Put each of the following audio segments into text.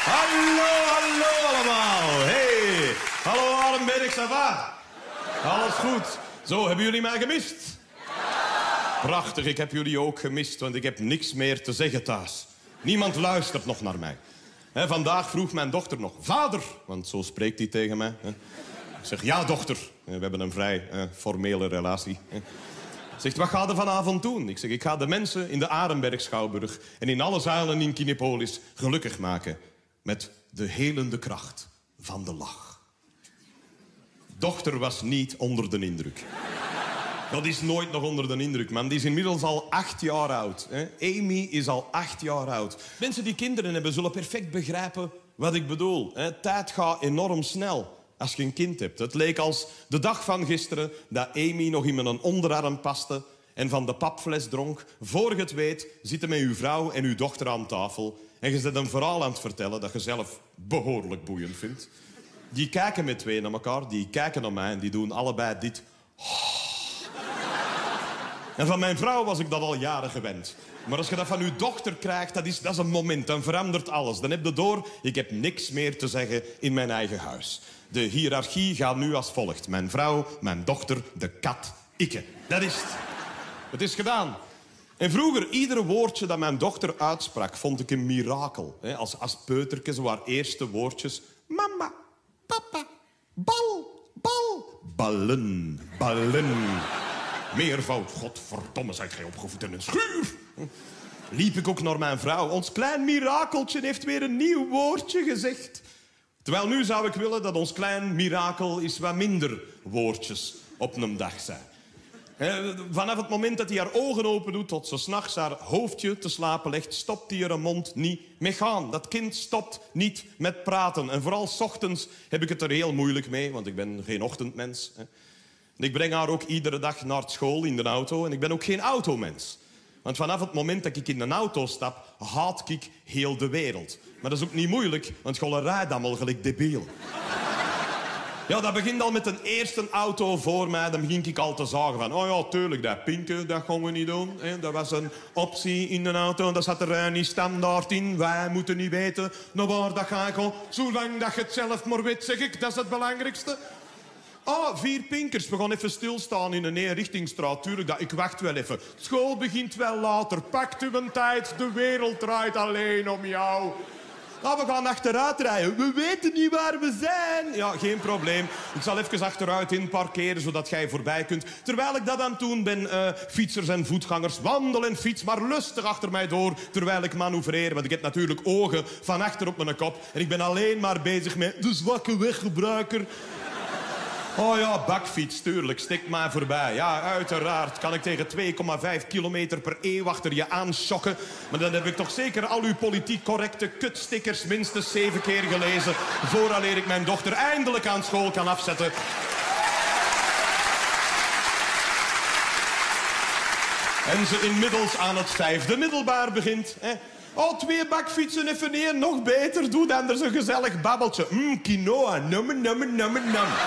Hallo allemaal. Hey. Hallo Arenberg, ça va? Alles goed. Zo, hebben jullie mij gemist? Prachtig, ik heb jullie ook gemist, want ik heb niks meer te zeggen thuis. Niemand luistert nog naar mij. Vandaag vroeg mijn dochter nog, vader, want zo spreekt hij tegen mij. Ik zeg, ja dochter, we hebben een vrij formele relatie. Zegt, wat ga je vanavond doen? Ik zeg, ik ga de mensen in de Arenberg Schouwburg en in alle zalen in Kinepolis gelukkig maken met de helende kracht van de lach. Dochter was niet onder de indruk. Dat is nooit nog onder de indruk, man. Die is inmiddels al 8 jaar oud. Hè? Amy is al 8 jaar oud. Mensen die kinderen hebben, zullen perfect begrijpen wat ik bedoel. Hè? Tijd gaat enorm snel als je een kind hebt. Het leek als de dag van gisteren dat Amy nog in mijn onderarm paste en van de papfles dronk. Voor je het weet, zitten met uw vrouw en uw dochter aan tafel en je zit een verhaal aan het vertellen dat je zelf behoorlijk boeiend vindt. Die kijken met twee naar elkaar, die kijken naar mij en die doen allebei dit. En van mijn vrouw was ik dat al jaren gewend. Maar als je dat van uw dochter krijgt, dat is een moment. Dan verandert alles. Dan heb je door, ik heb niks meer te zeggen in mijn eigen huis. De hiërarchie gaat nu als volgt. Mijn vrouw, mijn dochter, de kat, ikke. Dat is het. Het is gedaan. En vroeger, iedere woordje dat mijn dochter uitsprak, vond ik een mirakel. Als peuterke, zo haar eerste woordjes. Mama, papa, bal, bal. Ballen, ballen. Meervoud, godverdomme, zijt gij opgevoed in een schuur. Liep ik ook naar mijn vrouw. Ons klein mirakeltje heeft weer een nieuw woordje gezegd. Terwijl nu zou ik willen dat ons klein mirakel eens wat minder woordjes op een dag zijn. Vanaf het moment dat hij haar ogen open doet tot ze 's nachts haar hoofdje te slapen legt, stopt hij haar mond niet mee gaan. Dat kind stopt niet met praten. En vooral 's ochtends heb ik het er heel moeilijk mee, want ik ben geen ochtendmens. Ik breng haar ook iedere dag naar school in de auto en ik ben ook geen automens. Want vanaf het moment dat ik in een auto stap, haat ik heel de wereld. Maar dat is ook niet moeilijk, want je rijdt allemaal gelijk debiel. Ja, dat begint al met een eerste auto voor mij. Dan begin ik al te zagen van... Oh ja, tuurlijk, dat pinken, dat gaan we niet doen. Dat was een optie in de auto. Dat zat er niet standaard in. Wij moeten niet weten naar waar dat gaat gaan. Zolang dat je het zelf maar weet, zeg ik. Dat is het belangrijkste. 4 pinkers. We gaan even stilstaan in een eenrichtingsstraat. Tuurlijk, ik wacht wel even. School begint wel later. Pakt u een tijd. De wereld draait alleen om jou. We gaan achteruit rijden. We weten niet waar we zijn. Ja, geen probleem. Ik zal even achteruit in parkeren, zodat jij voorbij kunt. Terwijl ik dat aan het doen ben, fietsers en voetgangers, wandel en fiets, maar lustig achter mij door, terwijl ik manoeuvreer. Want ik heb natuurlijk ogen van achter op mijn kop. En ik ben alleen maar bezig met de zwakke weggebruiker. Oh ja, bakfiets, tuurlijk. Stik maar voorbij. Ja, uiteraard kan ik tegen 2,5 kilometer per eeuw achter je aanschokken. Maar dan heb ik toch zeker al uw politiek correcte kutstickers minstens 7 keer gelezen, vooraleer ik mijn dochter eindelijk aan school kan afzetten. En ze inmiddels aan het 5e middelbaar begint. 2 bakfietsen even neer, nog beter. Doe dan er zo'n gezellig babbeltje. Quinoa, nummer.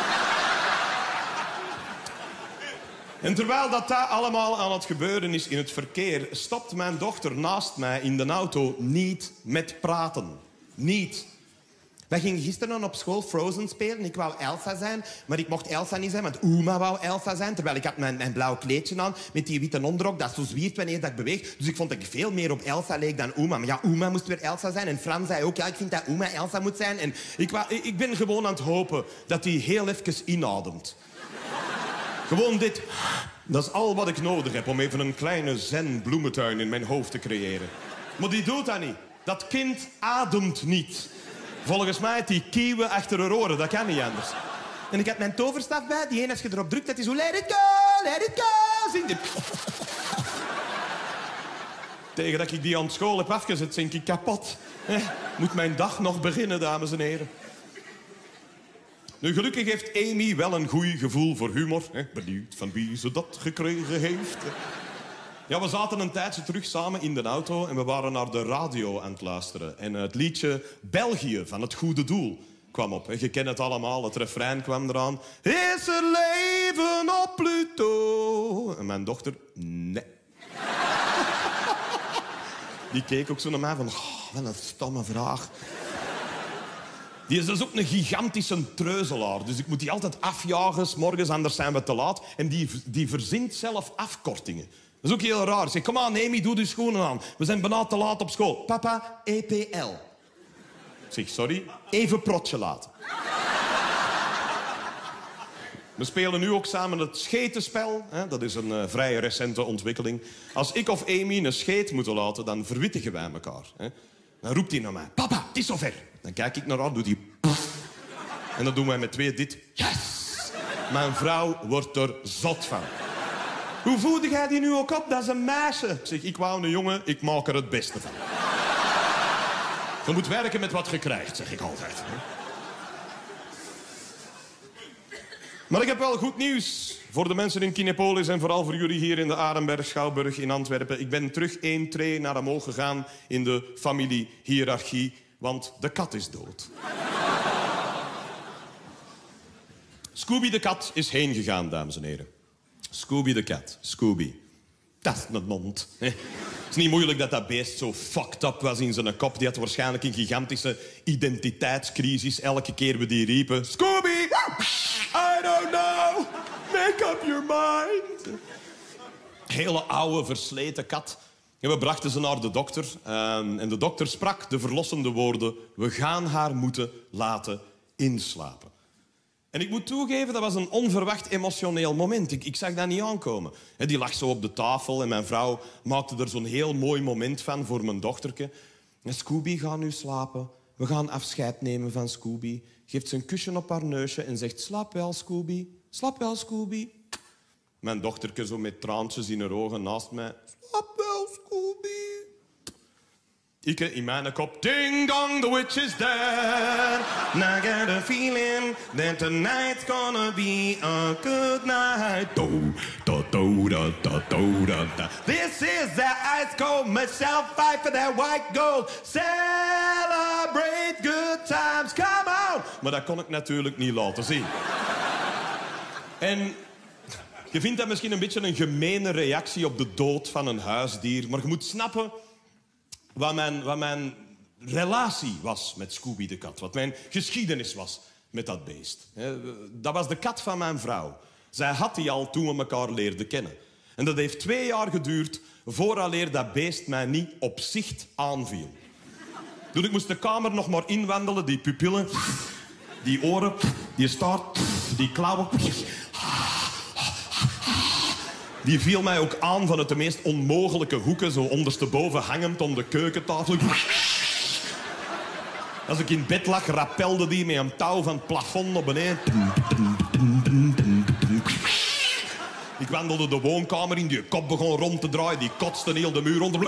En terwijl dat allemaal aan het gebeuren is in het verkeer, stopt mijn dochter naast mij in de auto niet met praten. Niet. Wij gingen gisteren op school Frozen spelen. Ik wou Elsa zijn, maar ik mocht Elsa niet zijn, want Uma wou Elsa zijn. Terwijl ik had mijn blauw kleedje aan met die witte onderrok dat zo zwiert wanneer dat ik beweeg. Dus ik vond dat ik veel meer op Elsa leek dan Uma. Maar ja, Uma moest weer Elsa zijn. En Fran zei ook, ja, ik vind dat Uma Elsa moet zijn. En ik ben gewoon aan het hopen dat hij heel even inademt. Gewoon dit. Dat is al wat ik nodig heb om even een kleine zen-bloementuin in mijn hoofd te creëren. Maar die doet dat niet. Dat kind ademt niet. Volgens mij heeft die kieuwen achter haar oren. Dat kan niet anders. En ik heb mijn toverstaf bij. Die ene, als je erop drukt, dat is zo... Let it go. Zing dit. Tegen dat ik die aan school heb afgezet, zink ik kapot. Moet mijn dag nog beginnen, dames en heren. Nu, gelukkig heeft Amy wel een goed gevoel voor humor. Benieuwd van wie ze dat gekregen heeft. Ja, we zaten een tijdje terug samen in de auto en we waren naar de radio aan het luisteren. En het liedje België van Het Goede Doel kwam op. Je kent het allemaal, het refrein kwam eraan. Is er leven op Pluto? En mijn dochter, nee. Die keek ook zo naar mij van, wat een stomme vraag. Die is dus ook een gigantische treuzelaar. Dus ik moet die altijd afjagen, 's morgens, anders zijn we te laat. En die verzint zelf afkortingen. Dat is ook heel raar. Ik zeg, kom aan, Amy, doe de schoenen aan. We zijn bijna te laat op school. Papa, EPL. Ik zeg, sorry, even protje laten. We spelen nu ook samen het schetenspel. Dat is een vrij recente ontwikkeling. Als ik of Amy een scheet moeten laten, dan verwittigen wij elkaar. Dan roept hij naar mij. Papa, het is zover. Dan kijk ik naar haar, doet hij... En dan doen wij met twee dit. Yes! Mijn vrouw wordt er zot van. Hoe voelde jij die nu ook op? Dat is een meisje. Ik zeg, ik wou een jongen, ik maak er het beste van. Je moet werken met wat je krijgt, zeg ik altijd. Maar ik heb wel goed nieuws voor de mensen in Kinepolis en vooral voor jullie hier in de Arenberg Schouwburg in Antwerpen. Ik ben terug 1 tree naar omhoog gegaan in de familiehiërarchie, want de kat is dood. Scooby de kat is heen gegaan, dames en heren. Scooby de kat. Scooby. Dat is een mond. Het is niet moeilijk dat dat beest zo fucked up was in zijn kop. Die had waarschijnlijk een gigantische identiteitscrisis. Elke keer we die riepen... Scooby! I don't know! Make up your mind! Hele oude, versleten kat. En we brachten ze naar de dokter. En de dokter sprak de verlossende woorden... We gaan haar moeten laten inslapen. En ik moet toegeven, dat was een onverwacht emotioneel moment. Ik zag dat niet aankomen. Die lag zo op de tafel en mijn vrouw maakte er zo'n heel mooi moment van voor mijn dochterke. En Scooby gaat nu slapen. We gaan afscheid nemen van Scooby. Geeft ze een kusje op haar neusje en zegt... Slaap wel, Scooby. Slaap wel, Scooby. Mijn dochterke zo met traantjes in haar ogen naast mij. Slaap wel, Scooby. Ik in mijn kop. Ding dong, the witch is dead. And I got a feeling that tonight's gonna be a good night. Do, do, do, do, do, do, do, do. This is that ice cold Michelle fight for that white gold. Celebrate good times, come on. Maar dat kon ik natuurlijk niet laten zien. En je vindt dat misschien een beetje een gemene reactie op de dood van een huisdier. Maar je moet snappen... Wat mijn relatie was met Scooby de kat. Wat mijn geschiedenis was met dat beest. Dat was de kat van mijn vrouw. Zij had die al toen we elkaar leerden kennen. En dat heeft 2 jaar geduurd vooraleer dat beest mij niet op zicht aanviel. Dus ik moest de kamer nog maar inwandelen. Die pupillen, die oren, die staart, die klauwen... Die viel mij ook aan vanuit de meest onmogelijke hoeken, zo ondersteboven hangend om de keukentafel. Als ik in bed lag, rappelde die met een touw van het plafond naar beneden. Ik wandelde de woonkamer in, die kop begon rond te draaien, die kotste heel de muur onder.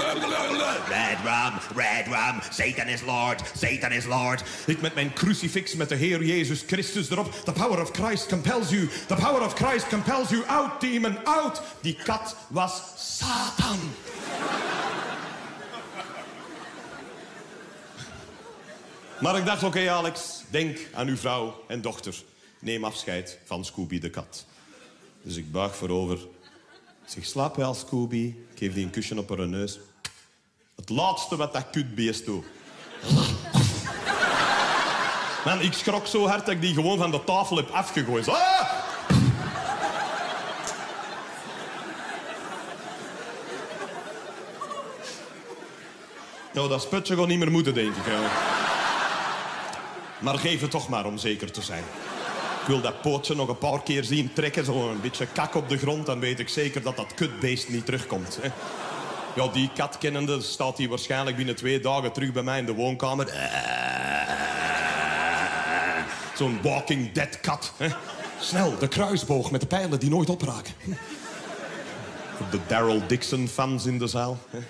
Red rum, Satan is Lord, Satan is Lord. Ik met mijn crucifix met de Heer Jezus Christus erop. The power of Christ compels you, the power of Christ compels you, out demon, out. Die kat was Satan. Maar ik dacht, oké, Alex, denk aan uw vrouw en dochter. Neem afscheid van Scooby de kat. Dus ik buig voorover. Ik zeg, slaap wel, Scooby. Ik geef die een kusje op haar neus. Het laatste wat dat kutbeest doet. Man, ik schrok zo hard dat ik die gewoon van de tafel heb afgegooid. Ah! Nou, dat sputje gaat niet meer moeten, denk ik. Maar geef het toch maar om zeker te zijn. Ik wil dat pootje nog een paar keer zien trekken, zo een beetje kak op de grond. Dan weet ik zeker dat dat kutbeest niet terugkomt. Hè. Ja, die kat kennende staat hij waarschijnlijk binnen 2 dagen terug bij mij in de woonkamer. Zo'n Walking Dead kat. Hè. Snel, de kruisboog met de pijlen die nooit opraken. Voor de Daryl Dixon fans in de zaal. Hè.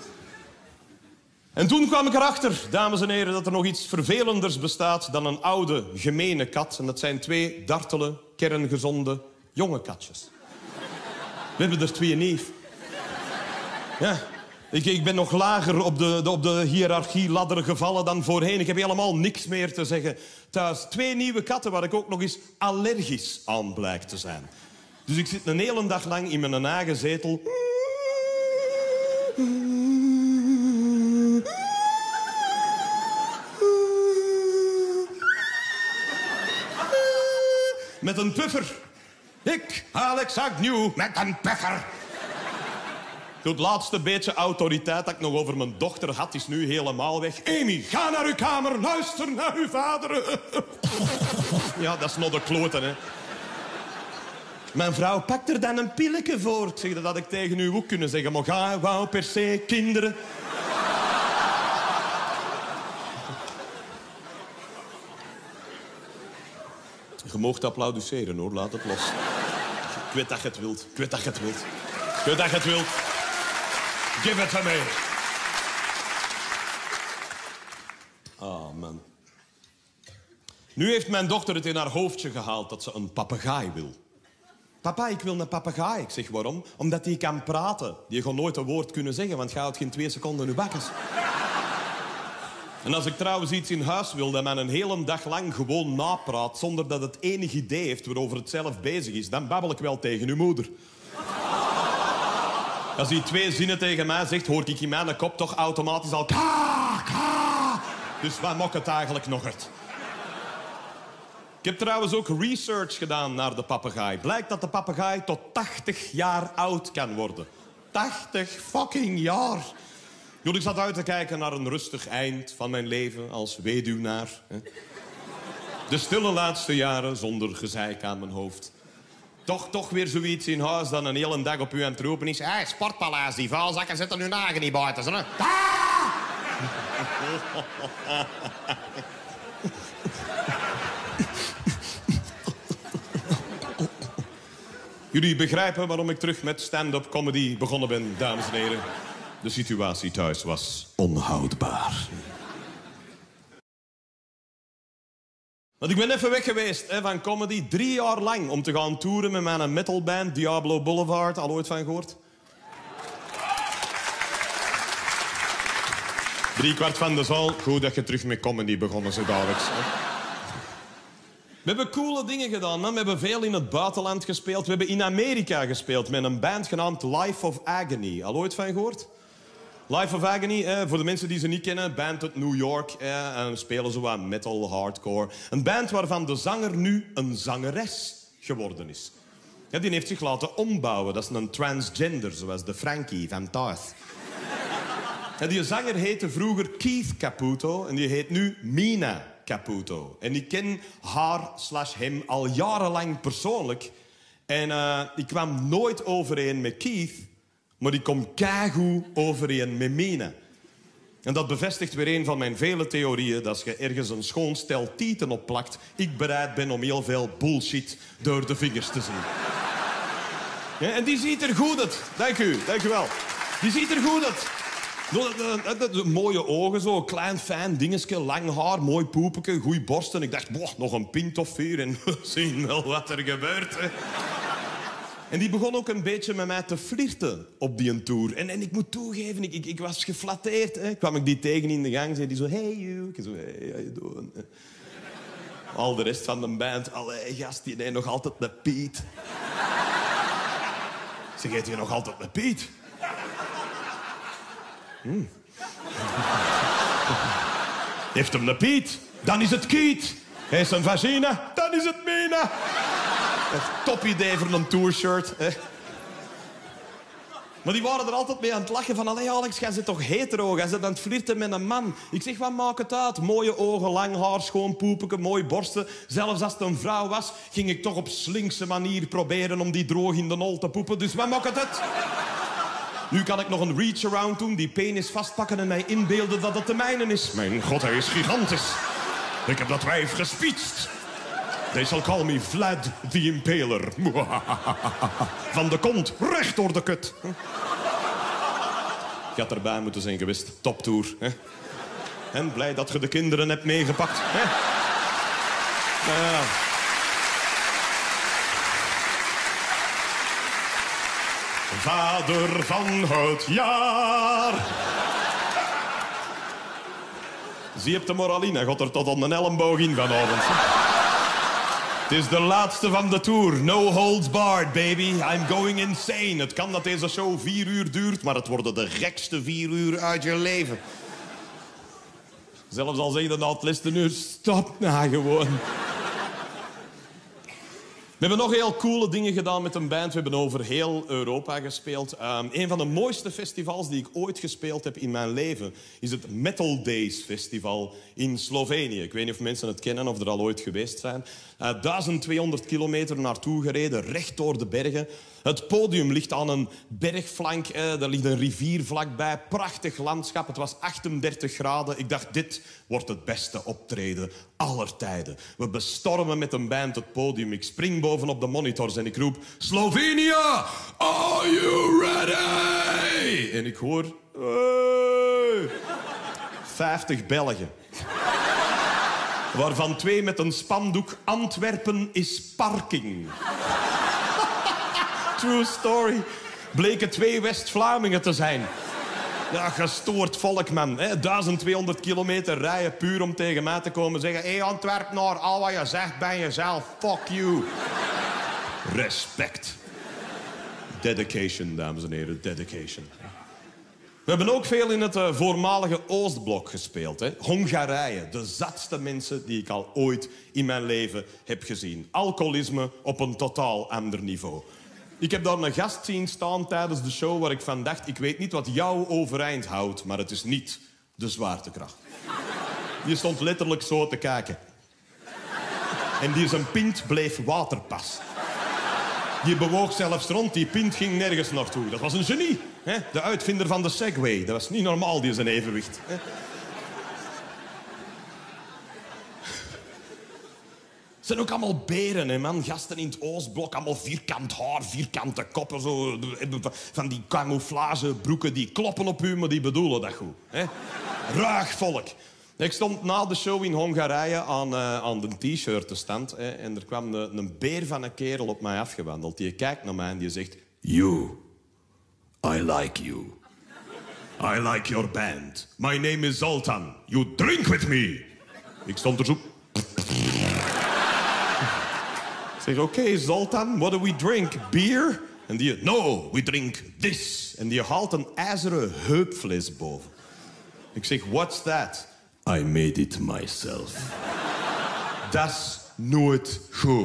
En toen kwam ik erachter, dames en heren, dat er nog iets vervelenders bestaat dan een oude, gemene kat. En dat zijn 2 dartele, kerngezonde, jonge katjes. We hebben er 2 neef. Ja, ik ben nog lager op de hiërarchie-ladder gevallen dan voorheen. Ik heb helemaal niks meer te zeggen thuis. 2 nieuwe katten waar ik ook nog eens allergisch aan blijk te zijn. Dus ik zit een hele dag lang in mijn eigen zetel... met een puffer. Ik, Alex Agnew, met een puffer. Het laatste beetje autoriteit dat ik nog over mijn dochter had, is nu helemaal weg. Amy, ga naar uw kamer, luister naar uw vader. Ja, dat is nog de kloten, hè. Mijn vrouw pakt er dan een pilletje voor. Ik zeg, dat had ik tegen u ook kunnen zeggen. Maar ga, wou per se kinderen. Je moogt applaudisseren, hoor. Laat het los. Ik weet dat je het wilt. Ik weet dat je het wilt. Ik weet dat je het wilt. Give it to me. Oh, man. Nu heeft mijn dochter het in haar hoofdje gehaald dat ze een papegaai wil. Papa, ik wil een papegaai. Ik zeg, waarom? Omdat die kan praten. Die gaat nooit een woord kunnen zeggen, want je houdt geen 2 seconden in je bakkes. En als ik trouwens iets in huis wil dat men een hele dag lang gewoon napraat zonder dat het enig idee heeft waarover het zelf bezig is, dan babbel ik wel tegen uw moeder. Als hij 2 zinnen tegen mij zegt, hoor ik in mijn kop toch automatisch al ka, ka. Dus wat maakt het eigenlijk nog uit? Ik heb trouwens ook research gedaan naar de papegaai. Blijkt dat de papegaai tot 80 jaar oud kan worden. 80 fucking jaar. Dus ik zat uit te kijken naar een rustig eind van mijn leven als weduwnaar. De stille laatste jaren zonder gezeik aan mijn hoofd. Toch weer zoiets in huis dat een hele dag op u aan het roepen is. Hé, sportpaleis, die vuilzakken zitten hun nagen niet buiten. Hè? Jullie begrijpen waarom ik terug met stand-up comedy begonnen ben, dames en heren. De situatie thuis was onhoudbaar. Want ik ben even weg geweest van comedy 3 jaar lang om te gaan toeren met mijn metalband Diablo Boulevard. Al ooit van gehoord? 3/4 van de zaal. Goed dat je terug met comedy begonnen bent, Alex. We hebben coole dingen gedaan, man. We hebben veel in het buitenland gespeeld. We hebben in Amerika gespeeld met een band genaamd Life of Agony. Al ooit van gehoord? Life of Agony, voor de mensen die ze niet kennen, band uit New York. En spelen zo aan metal, hardcore. Een band waarvan de zanger nu een zangeres geworden is. Ja, die heeft zich laten ombouwen. Dat is een transgender, zoals de Frankie van thuis. Ja, die zanger heette vroeger Keith Caputo en die heet nu Mina Caputo. En ik ken haar/hem al jarenlang persoonlijk. En ik kwam nooit overeen met Keith, maar ik kom keigoed overeen met Mina. En dat bevestigt weer een van mijn vele theorieën, dat als je ergens een schoon stel tieten opplakt, ik bereid ben om heel veel bullshit door de vingers te zien. Ja, en die ziet er goed uit. Dank u wel. Die ziet er goed uit. Mooie ogen, zo, klein fijn dingetje, lang haar, mooi poepeke, goeie borsten. Ik dacht, boah, nog een pint of 4 en we zien wel wat er gebeurt. Hè. En die begon ook een beetje met mij te flirten op die tour. En ik moet toegeven, ik was geflatteerd. Hè. Kwam ik die tegen in de gang, zei die zo, hey you. Ik zo, hey, how you doing? Al de rest van de band, allee, gast, die neemt nog altijd een Piet. Zeg, heet je nog altijd een Piet? Heeft hem een Piet, dan is het Kiet. Heeft een vagina, dan is het Mina. Top idee voor een tourshirt. Maar die waren er altijd mee aan het lachen van... Allee Alex, jij zit toch hetero? Jij zit aan het flirten met een man. Ik zeg, wat maakt het uit? Mooie ogen, lang haar, schoon poepeke, mooie borsten. Zelfs als het een vrouw was, ging ik toch op slinkse manier proberen om die droog in de nol te poepen. Dus wat maakt het uit? Nu kan ik nog een reach-around doen, die penis vastpakken en mij inbeelden dat het de mijne is. Mijn god, hij is gigantisch. Ik heb dat wijf gespietst. They shall call me Vlad the Impaler. Van de kont, recht door de kut. Je had erbij moeten zijn geweest. Toptour. En blij dat je de kinderen hebt meegepakt. Ja. Vader van het jaar. Zie je de moralina, gaat er tot aan de elleboog in vanavond. Het is de laatste van de tour. No holds barred, baby. I'm going insane. Het kan dat deze show 4 uur duurt, maar het worden de gekste 4 uur uit je leven. Zelfs al zeg je na het laatste uur, stop nou gewoon. We hebben nog heel coole dingen gedaan met een band. We hebben over heel Europa gespeeld. Een van de mooiste festivals die ik ooit gespeeld heb in mijn leven is het Metal Days Festival in Slovenië. Ik weet niet of mensen het kennen of er al ooit geweest zijn. 1200 kilometer naartoe gereden, recht door de bergen. Het podium ligt aan een bergflank. Er ligt een rivier vlakbij. Prachtig landschap. Het was 38 graden. Ik dacht, dit wordt het beste optreden aller tijden. We bestormen met een band het podium. Ik spring bovenop de monitors en ik roep... Slovenia, are you ready? En ik hoor... 50 Belgen. Waarvan 2 met een spandoek. Antwerpen is parking. True story. Bleken 2 West-Vlamingen te zijn. Ja, gestoord volk, man. 1200 kilometer rijden puur om tegen mij te komen zeggen... Hé, Antwerpenaar, al wat je zegt ben jezelf. Fuck you. Respect. Dedication, dames en heren. Dedication. We hebben ook veel in het voormalige Oostblok gespeeld. Hè? Hongarije, de zatste mensen die ik al ooit in mijn leven heb gezien. Alcoholisme op een totaal ander niveau. Ik heb daar een gast zien staan tijdens de show waar ik van dacht... ik weet niet wat jou overeind houdt, maar het is niet de zwaartekracht. Die stond letterlijk zo te kijken. En die zijn pint bleef waterpas. Die bewoog zelfs rond, die pint ging nergens naartoe. Dat was een genie, hè? De uitvinder van de Segway. Dat was niet normaal, die zijn evenwicht. Hè? Het zijn ook allemaal beren, hè, man. Gasten in het Oostblok, allemaal vierkant haar, vierkante koppen. Zo, van die camouflagebroeken, die kloppen op u, maar die bedoelen dat goed. Hè? Ruig volk. Ik stond na de show in Hongarije aan de t-shirtenstand. En er kwam een beer van een kerel op mij afgewandeld. Die kijkt naar mij en die zegt... You, I like you. I like your band. My name is Zoltan. You drink with me. Ik stond er zo... Ik zeg, oké, Zoltan, what do we drink? Beer? En die, no, we drink this. En die haalt een ijzeren heupfles boven. Ik zeg, what's that? I made it myself. Dat is nooit goed.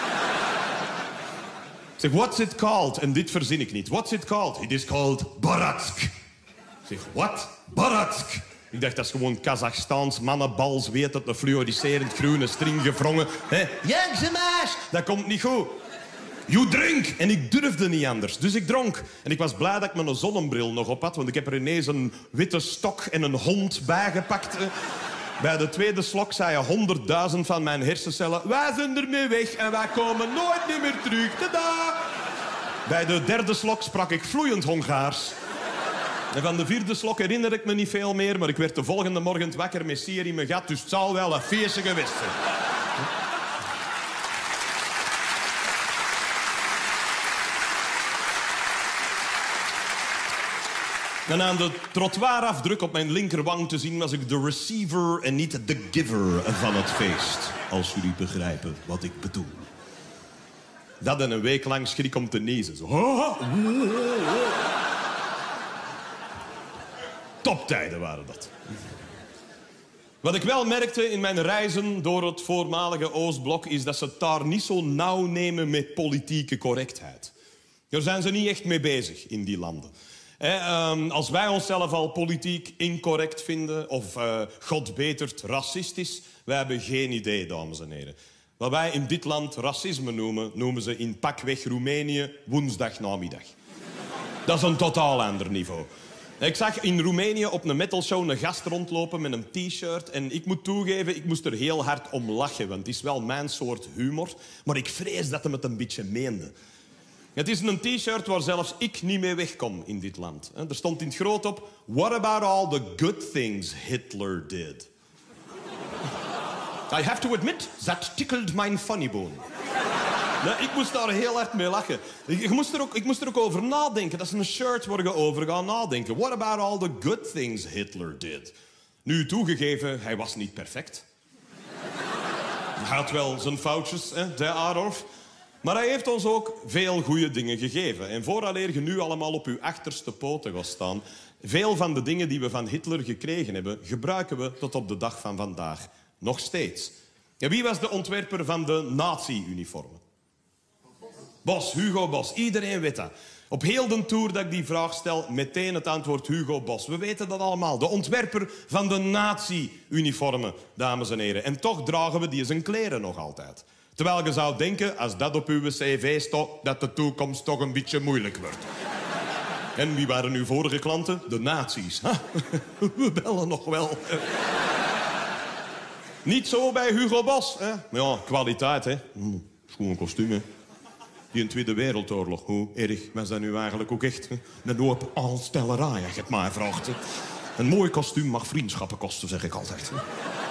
Ik zeg, what's it called? En dit verzin ik niet. What's it called? It is called Baratsk. Ik zeg, what? Baratsk. Ik dacht, dat is gewoon Kazachstaans mannenbals, weet het, een fluoriserend groene string gevrongen. Jengsemeis, dat komt niet goed. You drink. En ik durfde niet anders, dus ik dronk. En ik was blij dat ik mijn zonnebril nog op had, want ik heb er ineens een witte stok en een hond bijgepakt. Bij de tweede slok zei 100.000 van mijn hersencellen... Wij zijn ermee weg en wij komen nooit meer terug. Tada! Bij de derde slok sprak ik vloeiend Hongaars. En van de vierde slok herinner ik me niet veel meer... maar ik werd de volgende morgen wakker met sier in mijn gat... dus het zal wel een feestje geweest zijn. En aan de trottoirafdruk op mijn linkerwang te zien... was ik de receiver en niet de giver van het feest. Als jullie begrijpen wat ik bedoel. Dat en een week lang schrik om te niezen. Zo. Toptijden waren dat. Wat ik wel merkte in mijn reizen door het voormalige Oostblok... is dat ze het daar niet zo nauw nemen met politieke correctheid. Daar zijn ze niet echt mee bezig in die landen. Als wij onszelf al politiek incorrect vinden... of God betert racistisch... wij hebben geen idee, dames en heren. Wat wij in dit land racisme noemen... noemen ze in pakweg Roemenië woensdagnamiddag. Dat is een totaal ander niveau. Ik zag in Roemenië op een metalshow een gast rondlopen met een t-shirt. En ik moet toegeven, ik moest er heel hard om lachen. Want het is wel mijn soort humor. Maar ik vrees dat hij het een beetje meende. Het is een t-shirt waar zelfs ik niet mee wegkom in dit land. Er stond in het groot op... What about all the good things Hitler did? I have to admit, that tickled my funny bone. Nee, ik moest daar heel hard mee lachen. Ik moest er ook over nadenken. Dat is een shirt waar je over gaat nadenken. What about all the good things Hitler did? Nu toegegeven, hij was niet perfect. Hij had wel zijn foutjes, de Adolf. Maar hij heeft ons ook veel goede dingen gegeven. En vooraleer je nu allemaal op uw achterste poten gaat staan... veel van de dingen die we van Hitler gekregen hebben... gebruiken we tot op de dag van vandaag. Nog steeds. En wie was de ontwerper van de nazi-uniformen? Bos, Hugo Bos. Iedereen weet dat. Op heel de tour dat ik die vraag stel, meteen het antwoord Hugo Bos. We weten dat allemaal. De ontwerper van de nazi-uniformen, dames en heren. En toch dragen we die zijn kleren nog altijd. Terwijl je zou denken, als dat op uw cv staat, dat de toekomst toch een beetje moeilijk wordt. En wie waren uw vorige klanten? De nazi's. We bellen nog wel. Niet zo bij Hugo Bos. Hè? Maar ja, kwaliteit, hè. Schoon kostuum, hè. Die in de Tweede Wereldoorlog, hoe erg was dat nu eigenlijk ook echt? Hè? Een hoop aanstellerij, als je het mij vraagt. Hè? Een mooi kostuum mag vriendschappen kosten, zeg ik altijd. Hè?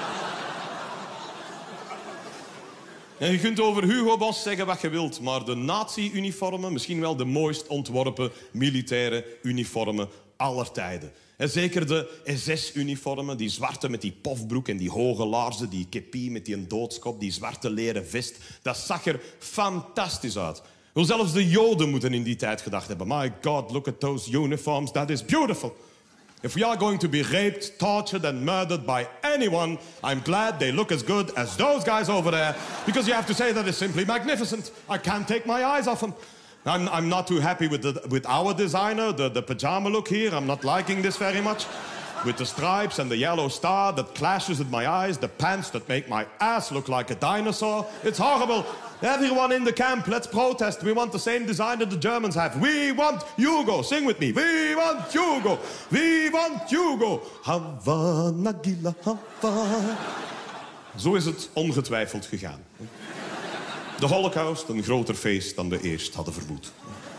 En je kunt over Hugo Bos zeggen wat je wilt, maar de nazi-uniformen, misschien wel de mooist ontworpen militaire uniformen aller tijden. En zeker de SS-uniformen, die zwarte met die pofbroek en die hoge laarzen, die kepi met die doodskop, die zwarte leren vest. Dat zag er fantastisch uit. Wel, zelfs de Joden moeten in die tijd gedacht hebben. My God, look at those uniforms, that is beautiful. If we are going to be raped, tortured and murdered by anyone, I'm glad they look as good as those guys over there. Because you have to say that is simply magnificent. I can't take my eyes off them. I'm not too happy with our designer, the pajama look here. I'm not liking this very much. With the stripes and the yellow star that clashes with my eyes, the pants that make my ass look like a dinosaur. It's horrible. Everyone in the camp, let's protest. We want the same designer the Germans have. We want Hugo. Sing with me. We want Hugo. We want Hugo. Havana, Gila, Havana. Zo is het ongetwijfeld gegaan. De Holocaust, een groter feest dan we eerst hadden vermoed.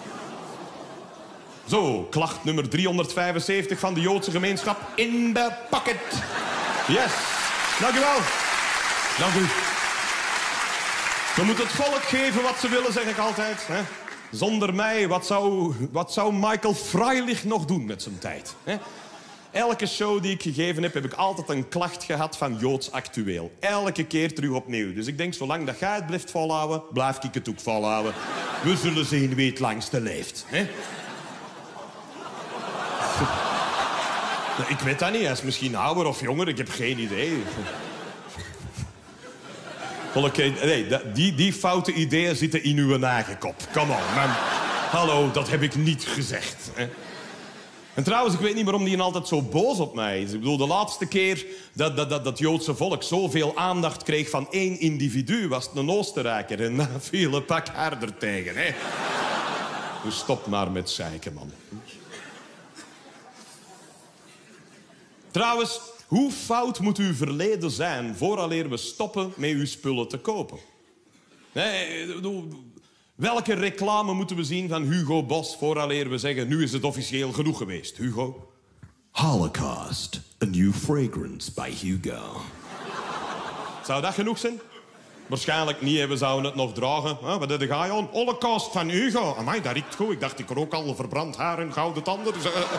Zo, klacht nummer 375 van de Joodse gemeenschap in de pocket. Yes, dank u wel. Dank u. We moeten het volk geven wat ze willen, zeg ik altijd. Hè? Zonder mij, wat zou Michael Freilich nog doen met zijn tijd? Hè? Elke show die ik gegeven heb ik altijd een klacht gehad van Joods Actueel. Elke keer terug opnieuw. Dus ik denk, zolang dat jij het blijft volhouden, blijf ik het ook volhouden. We zullen zien wie het langste leeft. Hè? Ik weet dat niet. Hij is misschien ouder of jonger. Ik heb geen idee. Nee, die foute ideeën zitten in uw eigen kop. Come on, man. Hallo, dat heb ik niet gezegd. Hè? En trouwens, ik weet niet waarom die altijd zo boos op mij is. Ik bedoel, de laatste keer dat Joodse volk zoveel aandacht kreeg van één individu was het een Oostenrijker. En daar viel een pak harder tegen, hè. Dus stop maar met zeiken, man. Trouwens, hoe fout moet uw verleden zijn vooraleer we stoppen met uw spullen te kopen? Nee, welke reclame moeten we zien van Hugo Bos vooraleer we zeggen, nu is het officieel genoeg geweest, Hugo? Holocaust, a new fragrance by Hugo. Zou dat genoeg zijn? Waarschijnlijk niet, we zouden het nog dragen. Wat heb je aan? Holocaust van Hugo. Amai, dat riekt goed. Ik dacht, ik rook al verbrand haar en gouden tanden.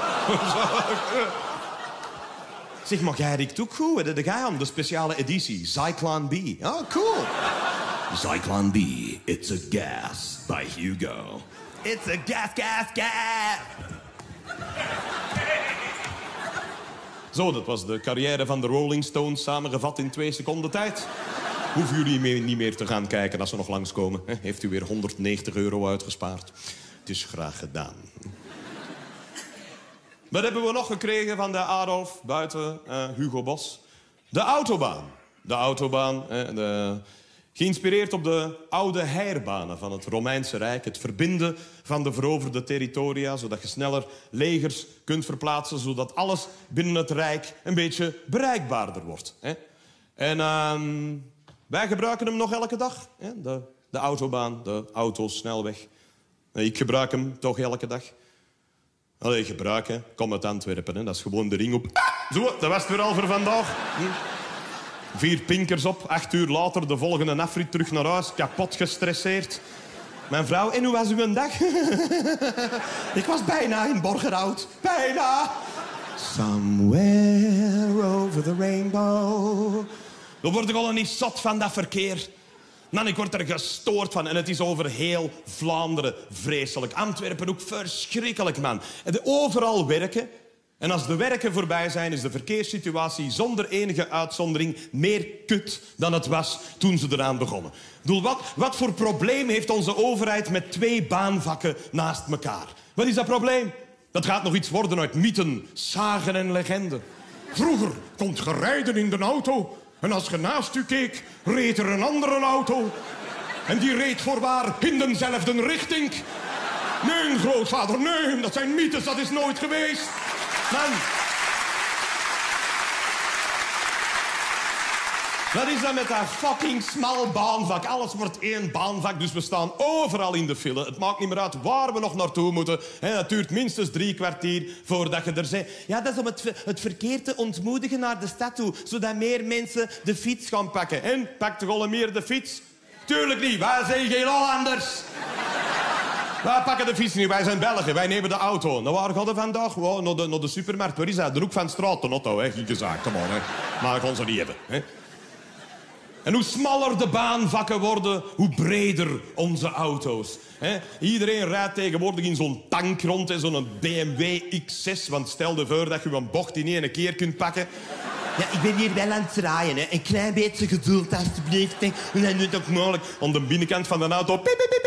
Zeg, maar jij riekt ook goed. Wat heb je aan? De speciale editie, Zyklon B. Oh, cool. Zyklon B, it's a gas by Hugo. It's a gas, gas, gas. Zo, dat was de carrière van de Rolling Stones samengevat in 2 seconden tijd. Hoeven jullie niet meer te gaan kijken als ze nog langskomen. Heeft u weer €190 uitgespaard. Het is graag gedaan. Wat hebben we nog gekregen van de Adolf buiten Hugo Bos? De autobaan. De autobaan, geïnspireerd op de oude heirbanen van het Romeinse Rijk. Het verbinden van de veroverde territoria, zodat je sneller legers kunt verplaatsen, zodat alles binnen het Rijk een beetje bereikbaarder wordt. Hè? En wij gebruiken hem nog elke dag. Hè? De autobaan, de autosnelweg. Ik gebruik hem toch elke dag. Allee, gebruiken. Kom uit Antwerpen, hè. Dat is gewoon de ring op. Zo, dat was het weer al voor vandaag. 4 pinkers op, 8 uur later de volgende afrit terug naar huis. Kapot gestresseerd. Mijn vrouw, en hoe was uw dag? Ik was bijna in Borgerhout. Bijna. Somewhere over the rainbow. Dan word ik al niet zot van dat verkeer. Man, ik word er gestoord van. En het is over heel Vlaanderen vreselijk. Antwerpen ook verschrikkelijk, man. En overal werken. En als de werken voorbij zijn, is de verkeerssituatie zonder enige uitzondering meer kut dan het was toen ze eraan begonnen. Ik bedoel, wat voor probleem heeft onze overheid met 2 baanvakken naast elkaar? Wat is dat probleem? Dat gaat nog iets worden uit mythen, sagen en legenden. Vroeger kon je rijden in de auto en als je naast u keek, reed er een andere auto. En die reed voorwaar in dezelfde richting. Nee, grootvader, nee, dat zijn mythes, dat is nooit geweest. Man. Wat is dat met dat fucking smal baanvak? Alles wordt 1 baanvak, dus we staan overal in de file. Het maakt niet meer uit waar we nog naartoe moeten. Het duurt minstens 3 kwartier voordat je er bent. Ja, dat is om het verkeer te ontmoedigen naar de stad toe, zodat meer mensen de fiets gaan pakken. En pakt toch al meer de fiets? Tuurlijk niet, wij zijn geen Hollanders. Wij pakken de fiets niet, wij zijn Belgen, wij nemen de auto. Nou, waar gaat het vandaag? Wow, naar de supermarkt, waar is dat? De hoek van de straat, de auto, hè. Ging gezegd, kom on, hè. Maar ik kon ze niet hebben, hè. En hoe smaller de baanvakken worden, hoe breder onze auto's. Hè? Iedereen rijdt tegenwoordig in zo'n tank rond, zo'n BMW X6. Want stel je voor dat je een bocht in 1 keer kunt pakken. Ja, ik ben hier wel aan het draaien, hè. Een klein beetje geduld, alsjeblieft. Hè. En dan doet het mogelijk aan de binnenkant van de auto.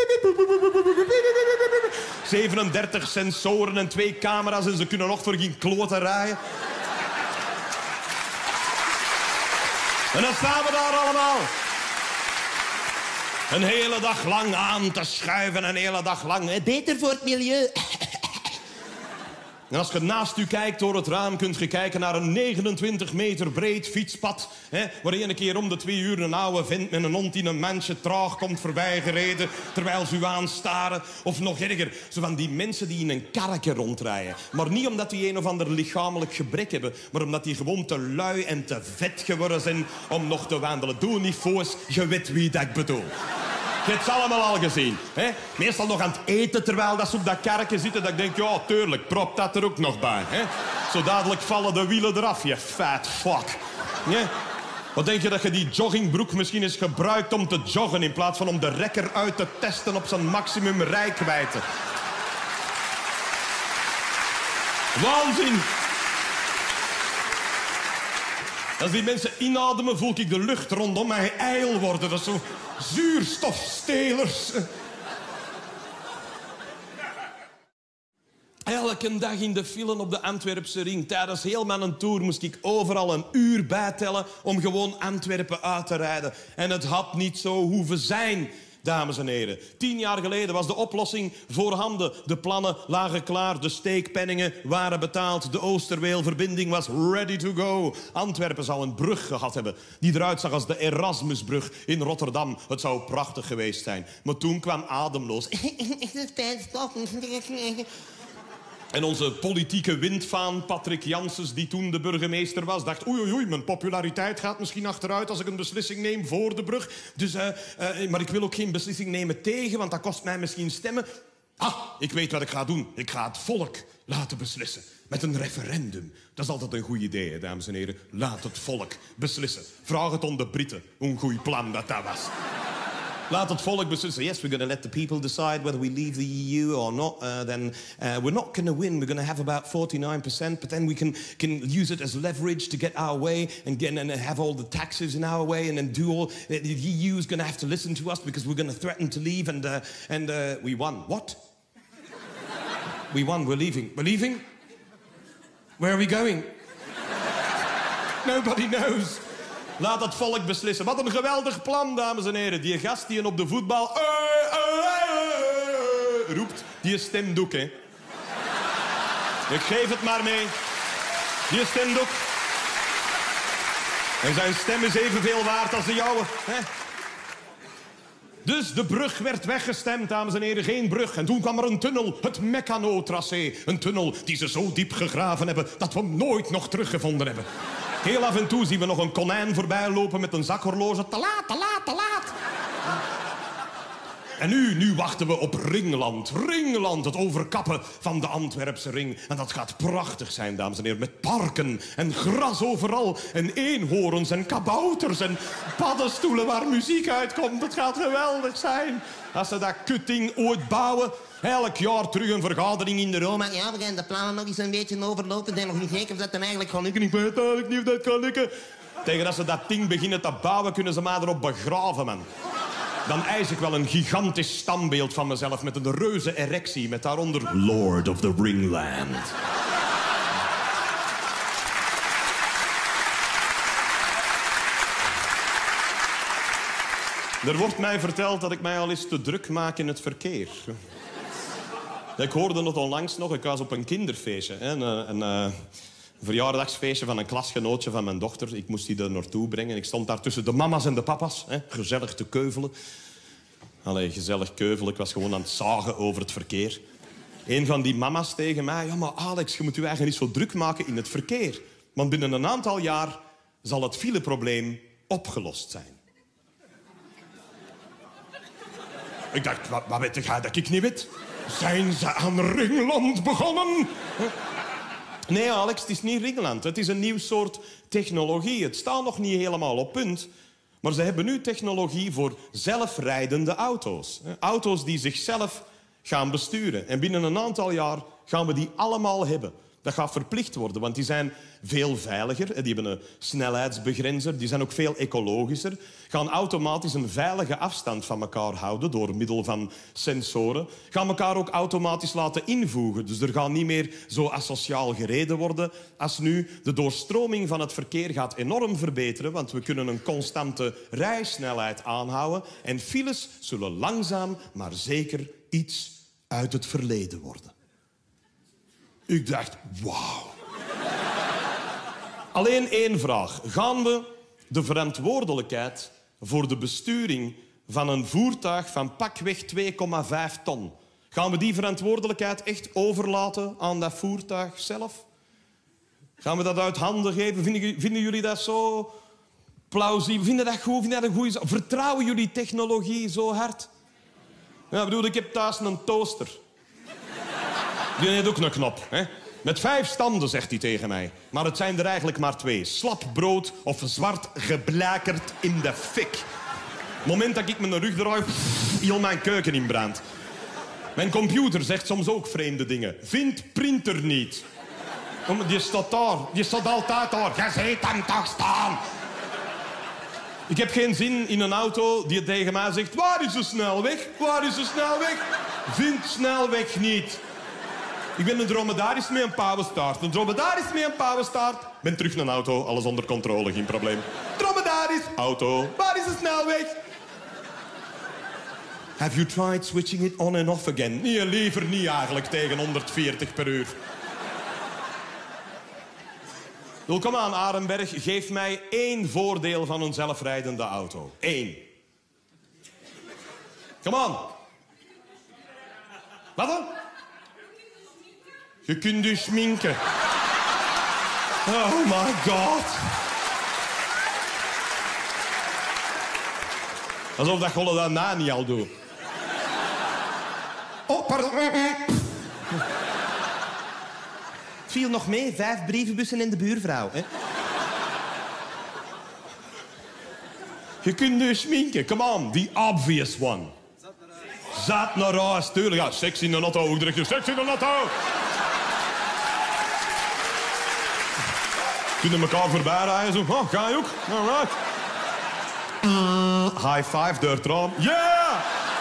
37 sensoren en 2 camera's en ze kunnen nog voor geen kloten rijden. En dan staan we daar allemaal. Een hele dag lang aan te schuiven, een hele dag lang. Beter voor het milieu. En als je naast u kijkt door het raam, kunt je kijken naar een 29 meter breed fietspad. Waar 1 keer om de 2 uur een oude vent met een hond in een mandje traag komt voorbij gereden, terwijl ze u aanstaren. Of nog erger, zo van die mensen die in een karretje rondrijden. Maar niet omdat die een of ander lichamelijk gebrek hebben, maar omdat die gewoon te lui en te vet geworden zijn om nog te wandelen. Doe niet foos, je weet wie dat ik bedoel. Je hebt het allemaal al gezien. Hè? Meestal nog aan het eten terwijl dat ze op dat karretje zitten. Dat ik denk, ja, tuurlijk, prop dat er ook nog bij. Hè? Zo dadelijk vallen de wielen eraf, je fat fuck. Ja? Wat denk je dat je die joggingbroek misschien eens gebruikt om te joggen in plaats van om de rekker uit te testen op zijn maximum reikwijdte? Waanzin! Als die mensen inademen, voel ik de lucht rondom mij ijl worden. Dat is zo zuurstofstelers. Elke dag in de file op de Antwerpse ring. Tijdens heel mijn tour moest ik overal een uur bijtellen om gewoon Antwerpen uit te rijden. En het had niet zo hoeven zijn, dames en heren. 10 jaar geleden was de oplossing voorhanden. De plannen lagen klaar, de steekpenningen waren betaald. De Oosterweelverbinding was ready to go. Antwerpen zou een brug gehad hebben die eruit zag als de Erasmusbrug in Rotterdam. Het zou prachtig geweest zijn. Maar toen kwam Ademloos. En onze politieke windvaan, Patrick Janssens, die toen de burgemeester was, dacht, oei, mijn populariteit gaat misschien achteruit als ik een beslissing neem voor de brug. Dus, maar ik wil ook geen beslissing nemen tegen, want dat kost mij misschien stemmen. Ik weet wat ik ga doen. Ik ga het volk laten beslissen. Met een referendum. Dat is altijd een goed idee, hè, dames en heren. Laat het volk beslissen. Vraag het aan de Britten hoe een goed plan dat was. Laat het volk beslissen. Yes, we're going to let the people decide whether we leave the EU or not. Then we're not going to win. We're going to have about 49%. But then we can use it as leverage to get our way and have all the taxes in our way and then do all. The EU is going to have to listen to us because we're going to threaten to leave and we won. What? We won. We're leaving. We're leaving? Where are we going? Nobody knows. Laat het volk beslissen. Wat een geweldig plan, dames en heren. Die gast die op de voetbal roept, die stemdoek, hè. Ik geef het maar mee. Die stemdoek. En zijn stem is evenveel waard als de jouwe, hè. Dus de brug werd weggestemd, dames en heren. Geen brug. En toen kwam er een tunnel. Het Meccano-tracé. Een tunnel die ze zo diep gegraven hebben dat we hem nooit nog teruggevonden hebben. Heel af en toe zien we nog een konijn voorbij lopen met een zakhorloge. Te laat, te laat, te laat. En nu wachten we op Ringland. Ringland, het overkappen van de Antwerpse ring. En dat gaat prachtig zijn, dames en heren. Met parken en gras overal. En eenhoorns en kabouters en paddenstoelen waar muziek uitkomt. Het gaat geweldig zijn. Als ze dat kutding ooit bouwen. Elk jaar terug een vergadering in de Roma. Ja, we gaan de plannen nog eens een beetje overlopen. Zijn nog niet zeker of dat dan eigenlijk gaat lukken. Ik weet eigenlijk niet of dat kan lukken. Tegen dat ze dat ding beginnen te bouwen, kunnen ze mij erop begraven, man. Dan eis ik wel een gigantisch standbeeld van mezelf met een reuze erectie. Met daaronder Lord of the Ringland. Er wordt mij verteld dat ik mij al eens te druk maak in het verkeer. Ik hoorde het onlangs nog. Ik was op een kinderfeestje. Een verjaardagsfeestje van een klasgenootje van mijn dochter. Ik moest die er naartoe brengen. Ik stond daar tussen de mama's en de papa's. Gezellig te keuvelen. Allee, gezellig keuvelen. Ik was gewoon aan het zagen over het verkeer. Een van die mama's tegen mij. Ja, maar Alex, je moet je eigenlijk niet zo druk maken in het verkeer. Want binnen een aantal jaar zal het fileprobleem opgelost zijn. Ik dacht, wat weet jij dat ik niet weet? Zijn ze aan Ringland begonnen? Nee, Alex, het is niet Ringland. Het is een nieuw soort technologie. Het staat nog niet helemaal op punt. Maar ze hebben nu technologie voor zelfrijdende auto's. Auto's die zichzelf gaan besturen. En binnen een aantal jaar gaan we die allemaal hebben. Dat gaat verplicht worden, want die zijn veel veiliger. Die hebben een snelheidsbegrenzer. Die zijn ook veel ecologischer. Gaan automatisch een veilige afstand van elkaar houden door middel van sensoren. Gaan elkaar ook automatisch laten invoegen. Dus er gaat niet meer zo asociaal gereden worden als nu. De doorstroming van het verkeer gaat enorm verbeteren, want we kunnen een constante rijsnelheid aanhouden. En files zullen langzaam, maar zeker iets uit het verleden worden. Ik dacht, wauw. Alleen één vraag. Gaan we de verantwoordelijkheid voor de besturing van een voertuig van pakweg 2,5 ton... gaan we die verantwoordelijkheid echt overlaten aan dat voertuig zelf? Gaan we dat uit handen geven? Vinden jullie dat zo plausibel? Vinden dat goed? Vinden dat een goede zaak? Vertrouwen jullie technologie zo hard? Ja, bedoel, ik heb thuis een toaster. Die heeft ook een knop, hè? Met 5 standen, zegt hij tegen mij. Maar het zijn er eigenlijk maar 2. Slap brood of zwart geblakerd in de fik. Het moment dat ik mijn rug draai, heel mijn keuken in brand. Mijn computer zegt soms ook vreemde dingen. Vind printer niet. Die staat daar. Die staat altijd daar. Je ziet hem toch staan. Ik heb geen zin in een auto die tegen mij zegt... Waar is de snelweg? Waar is de snelweg? Vind snelweg niet. Ik ben een dromedaris met een pauwenstaart. Een dromedaris met een pauwenstaart. Ben terug naar een auto, alles onder controle, geen probleem. Dromedaris, auto, waar is de snelweg? Have you tried switching it on and off again? Nee, liever niet eigenlijk tegen 140 per uur. Wel, kom aan, Arenberg. Geef mij 1 voordeel van een zelfrijdende auto. 1. Kom aan. Wat dan? Je kunt je schminken. Oh my god. Alsof dat Golle dat na niet al doet. Oh, pardon. Het viel nog mee, 5 brievenbussen en de buurvrouw. Hè? Je kunt je schminken. Come on, the obvious one. Zat naar huis, tuurlijk. Ja, seks in de auto. Hoe druk je seks in de auto? Kunnen elkaar voorbij rijden. Zo. Oh, ga je ook? All right. High five, deur tram. Yeah!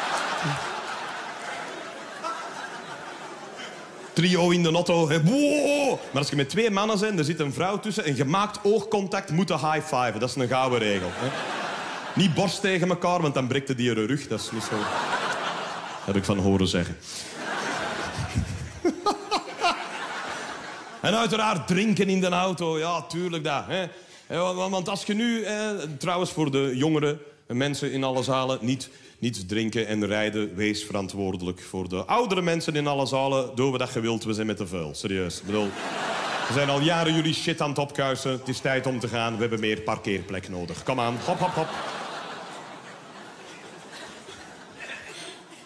Trio in de auto. Hey, wow. Maar als je met 2 mannen bent, er zit een vrouw tussen... en gemaakt oogcontact moet high fiven. Dat is een gouden regel. Hè? Niet borst tegen elkaar, want dan breekt het die rug. Dat is niet zo... heb ik van horen zeggen. En uiteraard drinken in de auto. Ja, tuurlijk dat. Hè. Want als je nu... trouwens, voor de jongere mensen in alle zalen... niet drinken en rijden, wees verantwoordelijk. Voor de oudere mensen in alle zalen... doen we dat gewild, we zijn met de vuil. Serieus. Ik bedoel, we zijn al jaren jullie shit aan het opkuisen. Het is tijd om te gaan. We hebben meer parkeerplek nodig. Kom aan, hop, hop, hop.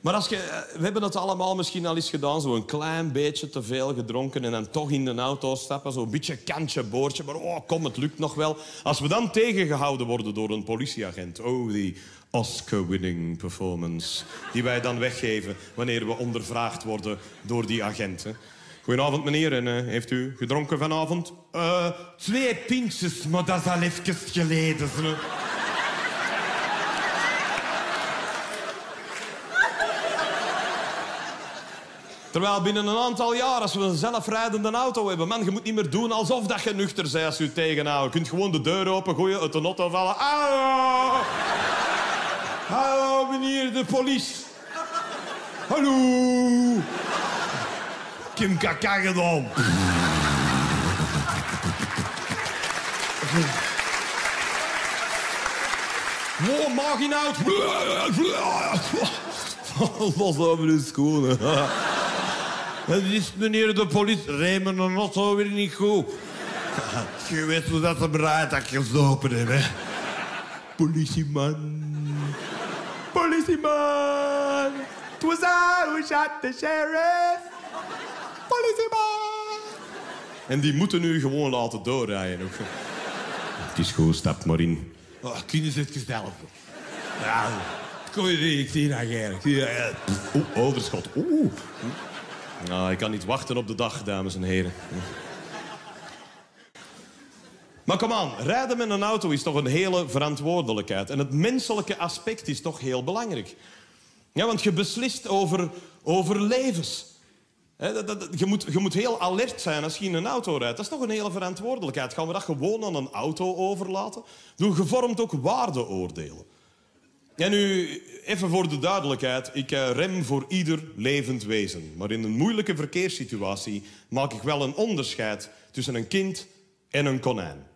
Maar we hebben het allemaal misschien al eens gedaan. Zo een klein beetje te veel gedronken en dan toch in de auto stappen. Zo'n beetje kantje, boordje. Maar oh, kom, het lukt nog wel. Als we dan tegengehouden worden door een politieagent. Oh, die Oscar-winning performance. Die wij dan weggeven wanneer we ondervraagd worden door die agenten. Goedenavond, meneer. En heeft u gedronken vanavond? 2 pintjes, maar dat is al even geleden. Zo. Terwijl binnen een aantal jaar, als we een zelfrijdende auto hebben... Man, je moet niet meer doen alsof dat je nuchter bent als je tegenhoudt. Je kunt gewoon de deur open gooien, uit de auto vallen. Hallo! Hallo, meneer de politie. Hallo! Kim Kaka gedaan. Wow, maag inhoud. Wat was meneer schoon? Het is meneer de politie. Rijmen een auto weer niet goed. Je weet hoe dat hem rijdt dat je gezopen hebt, hè. Politieman. Politieman. It was I who shot the sheriff. Politieman. En die moeten nu gewoon laten doorrijden. Ook. Het is goed, stap maar in. Oh, kunnen ze het gesteld? Ja, kom je ik zie dat eigenlijk. Oeh, overschot. Oeh. Nou, ik kan niet wachten op de dag, dames en heren. Maar kom aan, rijden met een auto is toch een hele verantwoordelijkheid. En het menselijke aspect is toch heel belangrijk. Ja, want je beslist over levens. Je moet heel alert zijn als je in een auto rijdt. Dat is toch een hele verantwoordelijkheid. Gaan we dat gewoon aan een auto overlaten? Je vormt ook waardeoordelen. En nu, even voor de duidelijkheid. Ik rem voor ieder levend wezen. Maar in een moeilijke verkeerssituatie maak ik wel een onderscheid tussen een kind en een konijn.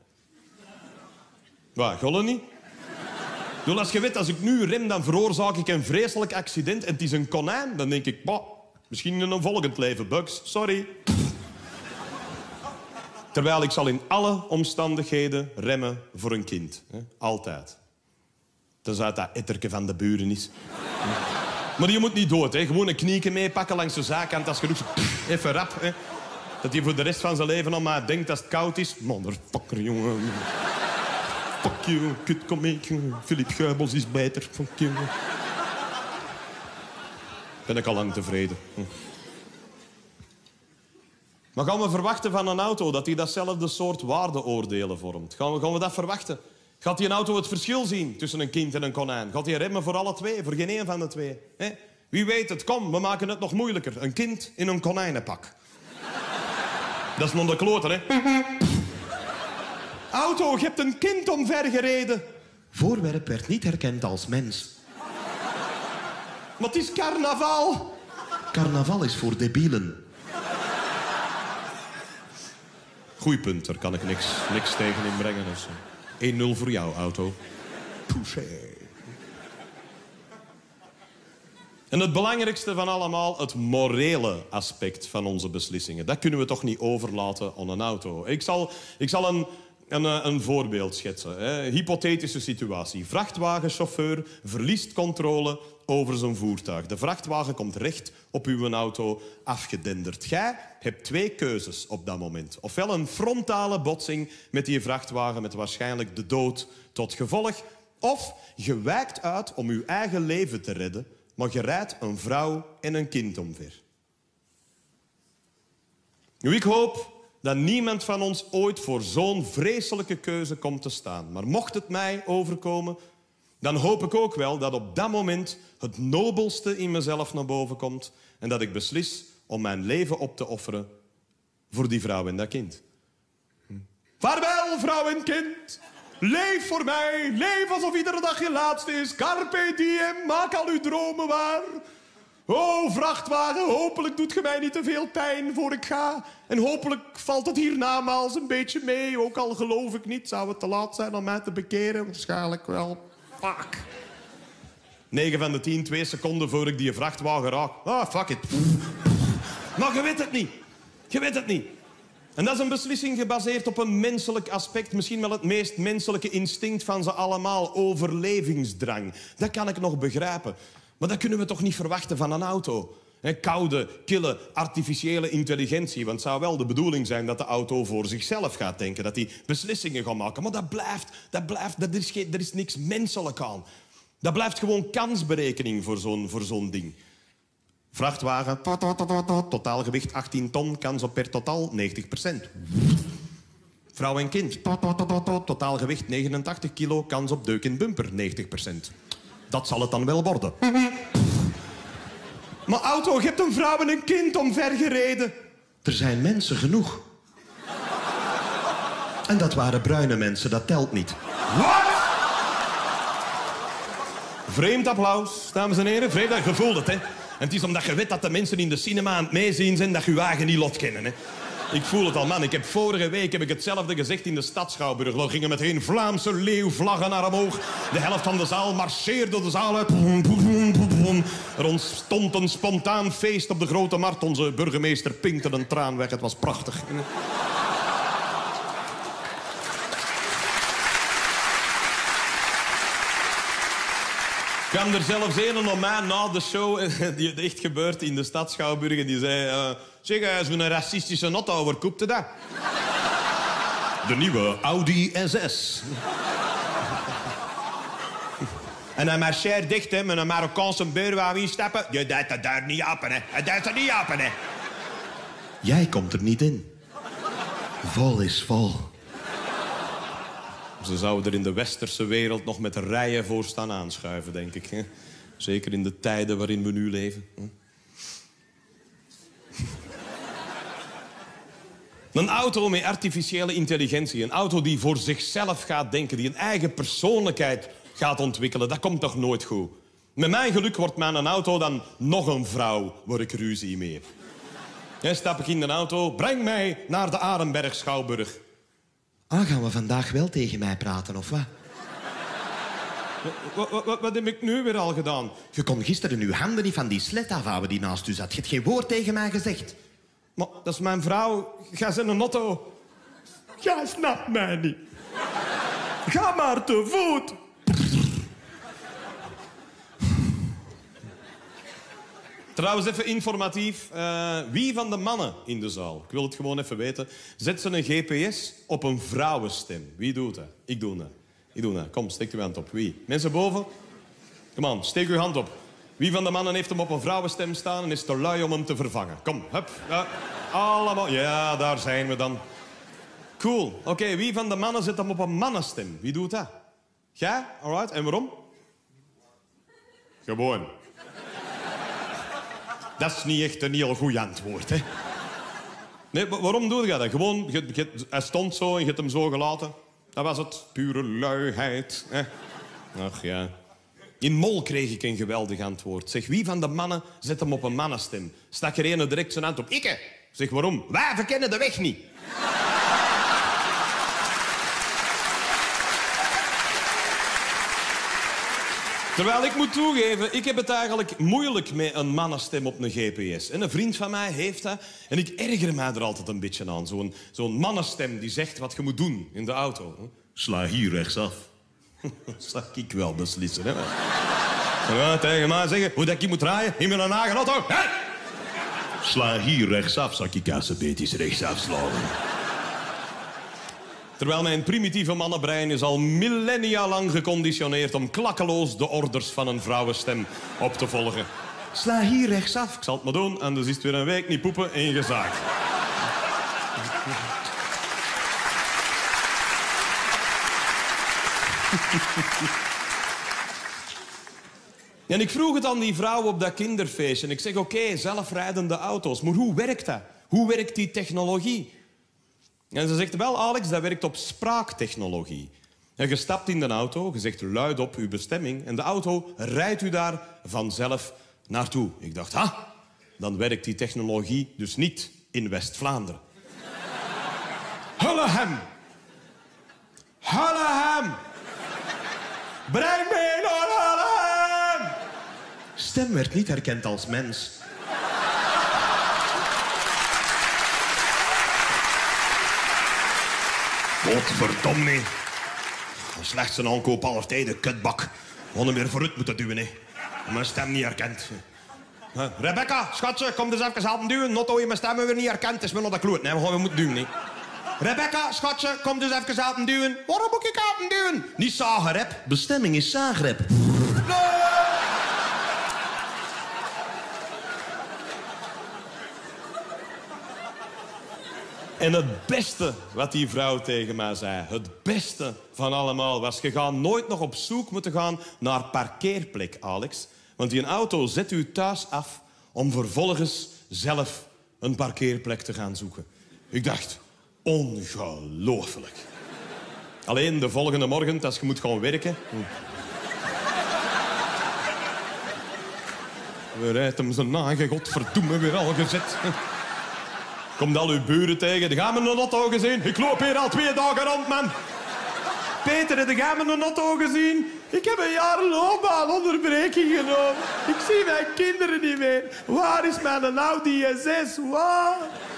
Wat, gollen niet? Dus als je weet, als ik nu rem, dan veroorzaak ik een vreselijk accident en het is een konijn, dan denk ik, bah, misschien in een volgend leven, Bugs, sorry. Terwijl ik zal in alle omstandigheden remmen voor een kind. Hè? Altijd. Tenzij dat etterke van de buren is. Maar je moet niet dood, hè? Gewoon een knieken meepakken langs de zijkant als genoeg. Even rap, hè? Dat hij voor de rest van zijn leven al maar denkt als het koud is. Motherfucker, jongen. Fuck you, kutkomiek. Philip Guibels is beter. Fuck you. Ben ik al lang tevreden. Maar gaan we verwachten van een auto dat hij datzelfde soort waardeoordelen vormt? Gaan we dat verwachten? Gaat die een auto het verschil zien tussen een kind en een konijn? Gaat hij remmen voor alle twee, voor geen één van de twee? Hè? Wie weet het, kom, we maken het nog moeilijker. Een kind in een konijnenpak. Dat is nog de kloten, hè? Auto, je hebt een kind omvergereden. Voorwerp werd niet herkend als mens. Maar het is carnaval. Carnaval is voor debielen. Goeie punt, daar kan ik niks tegen inbrengen. Dus 1-0 voor jou, auto. Touché. En het belangrijkste van allemaal, het morele aspect van onze beslissingen. Dat kunnen we toch niet overlaten aan een auto. Ik zal een voorbeeld schetsen. Hè. Hypothetische situatie. Vrachtwagenchauffeur verliest controle over zijn voertuig. De vrachtwagen komt recht op uw auto afgedenderd. Jij hebt 2 keuzes op dat moment. Ofwel een frontale botsing met die vrachtwagen met waarschijnlijk de dood tot gevolg. Of je wijkt uit om je eigen leven te redden, maar je rijdt een vrouw en een kind omver. Nu, ik hoop dat niemand van ons ooit voor zo'n vreselijke keuze komt te staan. Maar mocht het mij overkomen, dan hoop ik ook wel dat op dat moment het nobelste in mezelf naar boven komt en dat ik beslis om mijn leven op te offeren voor die vrouw en dat kind. Vaarwel, vrouw en kind. Leef voor mij. Leef alsof iedere dag je laatste is. Carpe diem. Maak al uw dromen waar. Oh, vrachtwagen, hopelijk doet je mij niet te veel pijn voor ik ga. En hopelijk valt het hiernamaals een beetje mee. Ook al geloof ik niet, zou het te laat zijn om mij te bekeren. Waarschijnlijk wel. Fuck. 9 van de 10, 2 seconden voor ik die vrachtwagen raak. Ah, fuck it. Maar je weet het niet. Je weet het niet. En dat is een beslissing gebaseerd op een menselijk aspect. Misschien wel het meest menselijke instinct van ze allemaal. Overlevingsdrang. Dat kan ik nog begrijpen. Maar dat kunnen we toch niet verwachten van een auto? Koude, kille, artificiële intelligentie. Want het zou wel de bedoeling zijn dat de auto voor zichzelf gaat denken. Dat die beslissingen gaat maken. Maar er is niks menselijk aan. Dat blijft gewoon kansberekening voor zo'n ding. Vrachtwagen, totaalgewicht 18 ton, kans op per totaal 90%. Vrouw en kind, totaalgewicht 89 kilo, kans op deuk in bumper 90%. Dat zal het dan wel worden. Maar auto, je hebt een vrouw en een kind omver gereden. Er zijn mensen genoeg. En dat waren bruine mensen, dat telt niet. Wat? Vreemd applaus, dames en heren. Vreemd, je voelt het, hè. En het is omdat je weet dat de mensen in de cinema aan het meezien zijn dat je je wagen niet lot kennen, hè. Ik voel het al, man. Vorige week heb ik hetzelfde gezegd in de stad Schouwburg. We gingen meteen Vlaamse leeuwvlaggen naar omhoog. De helft van de zaal marcheerde de zaal uit. Er ontstond een spontaan feest op de Grote Markt. Onze burgemeester pinkte een traan weg. Het was prachtig. Kwam er zelfs een om mij na de show, die het echt gebeurt in de stad Schouwburg, en die zei... zeg, als we een racistische auto verkoopt, dat? De nieuwe Audi SS. En hij marcheert dicht, hè, met een Marokkaanse beur waar we instappen. Je duidt dat daar niet apen, hè. Hij duidt er niet apen, hè. Jij komt er niet in. Vol is vol. Ze zouden er in de westerse wereld nog met rijen voor staan aanschuiven, denk ik. Hè? Zeker in de tijden waarin we nu leven. Een auto met artificiële intelligentie. Een auto die voor zichzelf gaat denken. Die een eigen persoonlijkheid gaat ontwikkelen. Dat komt toch nooit goed? Met mijn geluk wordt mijn auto dan nog een vrouw waar ik ruzie mee heb. Dan stap ik in de auto. Breng mij naar de Arenberg Schouwburg. Gaan we vandaag wel tegen mij praten, of wat? Wat heb ik nu weer al gedaan? Je kon gisteren uw handen niet van die slet afhouden die naast u zat. Je hebt geen woord tegen mij gezegd. Maar dat is mijn vrouw. Ga ze in een auto. Jij snapt mij niet. Ga maar te voet. Trouwens, even informatief. Wie van de mannen in de zaal, ik wil het gewoon even weten, zet ze een GPS op een vrouwenstem? Wie doet dat? Ik doe dat. Kom, steek uw hand op. Wie? Mensen boven? Kom aan, steek uw hand op. Wie van de mannen heeft hem op een vrouwenstem staan en is te lui om hem te vervangen? Kom, hup. Ja, allemaal. Ja, daar zijn we dan. Cool. Oké, wie van de mannen zet hem op een mannenstem? Wie doet dat? Jij? Alright. En waarom? Gewoon. Dat is niet echt een heel goed antwoord, hè. Nee, waarom doe je dat? Gewoon, hij stond zo en je hebt hem zo gelaten. Dat was het. Pure luiheid. Hè? Ach ja. In Mol kreeg ik een geweldig antwoord. Zeg, wie van de mannen zet hem op een mannenstem? Stak er een direct zijn hand op. Ikke. Zeg, waarom? Wij verkennen de weg niet. Terwijl ik moet toegeven, ik heb het eigenlijk moeilijk met een mannenstem op een GPS. En een vriend van mij heeft dat. En ik erger mij er altijd een beetje aan. Zo'n mannenstem die zegt wat je moet doen in de auto. Sla hier rechtsaf. Dat zal ik wel beslissen, hè. Ja, tegen mij zeggen hoe dat ik moet draaien in mijn eigen auto. Hey! Sla hier rechtsaf, zal ik alfabetisch rechtsaf slaan. Terwijl mijn primitieve mannenbrein is al millennia lang geconditioneerd om klakkeloos de orders van een vrouwenstem op te volgen. Sla hier rechtsaf. Ik zal het maar doen, en dus is het weer een week niet poepen en gezaakt. En ik vroeg het aan die vrouw op dat kinderfeestje. En ik zeg, oké, zelfrijdende auto's. Maar hoe werkt dat? Hoe werkt die technologie? En ze zegt, wel Alex, dat werkt op spraaktechnologie. En je stapt in de auto, je zegt luid op uw bestemming... en de auto rijdt u daar vanzelf naartoe. Ik dacht, dan werkt die technologie dus niet in West-Vlaanderen. Hullehem! Hullehem! Breng me naar Hullehem! Stem werd niet herkend als mens. Godverdomme. De slechtste aankoop aller tijden, kutbak. We hadden meer vooruit moeten duwen, hè. Mijn stem niet herkend. Rebecca, schatje, kom dus even helpen duwen. Notto je mijn stem weer niet herkend. Het is me nog de kloot. Nee, we moeten duwen, niet. Rebecca, schatje, kom dus even helpen duwen. Waarom moet ik helpen duwen? Niet Zagreb. Bestemming is Zagreb. En het beste wat die vrouw tegen mij zei, het beste van allemaal, was: je gaat nooit nog op zoek moeten gaan naar parkeerplek, Alex. Want die auto zet u thuis af om vervolgens zelf een parkeerplek te gaan zoeken. Ik dacht, ongelooflijk. Alleen de volgende morgen, als je moet gaan werken... We rijdt hem zijn eigen godverdomme weer al gezet. Komt al uw buren tegen. Ga me een auto gezien? Ik loop hier al 2 dagen rond, man. Peter, heb jij me een auto gezien? Ik heb een jaar loopbaanonderbreking genomen. Ik zie mijn kinderen niet meer. Waar is mijn Audi S6? Waar?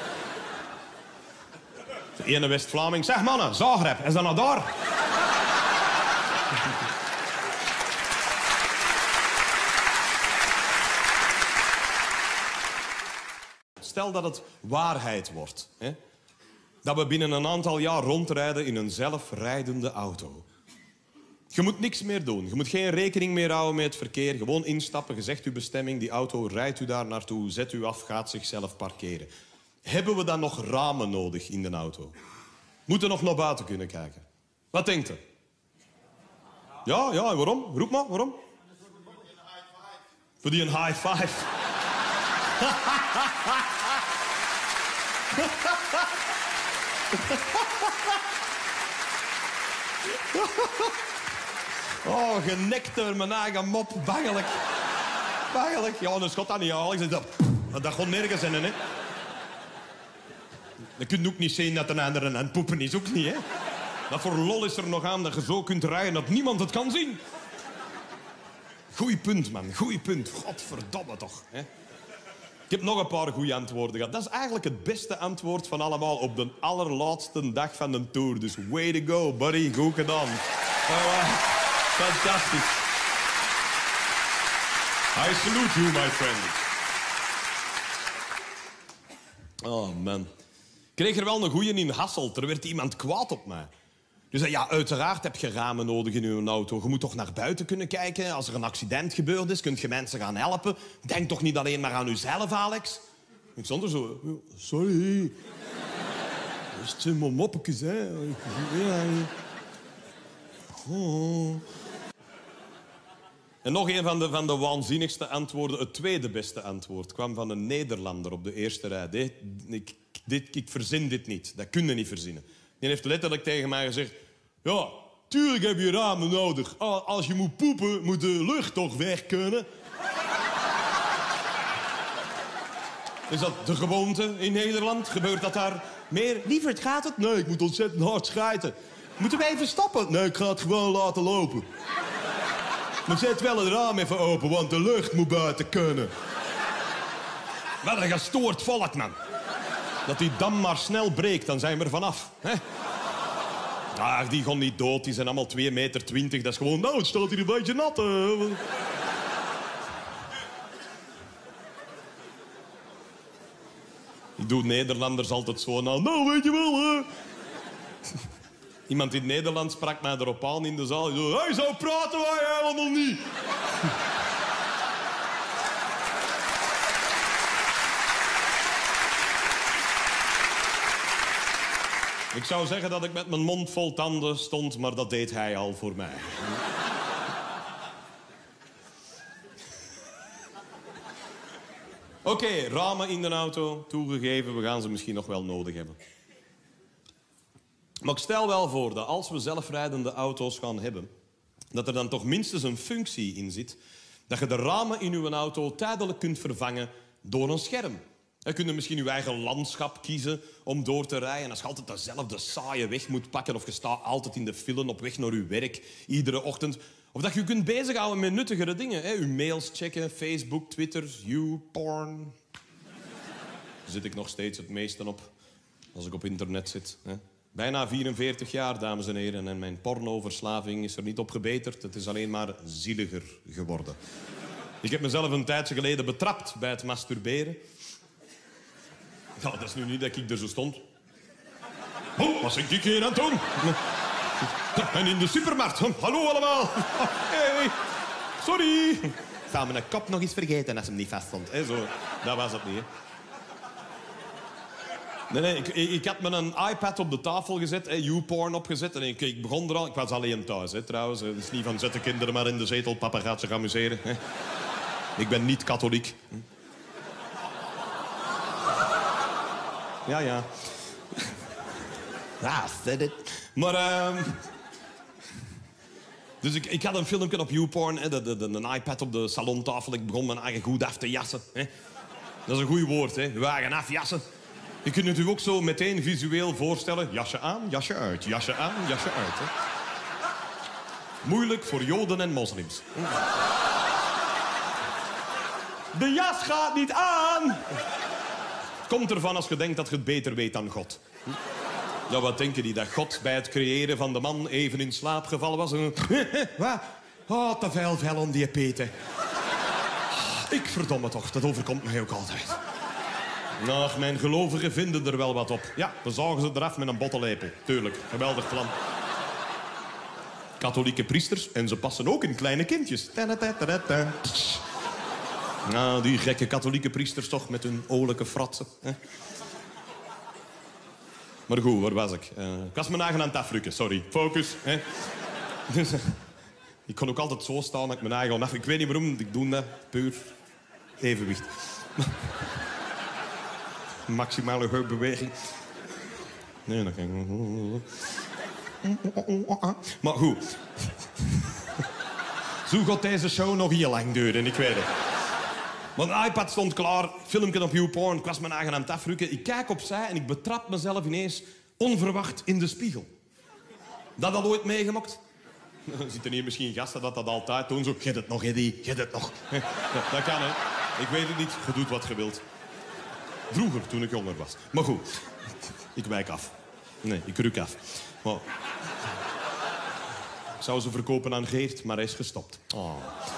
De ene West-Vlaming. Zeg mannen, Zagreb, is dat nou daar? Stel dat het waarheid wordt. Hè? Dat we binnen een aantal jaar rondrijden in een zelfrijdende auto. Je moet niks meer doen. Je moet geen rekening meer houden met het verkeer. Gewoon instappen, je zegt uw bestemming, die auto rijdt u daar naartoe, zet u af, gaat zichzelf parkeren. Hebben we dan nog ramen nodig in de auto? Moeten we nog naar buiten kunnen kijken? Wat denkt u? Ja, waarom? Roep maar, waarom? Voor die een high five. Oh, genekt door mijn eigen mop. Bangelijk. Bangelijk. Ja, dan schot dat niet aan. Dat gaat nergens in, hè. Je kunt ook niet zien dat een ander aan het poepen is. Ook niet, hè. Dat voor lol is er nog aan dat je zo kunt rijden dat niemand het kan zien. Goeie punt, man. Goeie punt. Godverdomme toch, hè. Ik heb nog een paar goede antwoorden gehad. Dat is eigenlijk het beste antwoord van allemaal op de allerlaatste dag van de tour. Dus way to go, buddy. Goed gedaan. Fantastisch. I salute you, my friend. Oh, man. Ik kreeg er wel een goeie in Hasselt. Er werd iemand kwaad op mij. Dus ja, uiteraard heb je ramen nodig in je auto. Je moet toch naar buiten kunnen kijken. Als er een accident gebeurd is, kun je mensen gaan helpen. Denk toch niet alleen maar aan jezelf, Alex? Ik stond er zo... Sorry. Het zijn maar moppetjes, hè. Oh. En nog een van de waanzinnigste antwoorden, het tweede beste antwoord, kwam van een Nederlander op de eerste rij. Ik verzin dit niet. Dat kun je niet verzinnen. Die heeft letterlijk tegen mij gezegd... Ja, tuurlijk heb je ramen nodig. Als je moet poepen, moet de lucht toch weg kunnen. Is dat de gewoonte in Nederland? Gebeurt dat daar meer? Lieverd, gaat het? Nee, ik moet ontzettend hard schijten. Moeten we even stoppen? Nee, ik ga het gewoon laten lopen. Maar zet wel het raam even open, want de lucht moet buiten kunnen. Wat een gestoord volk, man. Dat die dam maar snel breekt, dan zijn we er vanaf. Hè? Ah, die gaan niet dood, die zijn allemaal 2,20 meter. Dat is gewoon, nou, het staat hier een beetje nat. Ik doe Nederlanders altijd zo, nou, weet je wel, hè. Iemand in het Nederlands sprak mij erop aan in de zaal. Hij zou praten, wij helemaal niet. Ik zou zeggen dat ik met mijn mond vol tanden stond, maar dat deed hij al voor mij. Oké, ramen in de auto, toegegeven, we gaan ze misschien nog wel nodig hebben. Maar ik stel wel voor dat als we zelfrijdende auto's gaan hebben, dat er dan toch minstens een functie in zit, dat je de ramen in je auto tijdelijk kunt vervangen door een scherm. Je kunt misschien je eigen landschap kiezen om door te rijden. Als je altijd dezelfde saaie weg moet pakken of je staat altijd in de file op weg naar je werk iedere ochtend. Of dat je kunt bezighouden met nuttigere dingen. Hè? Je mails checken, Facebook, Twitter, YouPorn. Daar zit ik nog steeds het meeste op als ik op internet zit. Hè? Bijna 44 jaar, dames en heren. En mijn pornoverslaving is er niet op gebeterd. Het is alleen maar zieliger geworden. Ik heb mezelf een tijdje geleden betrapt bij het masturberen. Nou, dat is nu niet dat ik er zo stond. Oh, wat zit ik hier aan het doen? En in de supermarkt. Hallo allemaal. Hey, sorry. Ik zou mijn kop nog eens vergeten als hem niet vaststond. Zo, dat was het niet. Hè. Nee, ik had me een iPad op de tafel gezet, YouPorn opgezet. En ik begon er al. Ik was alleen thuis, trouwens. Het is niet van zet de kinderen maar in de zetel, papa gaat zich amuseren. Hè. Ik ben niet katholiek. Ja. Ja, said it. Maar, dus ik had een filmpje op YouPorn, een iPad op de salontafel. Ik begon mijn eigen goed af te jassen. Hè. Dat is een goed woord, hè. Wagen afjassen. Je kunt het u ook zo meteen visueel voorstellen. Jasje aan, jasje uit. Jasje aan, jasje uit. Hè. Moeilijk voor Joden en moslims. De jas gaat niet aan. Het komt ervan als je denkt dat je het beter weet dan God. Ja, wat denken die? Dat God bij het creëren van de man even in slaap gevallen was? Wat? Oh, te veel vel om die peten. Ik verdomme toch, dat overkomt mij ook altijd. Nou, mijn gelovigen vinden er wel wat op. Ja, dan zagen ze eraf met een bottenlepel. Tuurlijk, geweldig plan. Katholieke priesters, en ze passen ook in kleine kindjes. Nou, die gekke katholieke priesters toch, met hun olijke fratsen. Hè? Maar goed, waar was ik? Ik was mijn eigen aan het afrukken, sorry. Focus. Hè? Dus, ik kon ook altijd zo staan dat ik mijn eigen af... Ik weet niet waarom, ik doe dat puur evenwicht. Maximale heupbeweging. Nee, dat kan ik... Maar goed. Zo gaat deze show nog heel lang duren, ik weet het. Want de iPad stond klaar, filmpje op YouPorn, ik was mijn eigen aan het afrukken. Ik kijk opzij en ik betrap mezelf ineens onverwacht in de spiegel. Dat al ooit meegemaakt? Er zitten hier misschien gasten dat altijd doen. Zo, get het nog, Eddie, get het nog. Ja, dat kan, hè. Ik weet het niet, je doet wat je wilt. Vroeger, toen ik jonger was. Maar goed, ik wijk af. Nee, ik ruk af. Maar... Ik zou ze verkopen aan Geert, maar hij is gestopt. Oh.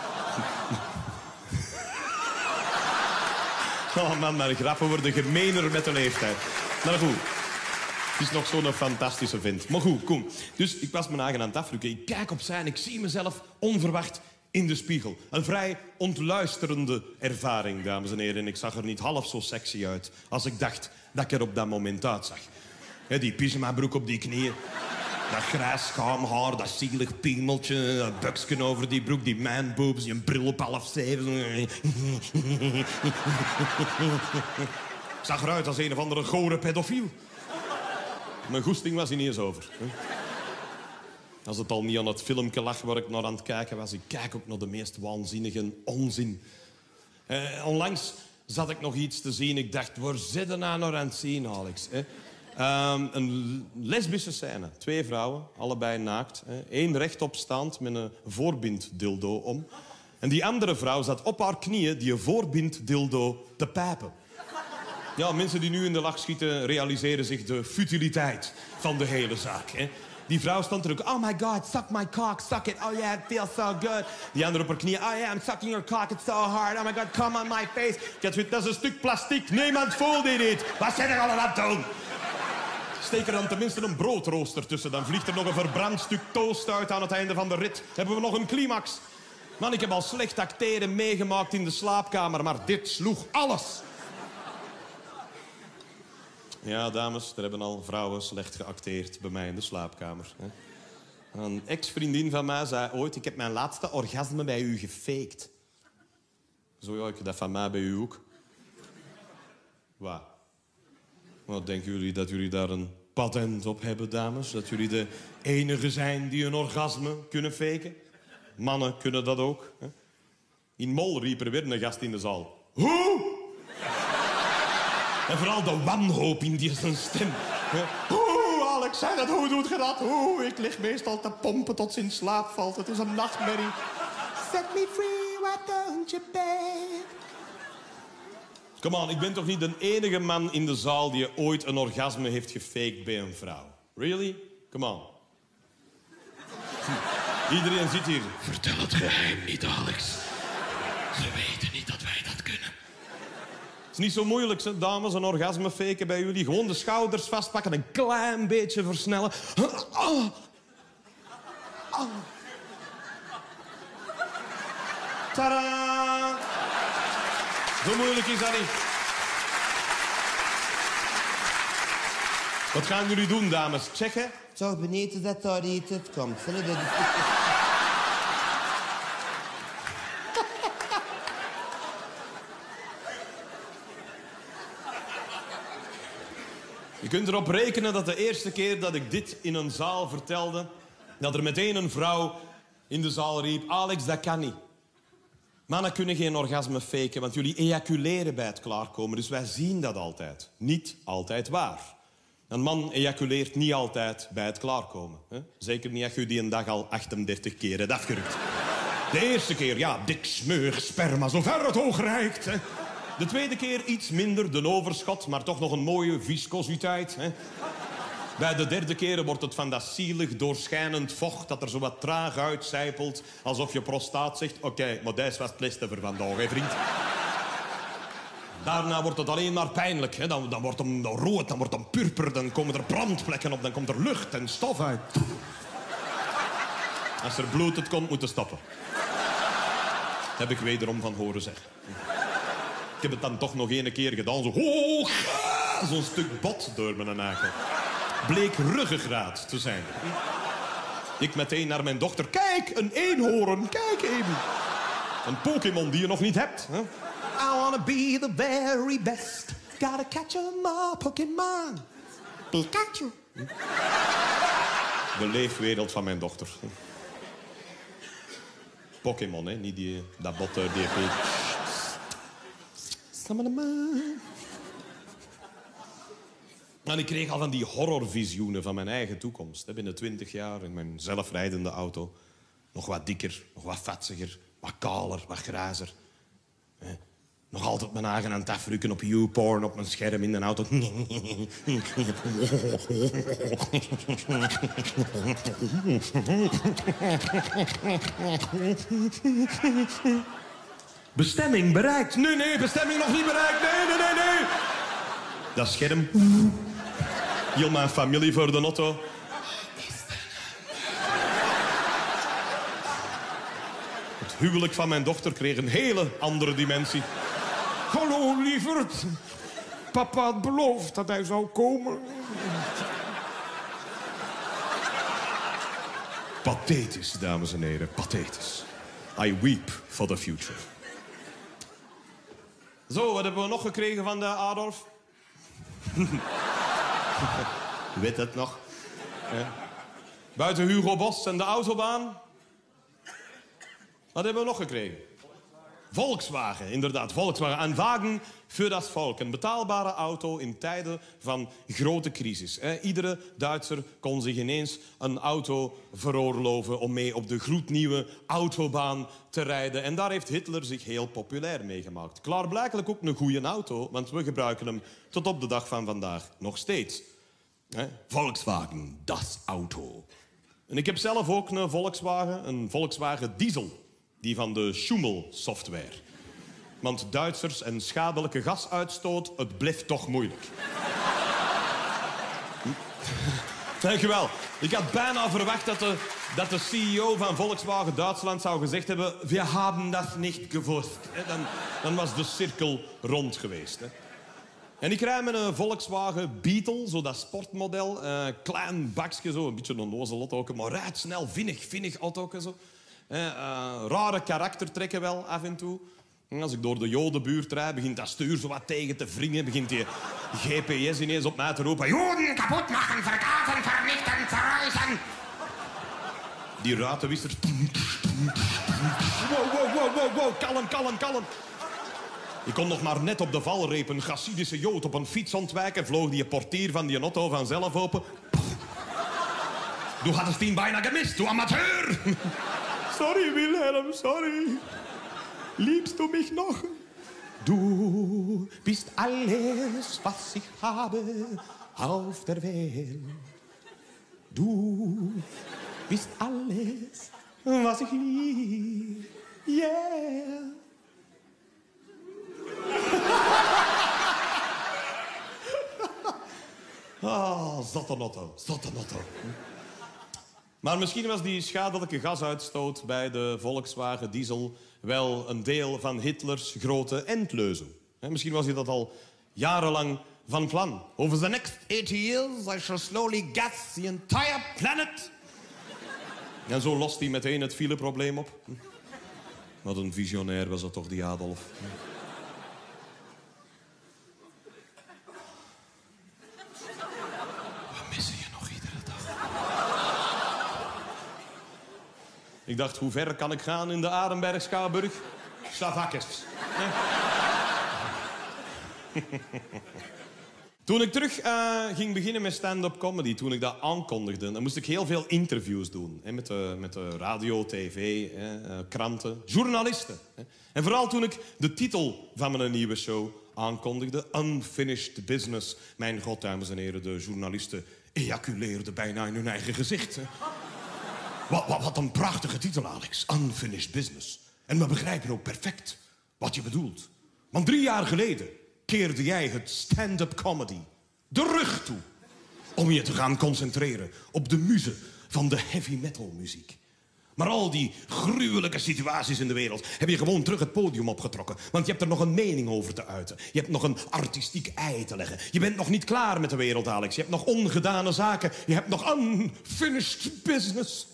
Oh man, mijn grappen worden gemener met de leeftijd. Maar goed, het is nog zo'n fantastische vent. Maar goed, kom. Dus ik was mijn eigen aan het afrukken. Ik kijk opzij en ik zie mezelf onverwacht in de spiegel. Een vrij ontluisterende ervaring, dames en heren. En ik zag er niet half zo sexy uit als ik dacht dat ik er op dat moment uitzag. Die pyjamabroek op die knieën. Dat grijs schaamhaar, dat zielig piemeltje, dat buksken over die broek, die manboobs, die een bril op 6:30. Ik zag eruit als een of andere gore pedofiel. Mijn goesting was ineens over. Als het al niet aan het filmpje lag waar ik naar aan het kijken was, ik kijk ook naar de meest waanzinnige onzin. Onlangs zat ik nog iets te zien. Ik dacht, waar zit je nou naar aan het zien, Alex? Een lesbische scène. 2 vrouwen, allebei naakt. Eén rechtop staand met een voorbinddildo om. En die andere vrouw zat op haar knieën die een voorbinddildo te pijpen. Ja, mensen die nu in de lach schieten realiseren zich de futiliteit van de hele zaak. Hè. Die vrouw stond er ook. Oh my god, suck my cock, suck it. Oh yeah, it feels so good. Die andere op haar knieën. Oh yeah, I'm sucking your cock, it's so hard. Oh my god, come on my face. Dat is een stuk plastic. Niemand voelt dit niet. Wat zijn er allemaal aan het doen? Steek er dan tenminste een broodrooster tussen. Dan vliegt er nog een verbrand stuk toast uit aan het einde van de rit. Hebben we nog een climax. Man, ik heb al slecht acteren meegemaakt in de slaapkamer, maar dit sloeg alles. Ja, dames, er hebben al vrouwen slecht geacteerd bij mij in de slaapkamer. Een ex-vriendin van mij zei ooit... Ik heb mijn laatste orgasme bij u gefaked. Zo, ja, ik heb dat van mij bij u ook. Wat? Wat denken jullie dat jullie daar een patent op hebben, dames? Dat jullie de enige zijn die een orgasme kunnen faken? Mannen kunnen dat ook. Hè? In Mol riep er weer een gast in de zaal. Hoe? En vooral de wanhoop in die zijn stem. Hoe, Alex, zeg het, hoe doet je dat? Hoe, ik lig meestal te pompen tot ze in slaap valt. Het is een nachtmerrie. Set me free, why don't you, babe? Come on, ik ben toch niet de enige man in de zaal die ooit een orgasme heeft gefaked bij een vrouw? Really? Come on. Iedereen zit hier. Vertel het geheim niet, Alex. Ze weten niet dat wij dat kunnen. Het is niet zo moeilijk, hè, dames, een orgasme faken bij jullie. Gewoon de schouders vastpakken, een klein beetje versnellen. Tadaa! Zo moeilijk is dat niet. Wat gaan jullie doen, dames? Checken? Zo beneden dat daar iets komt. Je kunt erop rekenen dat de eerste keer dat ik dit in een zaal vertelde, dat er meteen een vrouw in de zaal riep: Alex, dat kan niet. Mannen kunnen geen orgasme faken, want jullie ejaculeren bij het klaarkomen. Dus wij zien dat altijd. Niet altijd waar. Een man ejaculeert niet altijd bij het klaarkomen. Hè? Zeker niet als je die een dag al 38 keer hebt afgerukt. De eerste keer, ja, dik smeuig sperma, zover het oog reikt. Hè? De tweede keer iets minder, de overschot, maar toch nog een mooie viscositeit. Hè? Bij de derde keer wordt het van dat zielig, doorschijnend vocht dat er zo wat traag uitcijpelt, alsof je prostaat zegt: oké, maar deze was het leste voor vandaag, hè, vriend. Daarna wordt het alleen maar pijnlijk. Hè? Dan wordt hem rood, dan wordt hem purper, dan komen er brandplekken op, dan komt er lucht en stof uit. Als er bloed uit komt, moet je stoppen. Dat heb ik wederom van horen zeggen. Ik heb het dan toch nog één keer gedaan, zo hoog, zo'n stuk bot door mijn nakel. Bleek ruggengraat te zijn. Ik meteen naar mijn dochter: kijk, een eenhoorn, kijk even. Een Pokémon die je nog niet hebt. Hè? I wanna be the very best. Gotta catch 'em all, Pokémon. Pikachu. De leefwereld van mijn dochter. Pokémon, hè? Niet dat bot die ik... En ik kreeg al van die horrorvisioenen van mijn eigen toekomst. Hè? Binnen 20 jaar in mijn zelfrijdende auto. Nog wat dikker, nog wat vatsiger, wat kaler, wat grazer. Nog altijd mijn eigen aan het afrukken op YouPorn op mijn scherm in de auto. Bestemming bereikt. Nee, bestemming nog niet bereikt. Nee. Dat scherm. Heel mijn familie voor de auto. Het huwelijk van mijn dochter kreeg een hele andere dimensie. Hallo, lieverd. Papa had beloofd dat hij zou komen. Pathetisch, dames en heren. Pathetisch. I weep for the future. Zo, wat hebben we nog gekregen van de Adolf? Weet het nog? Ja. Buiten Hugo Boss en de autobaan. Wat hebben we nog gekregen? Volkswagen, inderdaad, Volkswagen. Een wagen voor das Volk. Een betaalbare auto in tijden van grote crisis. Iedere Duitser kon zich ineens een auto veroorloven om mee op de gloednieuwe autobaan te rijden. En daar heeft Hitler zich heel populair mee gemaakt. Klaarblijkelijk ook een goede auto, want we gebruiken hem tot op de dag van vandaag nog steeds. Volkswagen, das Auto. En ik heb zelf ook een Volkswagen Diesel. Die van de Schummel-software. Want Duitsers en schadelijke gasuitstoot, het blijft toch moeilijk. Dankjewel. Ik had bijna verwacht dat de CEO van Volkswagen Duitsland zou gezegd hebben: we hebben dat niet gewusst. Dan was de cirkel rond geweest. Hè. En ik rij met een Volkswagen Beetle, zo dat sportmodel. Klein bakje, zo, een beetje een onnozel auto, maar rijdt snel, vinnig auto. Zo. Rare karaktertrekken wel, af en toe. En als ik door de Jodenbuurt rijd, begint dat stuur zo wat tegen te wringen. Begint die GPS ineens op mij te roepen: Joden kapot maken, verkaven, vernichten, verhuizen. Die ruitenwissers. Wow, kalm. Ik kon nog maar net op de valreep een Chassidische Jood op een fiets ontwijken. Vloog die portier van die auto vanzelf open. Du had het team bijna gemist, du amateur. Sorry, Wilhelm, sorry. Liebst du mich noch? Du bist alles, was ich habe auf der Welt. Du bist alles, was ich lieb. Yeah. Zotte notto, zotte notto. Maar misschien was die schadelijke gasuitstoot bij de Volkswagen Diesel wel een deel van Hitlers grote endleuze. Misschien was hij dat al jarenlang van plan. Over the next 80 years I shall slowly gas the entire planet. En zo lost hij meteen het fileprobleem op. Wat een visionair was dat toch, die Adolf. We missen je nog iedere dag. Ik dacht, hoe ver kan ik gaan in de Arenberg Schouwburg? Slavakes. Toen ik terug ging beginnen met stand-up comedy, toen ik dat aankondigde, dan moest ik heel veel interviews doen. Hè, met de radio, tv, kranten, journalisten. Hè. En vooral toen ik de titel van mijn nieuwe show aankondigde, Unfinished Business. Mijn god, dames en heren, de journalisten ejaculeerden bijna in hun eigen gezicht. Hè. Wat een prachtige titel, Alex. Unfinished Business. En we begrijpen ook perfect wat je bedoelt. Want 3 jaar geleden keerde jij het stand-up comedy de rug toe om je te gaan concentreren op de muze van de heavy metal muziek. Maar al die gruwelijke situaties in de wereld heb je gewoon terug het podium opgetrokken. Want je hebt er nog een mening over te uiten. Je hebt nog een artistiek ei te leggen. Je bent nog niet klaar met de wereld, Alex. Je hebt nog ongedane zaken. Je hebt nog unfinished business.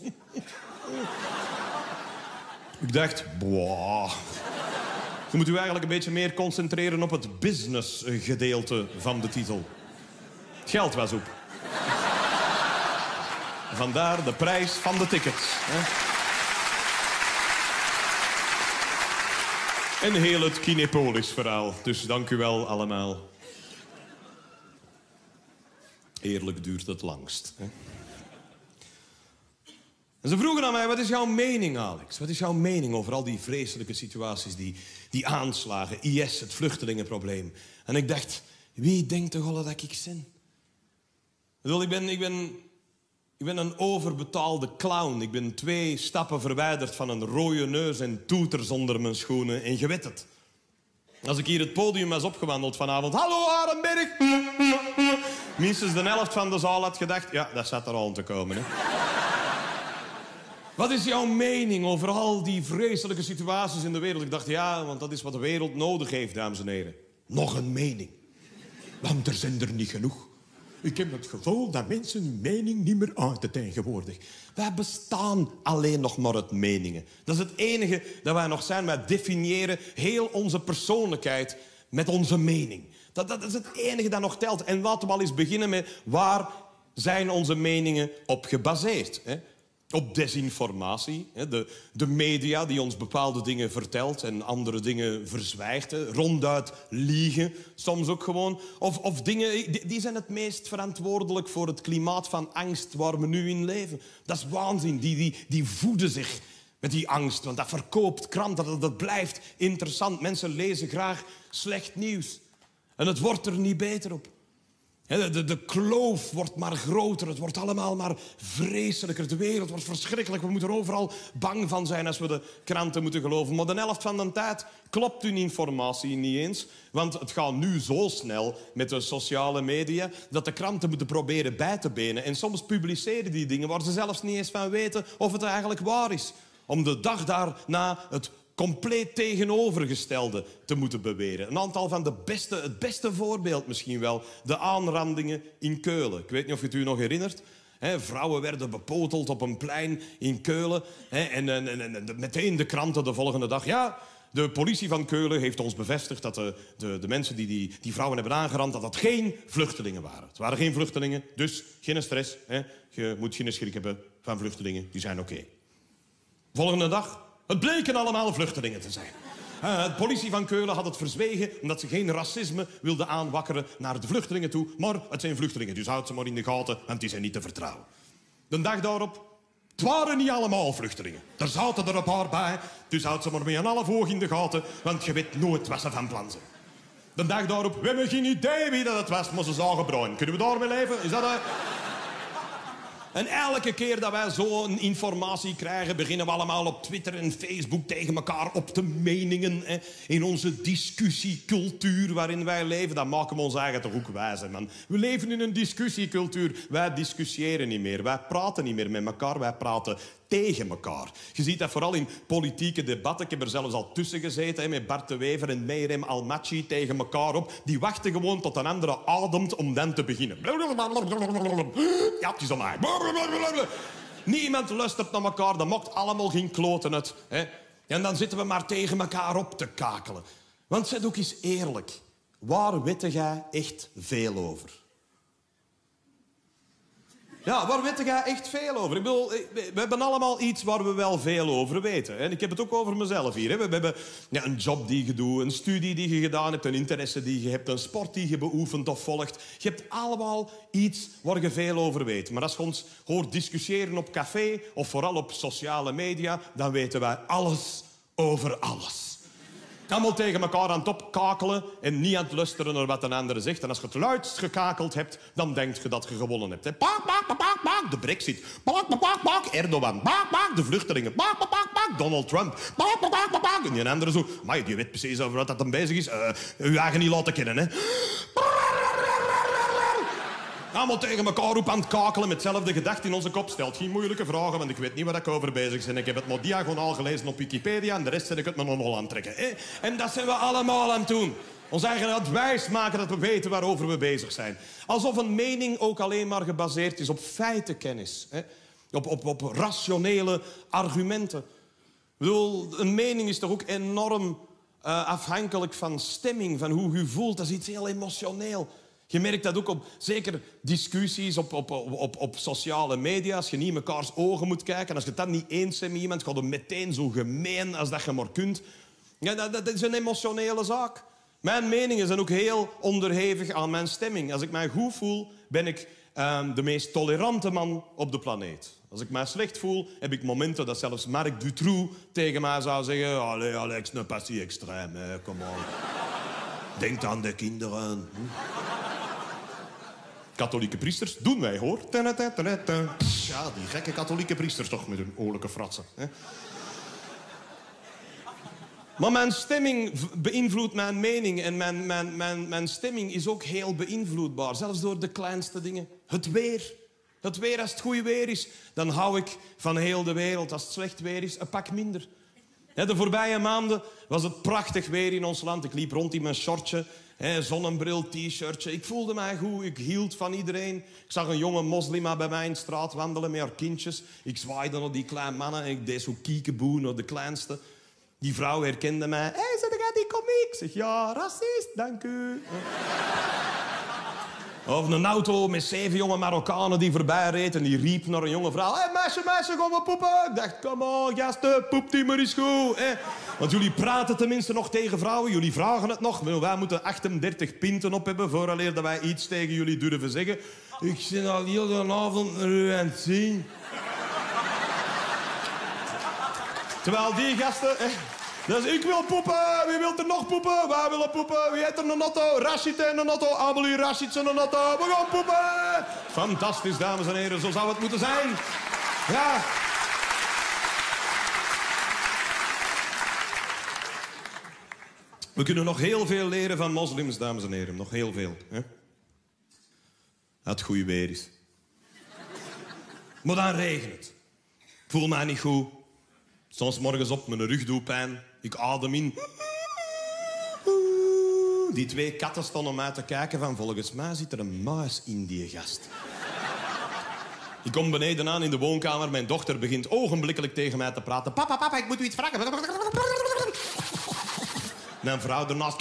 Ik dacht, boah. Je moet u eigenlijk een beetje meer concentreren op het business-gedeelte van de titel. Het geld was op. Vandaar de prijs van de tickets. Hè? En heel het Kinepolis-verhaal. Dus dank u wel allemaal. Eerlijk duurt het langst. Hè? En ze vroegen aan mij, wat is jouw mening, Alex? Wat is jouw mening over al die vreselijke situaties, die aanslagen, IS, het vluchtelingenprobleem? En ik dacht, wie denkt toch al dat ik ben? Ik ben een overbetaalde clown. Ik ben 2 stappen verwijderd van een rode neus en toeters onder mijn schoenen. En je weet het. Als ik hier het podium was opgewandeld vanavond... Hallo, Arenberg! Minstens de helft van de zaal had gedacht... Ja, dat zat er al aan te komen, hè. Wat is jouw mening over al die vreselijke situaties in de wereld? Ik dacht, ja, want dat is wat de wereld nodig heeft, dames en heren. Nog een mening. Want er zijn er niet genoeg. Ik heb het gevoel dat mensen hun mening niet meer uiten tegenwoordig. Wij bestaan alleen nog maar uit meningen. Dat is het enige dat wij nog zijn. Wij definiëren heel onze persoonlijkheid met onze mening. Dat is het enige dat nog telt. En laten we al eens beginnen met waar zijn onze meningen op gebaseerd, hè? Op desinformatie. De media die ons bepaalde dingen vertelt en andere dingen verzwijgt. Ronduit liegen, soms ook gewoon. Of dingen die zijn het meest verantwoordelijk voor het klimaat van angst waar we nu in leven. Dat is waanzin. Die voeden zich met die angst. Want dat verkoopt kranten, dat blijft interessant. Mensen lezen graag slecht nieuws. En het wordt er niet beter op. De kloof wordt maar groter. Het wordt allemaal maar vreselijker. De wereld wordt verschrikkelijk. We moeten er overal bang van zijn als we de kranten moeten geloven. Maar de helft van de tijd klopt hun informatie niet eens. Want het gaat nu zo snel met de sociale media dat de kranten moeten proberen bij te benen. En soms publiceren die dingen waar ze zelfs niet eens van weten of het eigenlijk waar is. Om de dag daarna het compleet tegenovergestelde te moeten beweren. Een aantal van het beste voorbeeld misschien wel, de aanrandingen in Keulen. Ik weet niet of je het u nog herinnert. Vrouwen werden bepoteld op een plein in Keulen. En meteen de kranten de volgende dag. Ja, de politie van Keulen heeft ons bevestigd dat de mensen die vrouwen hebben aangerand, dat geen vluchtelingen waren. Het waren geen vluchtelingen, dus geen stress. Je moet geen schrik hebben van vluchtelingen, die zijn oké. Volgende dag. Het bleken allemaal vluchtelingen te zijn. De politie van Keulen had het verzwegen omdat ze geen racisme wilden aanwakkeren naar de vluchtelingen toe. Maar het zijn vluchtelingen, dus houd ze maar in de gaten, want die zijn niet te vertrouwen. De dag daarop, het waren niet allemaal vluchtelingen. Er zaten er een paar bij, dus houd ze maar met een half oog in de gaten, want je weet nooit wat ze van plan zijn. De dag daarop, we hebben geen idee wie dat het was, maar ze zagen bruin. Kunnen we daarmee leven? Is dat En elke keer dat wij zo'n informatie krijgen, beginnen we allemaal op Twitter en Facebook tegen elkaar op te meningen. Hè. In onze discussiecultuur waarin wij leven, dan maken we ons eigen toch ook wijs. Hè, man. We leven in een discussiecultuur. Wij discussiëren niet meer. Wij praten niet meer met elkaar. Wij praten tegen elkaar. Je ziet dat vooral in politieke debatten. Ik heb er zelfs al tussen gezeten, hè, met Bart de Wever en Meirem Almaty tegen elkaar op. Die wachten gewoon tot een andere ademt om dan te beginnen. Ja, het is aan mij. Niemand luistert naar elkaar. Dat maakt allemaal geen kloten uit. Hè. En dan zitten we maar tegen elkaar op te kakelen. Want zeg ook eens eerlijk. Waar weet jij echt veel over? Ja, waar weet jij echt veel over? Ik bedoel, we hebben allemaal iets waar we wel veel over weten. En ik heb het ook over mezelf hier. Hè. We hebben een job die je doet, een studie die je gedaan hebt, een interesse die je hebt, een sport die je beoefent of volgt. Je hebt allemaal iets waar je veel over weet. Maar als je ons hoort discussiëren op café of vooral op sociale media, dan weten wij alles over alles. Allemaal tegen elkaar aan het opkakelen en niet aan het luisteren naar wat een ander zegt. En als je het luidst gekakeld hebt, dan denk je dat je gewonnen hebt. Hè. Pak, pak, pak, pak, pak, de Brexit. Pak, pak, pak, pak, Erdogan. Pak, pak, de vluchtelingen. Pak, pak, pak, pak, Donald Trump. Pak, pak, pak, pak, pak. En die andere zo, maar je weet precies over wat dat dan bezig is. Uw eigen niet laten kennen, hè. Allemaal tegen elkaar op aan het kakelen met hetzelfde gedacht in onze kop. Stelt geen moeilijke vragen, want ik weet niet waar ik over bezig ben. Ik heb het maar diagonaal gelezen op Wikipedia en de rest zet ik het me nog wel aan het trekken. Hè? En dat zijn we allemaal aan het doen. Ons eigen advies maken dat we weten waarover we bezig zijn. Alsof een mening ook alleen maar gebaseerd is op feitenkennis. Hè? Op rationele argumenten. Ik bedoel, een mening is toch ook enorm afhankelijk van stemming, van hoe je voelt. Dat is iets heel emotioneel. Je merkt dat ook op zeker discussies op sociale media. Als je niet in mekaars ogen moet kijken. En als je het dan niet eens bent met iemand, gaat het meteen zo gemeen als dat je maar kunt. Ja, dat is een emotionele zaak. Mijn meningen zijn ook heel onderhevig aan mijn stemming. Als ik mij goed voel, ben ik de meest tolerante man op de planeet. Als ik mij slecht voel, heb ik momenten dat zelfs Marc Dutroux tegen mij zou zeggen... Allee, Alex, ne pas si extreem, kom on. Denk aan de kinderen. Katholieke priesters doen wij, hoor. Ja, die gekke katholieke priesters toch met hun oorlijke fratsen. Hè? Maar mijn stemming beïnvloedt mijn mening. En mijn stemming is ook heel beïnvloedbaar. Zelfs door de kleinste dingen. Het weer. Het weer, als het goed weer is, dan hou ik van heel de wereld. Als het slecht weer is, een pak minder. De voorbije maanden was het prachtig weer in ons land. Ik liep rond in mijn shortje, zonnebril, t-shirtje. Ik voelde mij goed, ik hield van iedereen. Ik zag een jonge moslima bij mij in de straat wandelen met haar kindjes. Ik zwaaide naar die kleine mannen en ik deed zo kiekeboe naar de kleinste. Die vrouw herkende mij. Hé, zet jij die komiek? Ik zeg, ja, racist, dank u. Of een auto met 7 jonge Marokkanen die voorbij reed en die riep naar een jonge vrouw. Hé, meisje, kom maar poepen. Ik dacht, kom on, gasten, poep die maar eens goed. Want jullie praten tenminste nog tegen vrouwen. Jullie vragen het nog. Wij moeten 38 pinten op hebben vooraleer dat wij iets tegen jullie durven zeggen. Ik zit al heel de avond naar u aan het zien. Terwijl die gasten... Dus ik wil poepen. Wie wil er nog poepen? Wij willen poepen. Wie heeft er een auto? Rashid en een auto. Amelie Rashid en een auto. We gaan poepen. Fantastisch, dames en heren. Zo zou het moeten zijn. Ja. We kunnen nog heel veel leren van moslims, dames en heren. Nog heel veel. Hè? Als het goede weer is. Maar dan regent het. Ik voel mij niet goed. Soms morgens op, mijn rug doet pijn. Ik adem in. Die 2 katten stonden om mij te kijken van... Volgens mij zit er een muis in die gast. Ik kom beneden aan in de woonkamer. Mijn dochter begint ogenblikkelijk tegen mij te praten. Papa, ik moet u iets vragen. Mijn vrouw ernaast...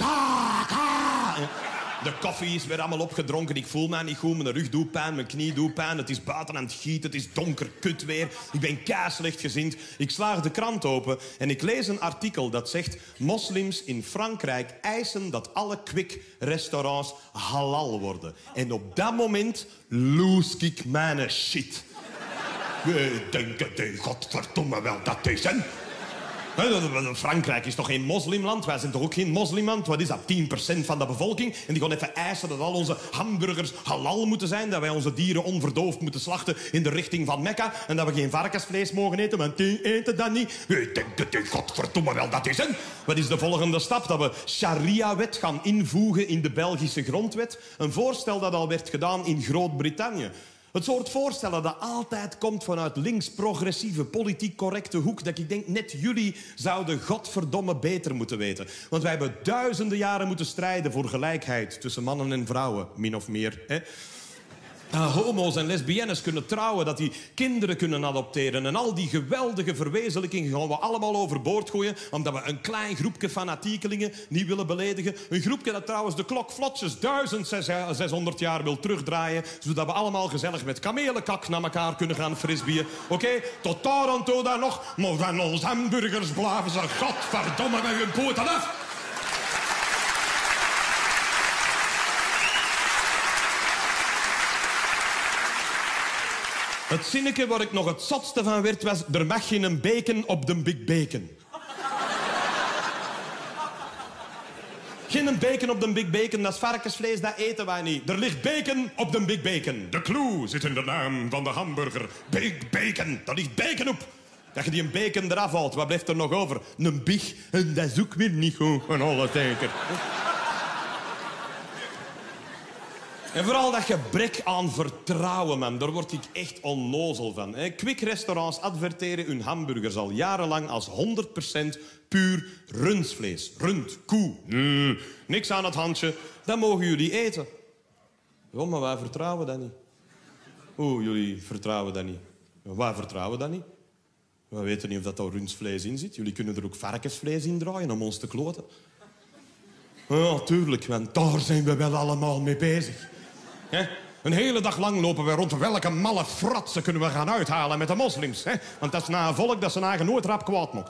De koffie is weer allemaal opgedronken. Ik voel mij niet goed. Mijn rug doet pijn, mijn knie doet pijn. Het is buiten aan het gieten. Het is donker, kut weer. Ik ben keislecht gezind. Ik slaag de krant open en ik lees een artikel dat zegt... Moslims in Frankrijk eisen dat alle quick-restaurants halal worden. En op dat moment loos ik mijn shit. We denken, godverdomme wel, dat is, hè? Frankrijk is toch geen moslimland? Wij zijn toch ook geen moslimland? Wat is dat? 10% van de bevolking? En die gaan even eisen dat al onze hamburgers halal moeten zijn. Dat wij onze dieren onverdoofd moeten slachten in de richting van Mekka. En dat we geen varkensvlees mogen eten, want die eten dat niet. Ik denk dat die godverdomme wel dat is. Hè? Wat is de volgende stap? Dat we sharia-wet gaan invoegen in de Belgische grondwet. Een voorstel dat al werd gedaan in Groot-Brittannië. Het soort voorstellen dat altijd komt vanuit links-progressieve, politiek correcte hoek, dat ik denk, net jullie zouden godverdomme beter moeten weten. Want wij hebben duizenden jaren moeten strijden voor gelijkheid tussen mannen en vrouwen, min of meer. Hè? Dat homo's en lesbiennes kunnen trouwen, dat die kinderen kunnen adopteren. En al die geweldige verwezenlijkingen gaan we allemaal overboord gooien, omdat we een klein groepje fanatiekelingen niet willen beledigen. Een groepje dat trouwens de klok vlotjes 1600 jaar wil terugdraaien, zodat we allemaal gezellig met kamelenkak naar elkaar kunnen gaan frisbeeën. Oké? Tot daar en toe dan nog, maar van ons hamburgers blaven ze godverdomme met hun poten af. Het zinnetje waar ik nog het zotste van werd was... Er mag geen bacon op de Big Bacon. Geen bacon op de Big Bacon, dat is varkensvlees, dat eten wij niet. Er ligt bacon op de Big Bacon. De clue zit in de naam van de hamburger. Big Bacon, daar ligt bacon op. Dat je die een bacon eraf haalt, wat blijft er nog over? Een big, en dat is ook weer niet goed van alle zeker. En vooral dat gebrek aan vertrouwen, man. Daar word ik echt onnozel van. Quick-restaurants adverteren hun hamburgers al jarenlang als 100% puur rundvlees. Rund, koe. Niks aan het handje. Dat mogen jullie eten. Ja, maar wij vertrouwen dat niet. Oeh, jullie vertrouwen dat niet. Wij vertrouwen dat niet. We weten niet of dat rundvlees in zit. Jullie kunnen er ook varkensvlees in draaien om ons te kloten. Ja, tuurlijk, want daar zijn we wel allemaal mee bezig. He? Een hele dag lang lopen we rond welke malle fratsen kunnen we gaan uithalen met de moslims. He? Want dat is na een volk dat zijn eigen nooit rap kwaad maakt.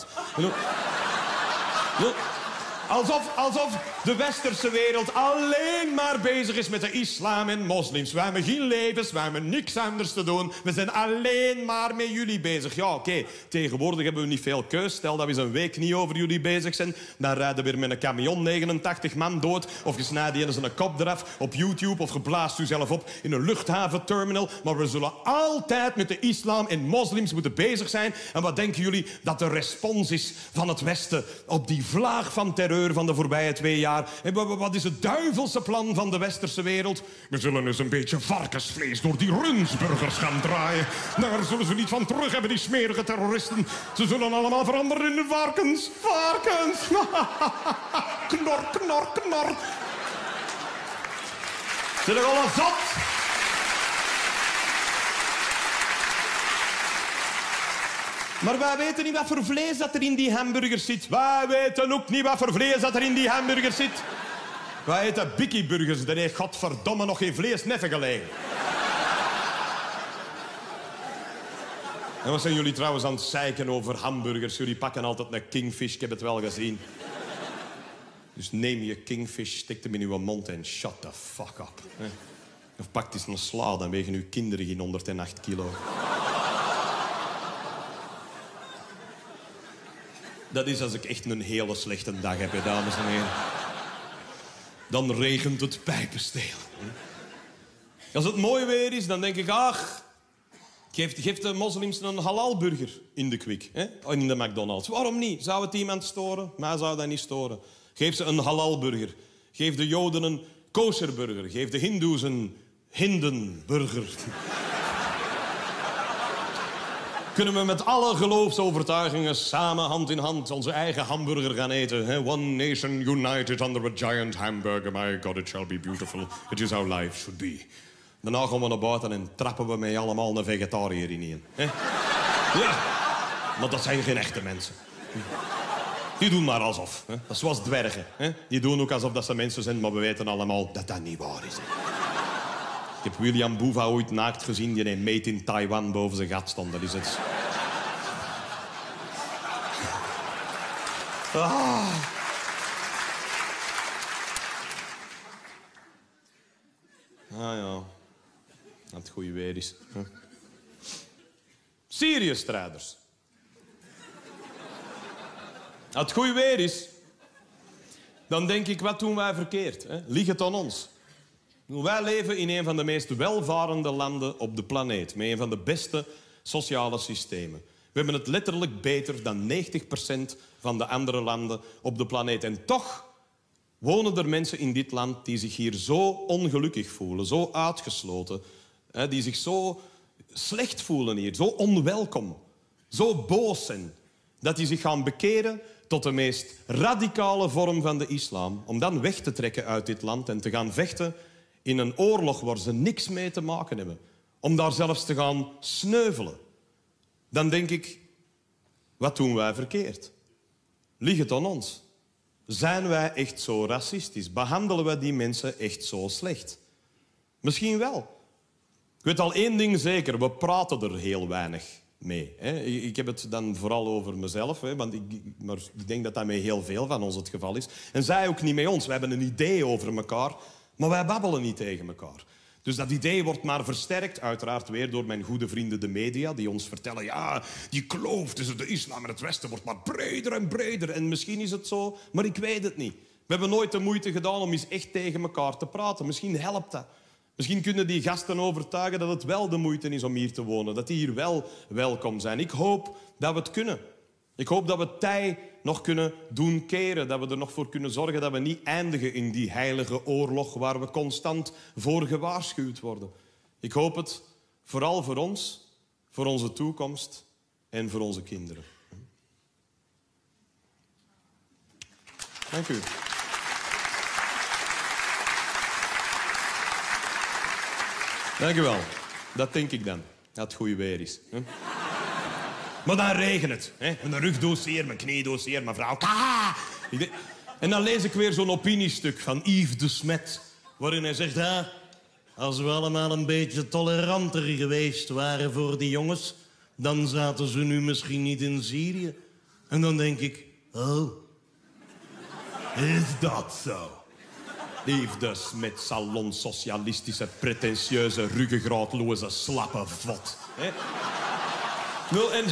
Alsof de westerse wereld alleen maar bezig is met de islam en moslims. Wij hebben geen levens, wij hebben niks anders te doen. We zijn alleen maar met jullie bezig. Ja, oké. Tegenwoordig hebben we niet veel keus. Stel dat we eens een week niet over jullie bezig zijn. Dan rijden we weer met een camion 89 man dood. Of je snijdt eens een kop eraf op YouTube. Of je blaast jezelf op in een luchthaventerminal. Maar we zullen altijd met de islam en moslims moeten bezig zijn. En wat denken jullie dat de respons is van het Westen op die vlaag van terreur van de voorbije 2 jaar? En wat is het duivelse plan van de westerse wereld? We zullen eens een beetje varkensvlees door die runsburgers gaan draaien. Daar zullen ze niet van terug hebben, die smerige terroristen. Ze zullen allemaal veranderen in de varkens. Varkens! Knor, knor, knor. Zit er al een zat? Maar wij weten niet wat voor vlees dat er in die hamburgers zit. Wij weten ook niet wat voor vlees dat er in die hamburgers zit. Wij eten bikkie-burgers. Daar heeft godverdomme nog geen vleesneffen gelegen. En wat zijn jullie trouwens aan het zeiken over hamburgers? Jullie pakken altijd een kingfish, ik heb het wel gezien. Dus neem je kingfish, stik hem in uw mond en shut the fuck up. Of pak eens een sla, dan wegen uw kinderen geen 108 kilo. Dat is als ik echt een hele slechte dag heb, dames en heren. Dan regent het pijpensteel. Als het mooi weer is, dan denk ik... Ach, geef de moslims een halalburger in de Quick. In de McDonald's. Waarom niet? Zou het iemand storen? Mij zou dat niet storen. Geef ze een halalburger. Geef de Joden een kosherburger. Geef de Hindoes een hindenburger. Kunnen we met alle geloofsovertuigingen samen hand in hand onze eigen hamburger gaan eten. One nation united under a giant hamburger. My God, it shall be beautiful. It is how life should be. Daarna gaan we naar buiten en trappen we met allemaal een vegetariër in. Ja, maar dat zijn geen echte mensen. Die doen maar alsof. Dat is zoals dwergen. Die doen ook alsof dat ze mensen zijn, maar we weten allemaal dat dat niet waar is. Ik heb William Boeva ooit naakt gezien die een made in Taiwan boven zijn gat stond. Dat is het. Ah. Ja. Dat het goede weer is. Syrië-strijders. Als het goed weer is, dan denk ik, wat doen wij verkeerd? Hè? Ligt het aan ons? Wij leven in een van de meest welvarende landen op de planeet. Met een van de beste sociale systemen. We hebben het letterlijk beter dan 90% van de andere landen op de planeet. En toch wonen er mensen in dit land die zich hier zo ongelukkig voelen, zo uitgesloten, die zich zo slecht voelen hier, zo onwelkom, zo boos zijn, dat die zich gaan bekeren tot de meest radicale vorm van de islam, om dan weg te trekken uit dit land en te gaan vechten in een oorlog waar ze niks mee te maken hebben, om daar zelfs te gaan sneuvelen. Dan denk ik, wat doen wij verkeerd? Ligt het aan ons? Zijn wij echt zo racistisch? Behandelen wij die mensen echt zo slecht? Misschien wel. Ik weet al één ding zeker, we praten er heel weinig mee. Ik heb het dan vooral over mezelf, want maar ik denk dat dat met heel veel van ons het geval is. En zij ook niet met ons. We hebben een idee over elkaar, maar wij babbelen niet tegen elkaar. Dus dat idee wordt maar versterkt, uiteraard weer door mijn goede vrienden de media, die ons vertellen, ja, die kloof tussen de islam en het Westen wordt maar breder en breder. En misschien is het zo, maar ik weet het niet. We hebben nooit de moeite gedaan om eens echt tegen elkaar te praten. Misschien helpt dat. Misschien kunnen die gasten overtuigen dat het wel de moeite is om hier te wonen. Dat die hier wel welkom zijn. Ik hoop dat we het kunnen. Ik hoop dat we tij nog kunnen doen keren. Dat we er nog voor kunnen zorgen dat we niet eindigen in die heilige oorlog waar we constant voor gewaarschuwd worden. Ik hoop het vooral voor ons, voor onze toekomst en voor onze kinderen. Dank u. Dank u wel. Dat denk ik dan. Dat het goede weer is. Hè? Maar dan regent het. Hè? Mijn rug doseer, mijn knie doseer, mijn vrouw... En dan lees ik weer zo'n opiniestuk van Yves de Smet, waarin hij zegt... Ja, als we allemaal een beetje toleranter geweest waren voor die jongens, dan zaten ze nu misschien niet in Syrië. En dan denk ik... Oh, is dat zo? Yves de Smet, salonsocialistische, pretentieuze, ruggengraatloze, slappe vod. Hè? Nou, en...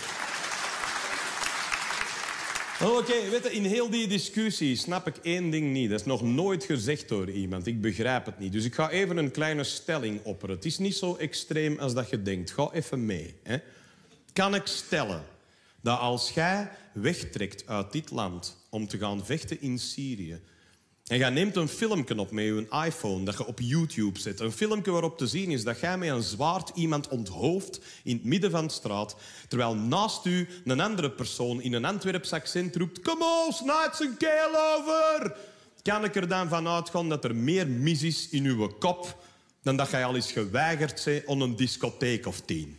Oké, weet je, in heel die discussie snap ik één ding niet. Dat is nog nooit gezegd door iemand. Ik begrijp het niet. Dus ik ga even een kleine stelling opperen. Het is niet zo extreem als dat je denkt. Ga even mee. Hè? Kan ik stellen dat als jij wegtrekt uit dit land om te gaan vechten in Syrië en je neemt een filmpje op met je iPhone dat je op YouTube zet, een filmpje waarop te zien is dat jij met een zwaard iemand onthoofdt in het midden van de straat, terwijl naast u een andere persoon in een Antwerps accent roept: kom on, snijd zijn keel over! Kan ik er dan van uitgaan dat er meer mis is in uw kop dan dat jij al eens geweigerd bent om een discotheek of 10?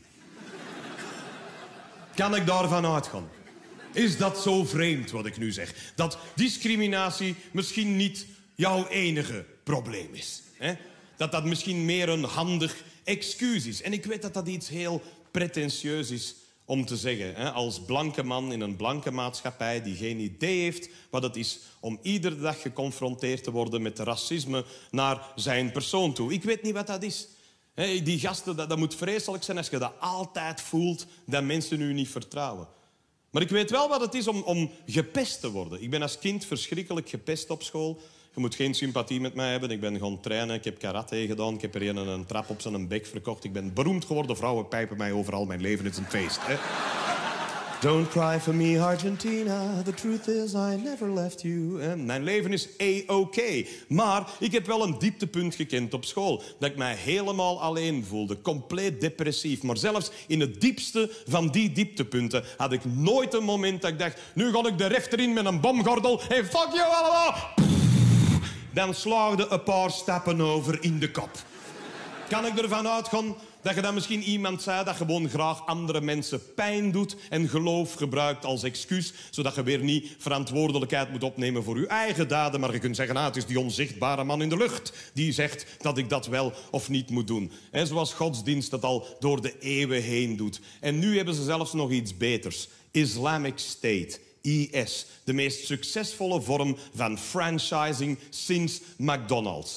Kan ik daarvan uitgaan? Is dat zo vreemd wat ik nu zeg? Dat discriminatie misschien niet jouw enige probleem is. Hè? Dat dat misschien meer een handig excuus is. En ik weet dat dat iets heel pretentieus is om te zeggen. Hè? Als blanke man in een blanke maatschappij die geen idee heeft wat het is om iedere dag geconfronteerd te worden met racisme naar zijn persoon toe. Ik weet niet wat dat is. Hè? Die gasten, dat moet vreselijk zijn als je dat altijd voelt dat mensen u niet vertrouwen. Maar ik weet wel wat het is om gepest te worden. Ik ben als kind verschrikkelijk gepest op school. Je moet geen sympathie met mij hebben. Ik ben gaan trainen, ik heb karate gedaan. Ik heb er een trap op zijn bek verkocht. Ik ben beroemd geworden. Vrouwen pijpen mij overal. Mijn leven is een feest. Hè? Don't cry for me, Argentina. The truth is, I never left you. Mijn leven is A-OK. Maar ik heb wel een dieptepunt gekend op school. Dat ik mij helemaal alleen voelde. Compleet depressief. Maar zelfs in het diepste van die dieptepunten had ik nooit een moment dat ik dacht: nu ga ik de rechter in met een bomgordel en fuck you allemaal. Dan slaagde een paar stappen over in de kop. Kan ik ervan uitgaan dat je dan misschien iemand zei dat gewoon graag andere mensen pijn doet en geloof gebruikt als excuus, zodat je weer niet verantwoordelijkheid moet opnemen voor je eigen daden, maar je kunt zeggen: het is die onzichtbare man in de lucht die zegt dat ik dat wel of niet moet doen. En zoals godsdienst dat al door de eeuwen heen doet. En nu hebben ze zelfs nog iets beters. Islamic State. IS, de meest succesvolle vorm van franchising sinds McDonald's.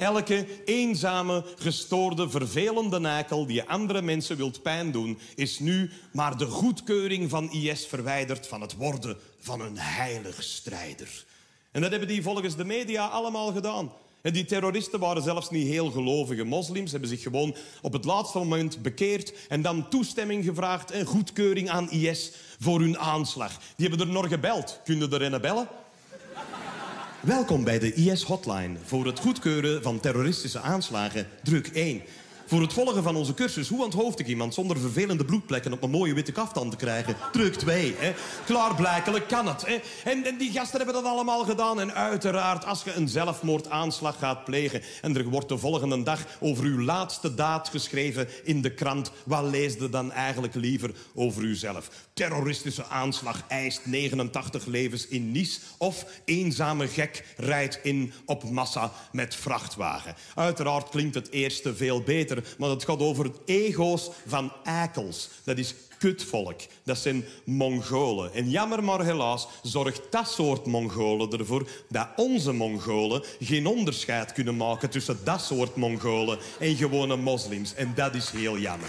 Elke eenzame, gestoorde, vervelende nakel die andere mensen wilt pijn doen, is nu maar de goedkeuring van IS verwijderd van het worden van een heilig strijder. En dat hebben die volgens de media allemaal gedaan. En die terroristen waren zelfs niet heel gelovige moslims, hebben zich gewoon op het laatste moment bekeerd en dan toestemming gevraagd en goedkeuring aan IS voor hun aanslag. Die hebben er nog gebeld. Kunnen de rennen bellen? Welkom bij de IS-hotline. Voor het goedkeuren van terroristische aanslagen, druk 1. Voor het volgen van onze cursus hoe onthoofd ik iemand zonder vervelende bloedplekken op een mooie witte kaftan te krijgen, druk 2. Klaarblijkelijk kan het. En die gasten hebben dat allemaal gedaan. En uiteraard, als je een zelfmoordaanslag gaat plegen en er wordt de volgende dag over uw laatste daad geschreven in de krant, wat lees je dan eigenlijk liever over uzelf? Terroristische aanslag eist 89 levens in Nice of eenzame gek rijdt in op massa met vrachtwagen. Uiteraard klinkt het eerste veel beter, maar het gaat over het ego's van eikels. Dat is kutvolk. Dat zijn Mongolen. En jammer maar helaas zorgt dat soort Mongolen ervoor dat onze Mongolen geen onderscheid kunnen maken tussen dat soort Mongolen en gewone moslims. En dat is heel jammer.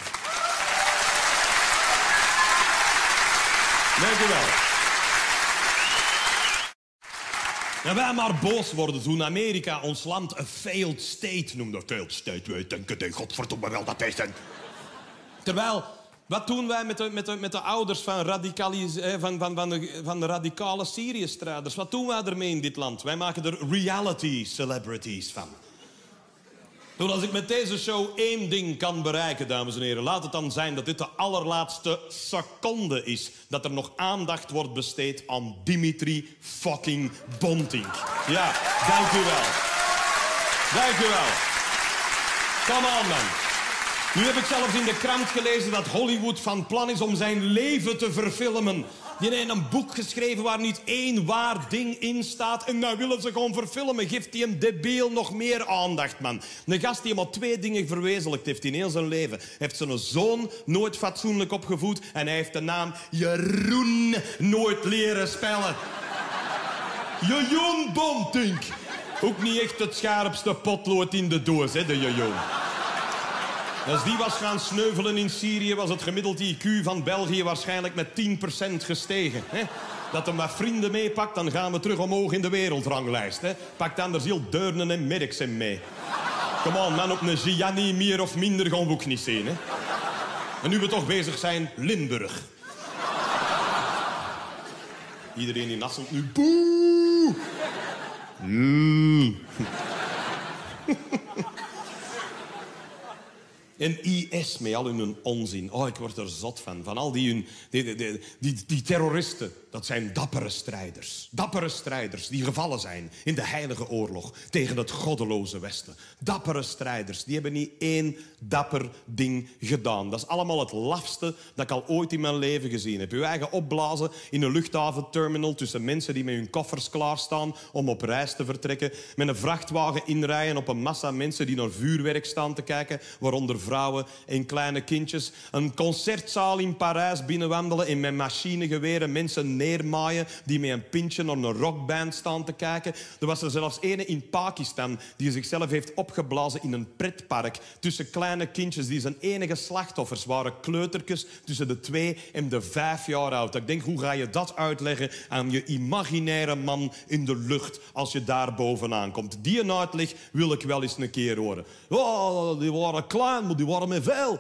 Dank u wel. En wij maar boos worden toen Amerika ons land een failed state noemde. Failed state, wij denken, nee, godverdomme wel dat is een... Terwijl, wat doen wij met de ouders van de radicale Syrië-strijders? Wat doen wij ermee in dit land? Wij maken er reality celebrities van. Toen als ik met deze show één ding kan bereiken, dames en heren, laat het dan zijn dat dit de allerlaatste seconde is dat er nog aandacht wordt besteed aan Dimitri fucking Bontinck. Ja, dank u wel. Dank u wel. Come on, man. Nu heb ik zelfs in de krant gelezen dat Hollywood van plan is om zijn leven te verfilmen. Die heeft een boek geschreven waar niet één waar ding in staat. En nou willen ze gewoon verfilmen. Geeft die een debiel nog meer aandacht, man. Een gast die maar 2 dingen verwezenlijkt heeft in heel zijn leven. Hij heeft zijn zoon nooit fatsoenlijk opgevoed. En hij heeft de naam Jeroen nooit leren spellen. Jeroen Bontinck. Ook niet echt het scherpste potlood in de doos, hè, de Jeroen. Als die was gaan sneuvelen in Syrië, was het gemiddeld IQ van België waarschijnlijk met 10% gestegen. Hè? Dat hem wat vrienden meepakt, dan gaan we terug omhoog in de wereldranglijst. Hè? Pakt anders heel Deurnen en Merksem mee. Come on, man, op een Gianni meer of minder gaan we ook niet zien. Hè? En nu we toch bezig zijn, Limburg. Iedereen in Hasselt nu, boe! En IS met al hun onzin. Oh, ik word er zot van. Van al die terroristen. Dat zijn dappere strijders. Dappere strijders die gevallen zijn in de heilige oorlog tegen het goddeloze Westen. Dappere strijders. Die hebben niet één dapper ding gedaan. Dat is allemaal het lafste dat ik al ooit in mijn leven gezien heb. Uw eigen opblazen in een luchthaventerminal tussen mensen die met hun koffers klaarstaan om op reis te vertrekken. Met een vrachtwagen inrijden op een massa mensen die naar vuurwerk staan te kijken, waaronder vrouwen en kleine kindjes. Een concertzaal in Parijs binnenwandelen en met machinegeweren mensen neermaaien die met een pintje naar een rockband staan te kijken. Er was er zelfs ene in Pakistan die zichzelf heeft opgeblazen in een pretpark tussen kleine kindjes die zijn enige slachtoffers waren. Kleutertjes tussen de 2 en de 5 jaar oud. Ik denk, hoe ga je dat uitleggen aan je imaginaire man in de lucht als je daar bovenaan komt? Die uitleg wil ik wel eens een keer horen. Oh, die waren klein, maar die waren met veel.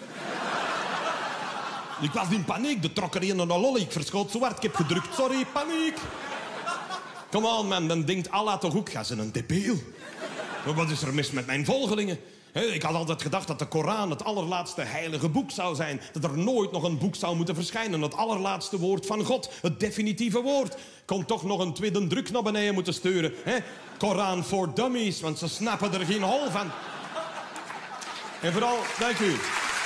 Ik was in paniek. De trok er een naar de lolly. Ik verschoot zo hard. Ik heb gedrukt. Sorry, paniek. Come on, man. Dan denkt Allah toch ook, ga ze een debiel. Maar wat is er mis met mijn volgelingen? Ik had altijd gedacht dat de Koran het allerlaatste heilige boek zou zijn. Dat er nooit nog een boek zou moeten verschijnen. Het allerlaatste woord van God. Het definitieve woord. Kon toch nog een tweede druk naar beneden moeten sturen. Koran for dummies, want ze snappen er geen hol van. En vooral, dank u.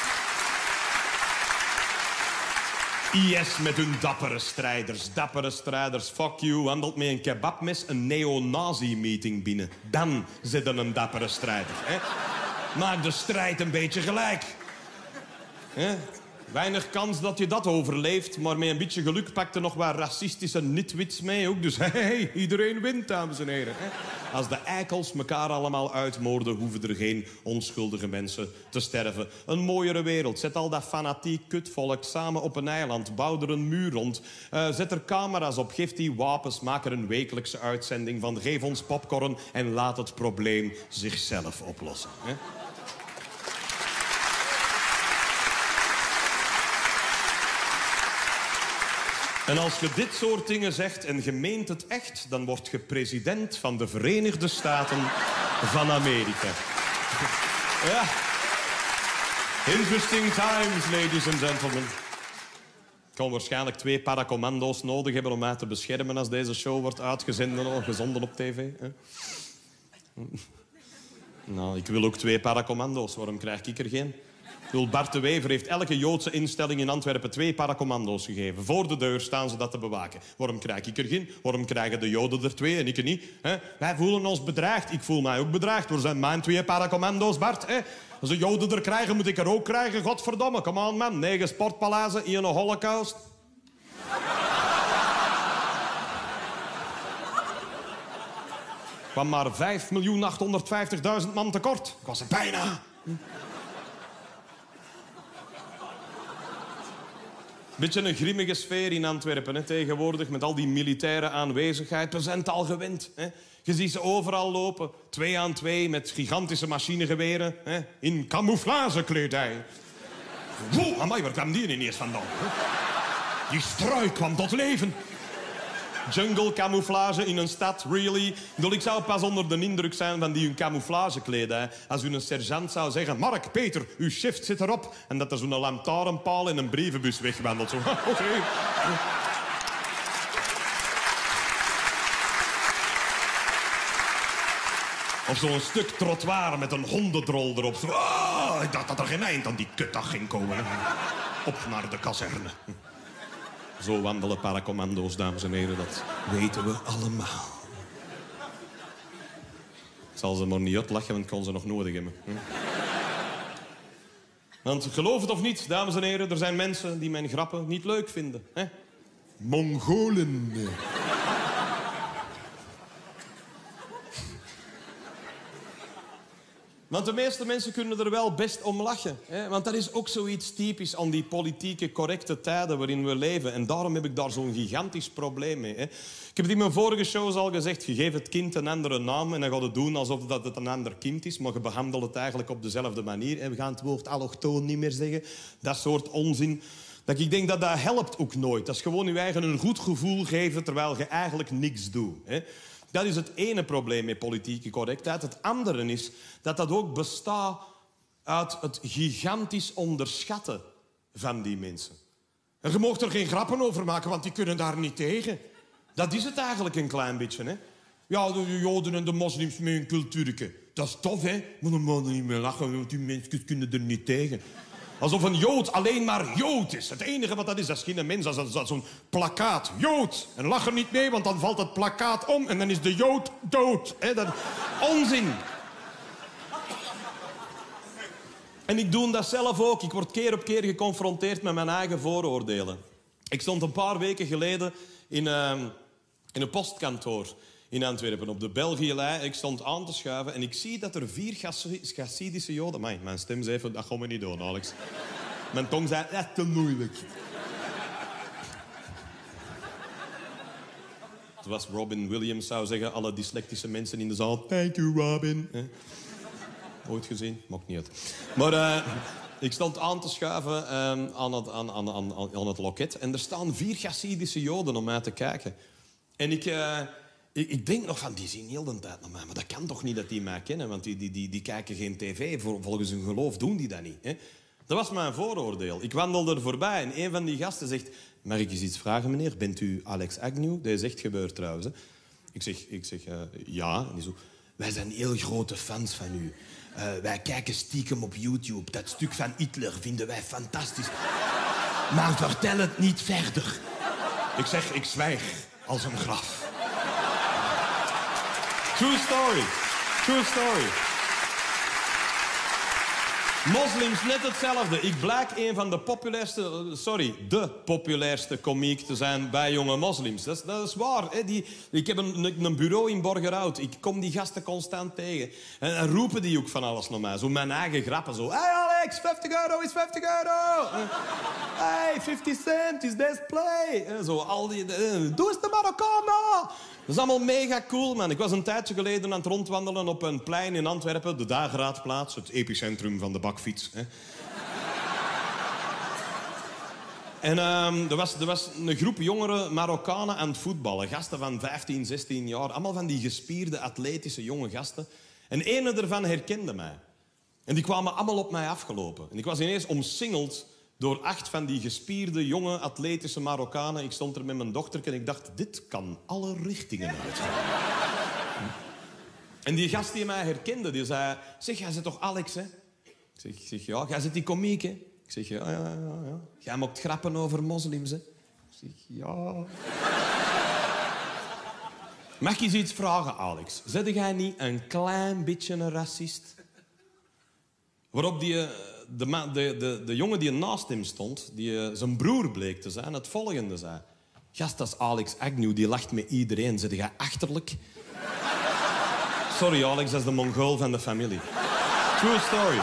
IS met hun dappere strijders. Dappere strijders, fuck you. Wandelt met een kebabmes een neo-nazi-meeting binnen. Dan zitten een dappere strijder. Maak de strijd een beetje gelijk. Weinig kans dat je dat overleeft, maar met een beetje geluk pakt er nog wat racistische nitwits mee ook. Dus hey, iedereen wint, dames en heren. Als de eikels elkaar allemaal uitmoorden, hoeven er geen onschuldige mensen te sterven. Een mooiere wereld. Zet al dat fanatiek kutvolk samen op een eiland. Bouw er een muur rond. Zet er camera's op. Geef die wapens. Maak er een wekelijkse uitzending van. Geef ons popcorn en laat het probleem zichzelf oplossen. Hè? En als je dit soort dingen zegt en je meent het echt, dan word je president van de Verenigde Staten van Amerika. Ja. Interesting times, ladies and gentlemen. Ik kan waarschijnlijk 2 paracommando's nodig hebben om mij te beschermen als deze show wordt uitgezonden of gezonden op tv. Hè? Nou, ik wil ook 2 paracommando's. Waarom krijg ik er geen? Bart de Wever heeft elke Joodse instelling in Antwerpen 2 paracommando's gegeven. Voor de deur staan ze dat te bewaken. Waarom krijg ik er geen? Waarom krijgen de Joden er 2 en ik er niet? Wij voelen ons bedreigd. Ik voel mij ook bedreigd. Er zijn mijn 2 paracommando's, Bart. Als de Joden er krijgen, moet ik er ook krijgen. Godverdomme, come on, man. 9 sportpalazen in een holocaust. Kwam maar 5.850.000 man tekort. Ik was er bijna. Beetje een grimmige sfeer in Antwerpen hè, tegenwoordig, met al die militaire aanwezigheid. We zijn het al gewend. Hè. Je ziet ze overal lopen, 2 aan 2, met gigantische machinegeweren. Hè, in camouflagekledij. Woe, amai, waar kwam die ineens vandaan? Hè? Die struik kwam tot leven. Jungle camouflage in een stad, really? Ik zou pas onder de indruk zijn van die hun camouflagekledij. Als u een sergeant zou zeggen... Mark, Peter, uw shift zit erop. En dat er zo'n lantaarnpaal in een brievenbus wegwandelt. Zo, oké. Of zo'n stuk trottoir met een hondendrol erop. Zo, ik dacht dat er geen eind aan die kutdag ging komen. Op naar de kazerne. Zo wandelen paracommando's, dames en heren. Dat weten we allemaal. Ik zal ze maar niet uitlachen, want ik kon ze nog nodig hebben. Want geloof het of niet, dames en heren... er zijn mensen die mijn grappen niet leuk vinden. Hè? Mongolen. Want de meeste mensen kunnen er wel best om lachen. Hè? Want dat is ook zoiets typisch aan die politieke correcte tijden waarin we leven. En daarom heb ik daar zo'n gigantisch probleem mee. Hè? Ik heb het in mijn vorige shows al gezegd. Je geeft het kind een andere naam en dan gaat het doen alsof dat het een ander kind is. Maar je behandelt het eigenlijk op dezelfde manier. En we gaan het woord allochtoon niet meer zeggen. Dat soort onzin. Dat ik denk dat dat helpt ook nooit. Dat is gewoon je eigen een goed gevoel geven terwijl je eigenlijk niks doet. Hè? Dat is het ene probleem met politieke correctheid. Het andere is dat dat ook bestaat uit het gigantisch onderschatten van die mensen. En je mag er geen grappen over maken, want die kunnen daar niet tegen. Dat is het eigenlijk een klein beetje, hè. Ja, de Joden en de moslims met hun cultuurke. Dat is tof, hè. Maar dan mogen we niet meer lachen, want die mensen kunnen er niet tegen. Alsof een Jood alleen maar Jood is. Het enige wat dat is geen mens. Dat is zo'n plakkaat. Jood. En lach er niet mee, want dan valt het plakkaat om en dan is de Jood dood. Dat... Onzin. En ik doe dat zelf ook. Ik word keer op keer geconfronteerd met mijn eigen vooroordelen. Ik stond een paar weken geleden in een postkantoor in Antwerpen, op de Belgielei. Ik stond aan te schuiven en ik zie dat er 4 Chassidische Joden... Amai, mijn stem zei even, dat gaan we niet doen, Alex. Mijn tong zei, dat is te moeilijk. Zoals Robin Williams zou zeggen, alle dyslectische mensen in de zaal... Thank you, Robin. Ooit gezien? Maakt niet uit. Maar ik stond aan te schuiven aan het loket en er staan 4 Chassidische Joden om mij te kijken. En ik denk nog van, die zien heel de tijd naar mij. Maar dat kan toch niet dat die mij kennen, want die kijken geen tv. Volgens hun geloof doen die dat niet. Hè? Dat was mijn vooroordeel. Ik wandelde er voorbij en een van die gasten zegt... Mag ik eens iets vragen, meneer? Bent u Alex Agnew? Dat is echt gebeurd trouwens. Hè? Ik zeg ja. En die zo... Wij zijn heel grote fans van u. Wij kijken stiekem op YouTube. Dat stuk van Hitler vinden wij fantastisch. Maar vertel het niet verder. Ik zeg, ik zwijg als een graf. True story. True story. Moslims net hetzelfde. Ik blijk een van de de populairste komiek te zijn bij jonge moslims. Dat is waar. Hè. Ik heb een bureau in Borgerhout. Ik kom die gasten constant tegen. En roepen die ook van alles naar mij. Zo mijn eigen grappen. Zo, hey Alex, 50 euro is 50 euro. Hey, 50 cent is this play. Zo, al die... Doe eens de Marokkanen. Dat is allemaal mega cool, man. Ik was een tijdje geleden aan het rondwandelen op een plein in Antwerpen. De Dageraadplaats, het epicentrum van de bakfiets. Hè. En er was een groep jongere Marokkanen aan het voetballen. Gasten van 15, 16 jaar. Allemaal van die gespierde, atletische jonge gasten. En ene ervan herkende mij. En die kwamen allemaal op mij afgelopen. En ik was ineens omsingeld door 8 van die gespierde, jonge, atletische Marokkanen. Ik stond er met mijn dochter en ik dacht, dit kan alle richtingen uitgaan. En die gast die mij herkende, die zei... Zeg, jij zit toch Alex, hè? Ik zeg ja. Jij zit die komiek, hè? Ik zeg, ja. Jij maakt grappen over moslims, hè? Ik zeg, ja. Mag ik eens iets vragen, Alex? Zet jij niet een klein beetje een racist? Waarop de jongen die naast hem stond, die zijn broer bleek te zijn, het volgende zei. Gast, dat is Alex Agnew, die lacht met iedereen. Zet jij achterlijk? Sorry, Alex, dat is de Mongool van de familie. True story.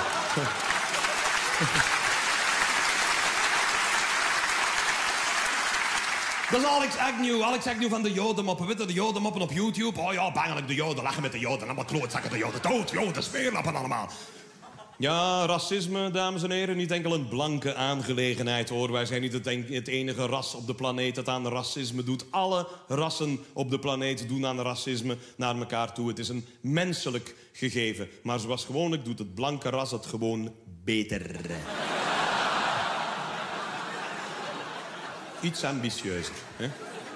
Dat is Alex Agnew van de Jodenmoppen. Weet je, de Jodenmoppen op YouTube? Oh ja, bangelijk, de Joden, lachen met de Joden. Allemaal klootzakken, de Joden. Dood, Joden, smeerlappen allemaal. Ja, racisme, dames en heren, niet enkel een blanke aangelegenheid, hoor. Wij zijn niet het enige ras op de planeet dat aan racisme doet. Alle rassen op de planeet doen aan racisme naar elkaar toe. Het is een menselijk gegeven. Maar zoals gewoonlijk doet het blanke ras het gewoon beter. Iets ambitieuzer, hè?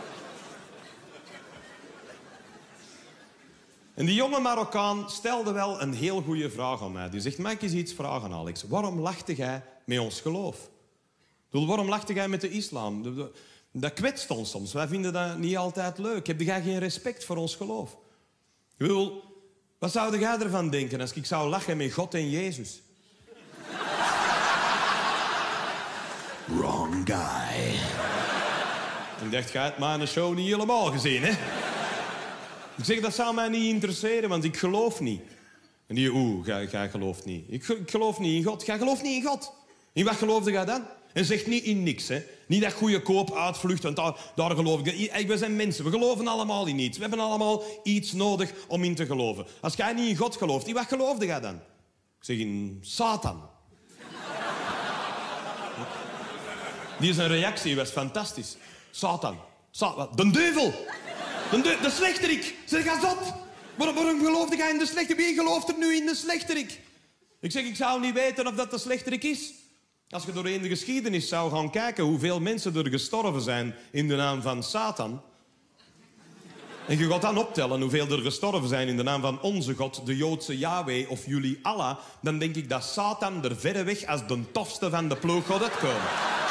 En die jonge Marokkaan stelde wel een heel goede vraag aan mij. Die zegt, mag ik eens iets vragen, Alex? Waarom lachte jij met ons geloof? Waarom lachte jij met de islam? Dat kwetst ons soms. Wij vinden dat niet altijd leuk. Heb jij geen respect voor ons geloof? Wat zou jij ervan denken als ik zou lachen met God en Jezus? Wrong guy. Ik dacht, jij hebt mijn show niet helemaal gezien, hè? Ik zeg, dat zou mij niet interesseren, want ik geloof niet. En die, jij gelooft niet. Ik geloof niet in God. Jij gelooft niet in God. In wat geloofde jij dan? En zeg niet in niks, hè. Niet dat goede koop uitvlucht, want daar geloof ik. We zijn mensen, we geloven allemaal in iets. We hebben allemaal iets nodig om in te geloven. Als jij niet in God gelooft, in wat geloofde jij dan? Ik zeg, in Satan. Die zijn reactie was fantastisch. Satan. De duivel. De slechterik. Zeg, ga zot. Waarom geloofde jij in de slechterik? Wie gelooft er nu in de slechterik? Ik zeg, ik zou niet weten of dat de slechterik is. Als je doorheen de geschiedenis zou gaan kijken hoeveel mensen er gestorven zijn in de naam van Satan. En je gaat dan optellen hoeveel er gestorven zijn in de naam van onze God, de Joodse Yahweh of jullie Allah. Dan denk ik dat Satan er verreweg als de tofste van de ploeg gaat uitkomen.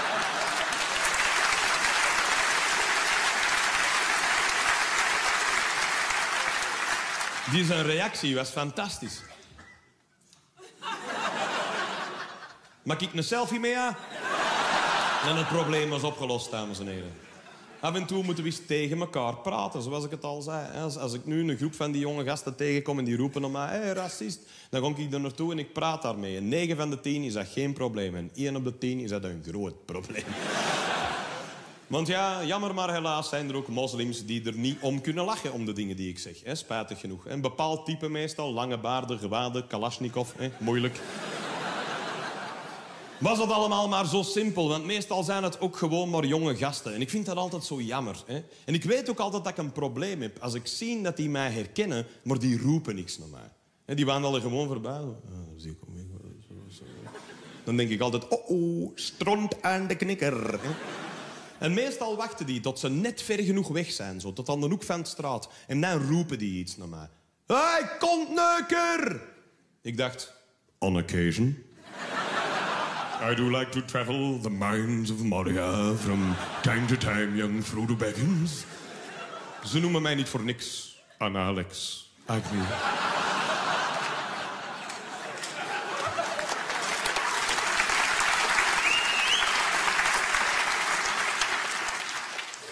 Die zijn reactie was fantastisch. Maak ik een selfie mee, ja? En het probleem was opgelost, dames en heren. Af en toe moeten we eens tegen elkaar praten, zoals ik het al zei. Als ik nu een groep van die jonge gasten tegenkom en die roepen op mij, hey, racist, dan kom ik er naartoe en ik praat daarmee. En 9 van de 10 is dat geen probleem. En 1 op de 10 is dat een groot probleem. Want ja, jammer maar helaas zijn er ook moslims die er niet om kunnen lachen om de dingen die ik zeg. Hè? Spijtig genoeg. Een bepaald type meestal, lange baarden, gewaden, Kalashnikov. Moeilijk. Was dat allemaal maar zo simpel? Want meestal zijn het ook gewoon maar jonge gasten. En ik vind dat altijd zo jammer. Hè? En ik weet ook altijd dat ik een probleem heb. Als ik zie dat die mij herkennen, maar die roepen niks naar mij. Hè? Die wandelen gewoon voorbij. Dan denk ik altijd, stront aan de knikker. Hè? En meestal wachten die tot ze net ver genoeg weg zijn, zo, tot aan de hoek van de straat. En dan roepen die iets naar mij. Hey, kontneuker! Ik dacht, on occasion. I do like to travel the mines of Moria from time to time, young Frodo Baggins. Ze noemen mij niet voor niks, Alex Agnew.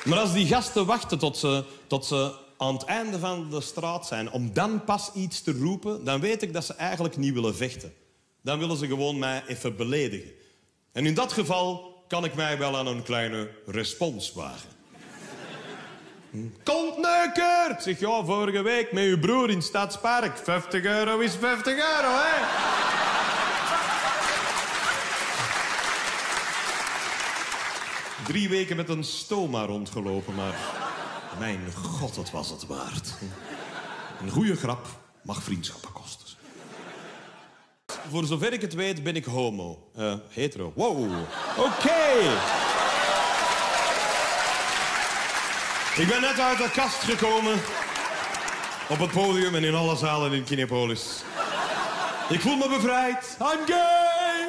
Maar als die gasten wachten tot ze aan het einde van de straat zijn... om dan pas iets te roepen, dan weet ik dat ze eigenlijk niet willen vechten. Dan willen ze gewoon mij even beledigen. En in dat geval kan ik mij wel aan een kleine respons wagen. Kontneuker! Ik zeg, ja, vorige week met uw broer in Stadspark. 50 euro is 50 euro, hè? Drie weken met een stoma rondgelopen, maar... Mijn god, wat was het waard. Een goede grap mag vriendschappen kosten. Voor zover ik het weet ben ik homo. Hetero. Wow. Oké. Ik ben net uit de kast gekomen. Op het podium en in alle zalen in Kinepolis. Ik voel me bevrijd. I'm gay.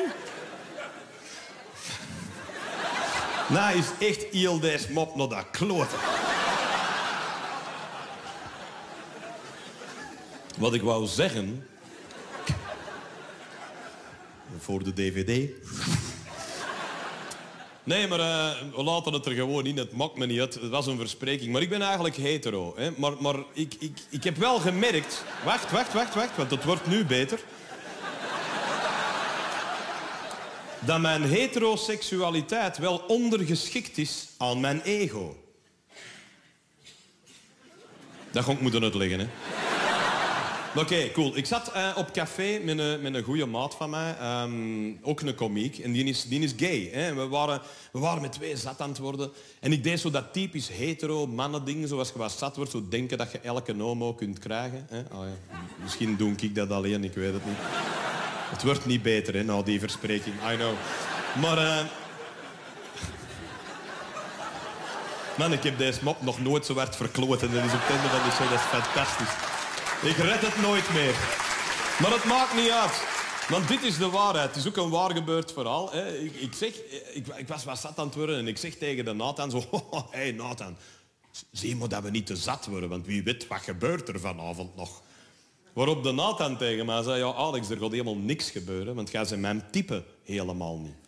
Nou is echt heel deze mop naar dat kloten. Wat ik wou zeggen... Voor de DVD. Nee, maar we laten het er gewoon in. Het maakt me niet uit. Het was een verspreking. Maar ik ben eigenlijk hetero. Hè? Maar ik heb wel gemerkt... Wacht, want het wordt nu beter. Dat mijn heteroseksualiteit wel ondergeschikt is aan mijn ego. Dat ga ik moeten uitleggen, hè. Oké, cool. Ik zat op café met een goede maat van mij. Ook een komiek. En die is gay. Hè. We waren met twee zat aan het worden. En ik deed zo dat typisch hetero mannen-ding. Zoals je wat zat wordt. Zo denken dat je elke homo kunt krijgen. Hè. Oh, ja. Misschien doe ik dat alleen. Ik weet het niet. Het wordt niet beter, hè, na die verspreking. I know. Maar... Man, ik heb deze mop nog nooit zo hard verkloten. Dat is op het einde van de show. Dat is fantastisch. Ik red het nooit meer. Maar het maakt niet uit. Want dit is de waarheid. Het is ook een waar gebeurd verhaal. Hè. Ik was wat zat aan het worden en ik zeg tegen de Nathan zo... Hey Nathan, zie maar dat we niet te zat worden, want wie weet wat gebeurt er vanavond nog. Waarop de Nathan tegen mij zei... Ja, Alex, er gaat helemaal niks gebeuren, want jij bent mijn type helemaal niet.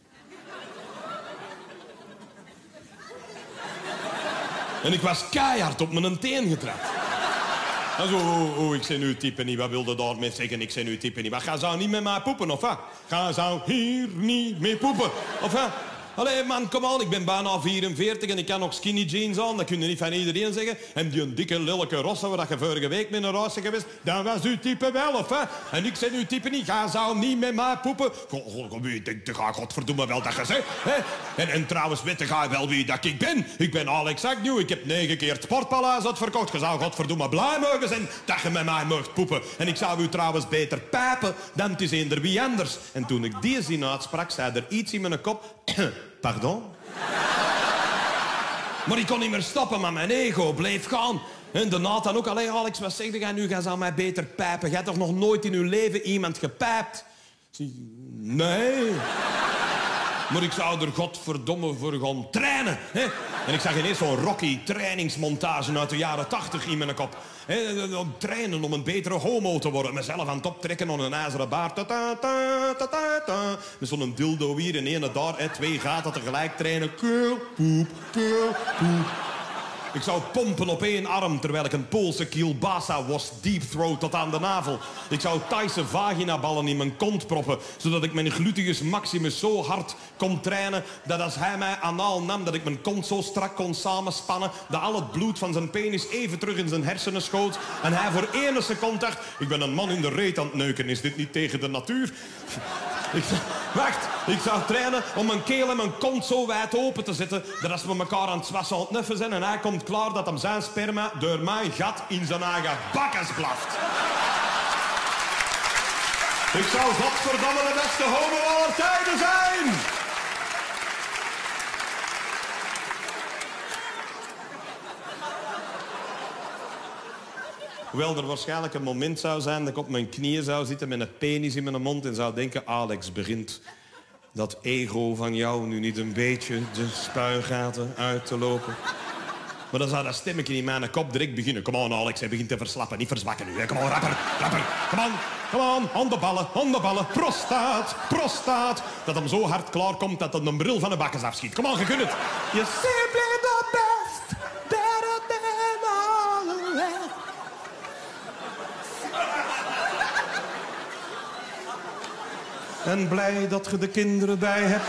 En ik was keihard op mijn teen getrapt. En zo, ik ben uw type niet. Wat wilde daarmee zeggen? Ik ben uw type niet. Maar ga zou niet met mij poepen, of wat? Ga zou hier niet mee poepen, of wat? Allee, man, kom aan. Ik ben bijna 44 en ik kan nog skinny jeans aan. Dat kun je niet van iedereen zeggen. En die dikke, lelijke rossen waar je vorige week met een roosje geweest, dat was uw type wel, of wat? En ik ben uw type niet. Ga zou niet met mij poepen. Wie denkt, ga godverdomme wel dat je zegt, hè? En trouwens, weet je wel wie dat ik ben? Ik ben Alex Agnew. Ik heb 9 keer het Sportpaleis uitverkocht. Je zou godverdomme blij mogen zijn dat je met mij mocht poepen. En ik zou u trouwens beter pijpen dan het is eender wie anders. En toen ik die zin uitsprak, zei er iets in mijn kop... Pardon? Maar ik kon niet meer stoppen, maar mijn ego bleef gaan. En de Nathan ook. Allee, Alex, wat zeg jij nu? Jij zou mij beter pijpen. Jij hebt toch nog nooit in je leven iemand gepijpt? Nee. Maar ik zou er godverdomme voor gaan trainen. Hè? En ik zag ineens zo'n Rocky trainingsmontage uit de jaren 80 in mijn kop. Trainen om een betere homo te worden. Mezelf aan het optrekken aan een ijzeren baard. Met zo'n dildo hier en ene daar. 2 gaten tegelijk trainen. Keel, poep, keel, poep. Ik zou pompen op 1 arm terwijl ik een Poolse kielbasa was deep throat tot aan de navel. Ik zou Thaise vaginaballen in mijn kont proppen, zodat ik mijn gluteus maximus zo hard kon trainen dat als hij mij anaal nam, dat ik mijn kont zo strak kon samenspannen, dat al het bloed van zijn penis even terug in zijn hersenen schoot en hij voor 1 seconde dacht, ik ben een man in de reet aan het neuken, is dit niet tegen de natuur? Ik zou trainen om mijn keel en mijn kont zo wijd open te zetten dat als we elkaar aan het zwassen aan het nuffen zijn en hij komt klaar dat hem zijn sperma door mijn gat in zijn eigen bakkes blaft. Ik zou godverdomme de beste homo aller tijden zijn! Hoewel er waarschijnlijk een moment zou zijn dat ik op mijn knieën zou zitten met een penis in mijn mond en zou denken, Alex, begint dat ego van jou nu niet een beetje de spuigaten uit te lopen? Maar dan zou dat stemmetje in mijn kop direct beginnen. Kom on, Alex, hij begint te verslappen, niet verzwakken nu. Kom on, rapper, rapper. Kom on, hondenballen. Prostaat. Dat hem zo hard klaar komt dat hij een bril van de bakkes afschiet. Kom on, je kunt het. Je simply the best. En blij dat je de kinderen bij hebt.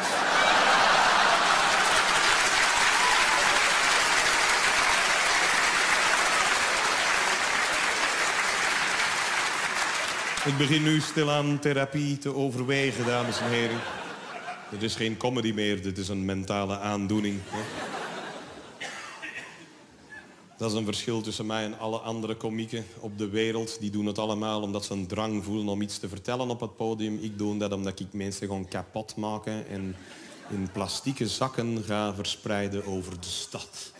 Ik begin nu stilaan therapie te overwegen, dames en heren. Dit is geen comedy meer, dit is een mentale aandoening. Hè? Dat is een verschil tussen mij en alle andere komieken op de wereld. Die doen het allemaal omdat ze een drang voelen om iets te vertellen op het podium. Ik doe dat omdat ik mensen gewoon kapot maken en in plastieke zakken ga verspreiden over de stad.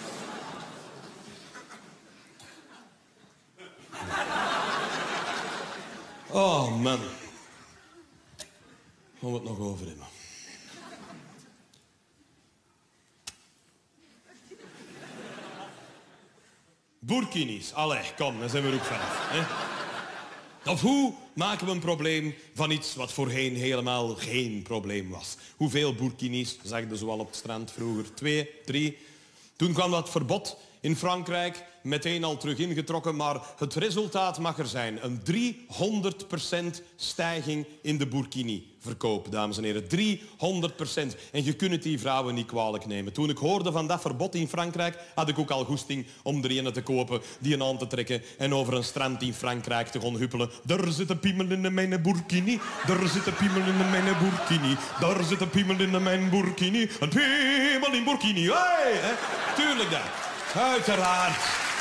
Oh, man. Gaan we het nog over hebben? Burkinis. Allee, kom, dan zijn we er ook vanaf. Hè? Of hoe maken we een probleem van iets wat voorheen helemaal geen probleem was? Hoeveel burkinis zag je zoal op het strand vroeger? 2, 3. Toen kwam dat verbod in Frankrijk, meteen al terug ingetrokken, maar het resultaat mag er zijn. Een 300% stijging in de burkini-verkoop, dames en heren. 300%. En je kunt het die vrouwen niet kwalijk nemen. Toen ik hoorde van dat verbod in Frankrijk, had ik ook al goesting om er een te kopen, die een aan te trekken en over een strand in Frankrijk te gaan huppelen. Daar zit een piemel in mijn burkini. Daar zit een piemel in mijn burkini. Daar zit een piemel in mijn burkini. Een piemel in burkini. Hey, hè? Tuurlijk dat. Uiteraard.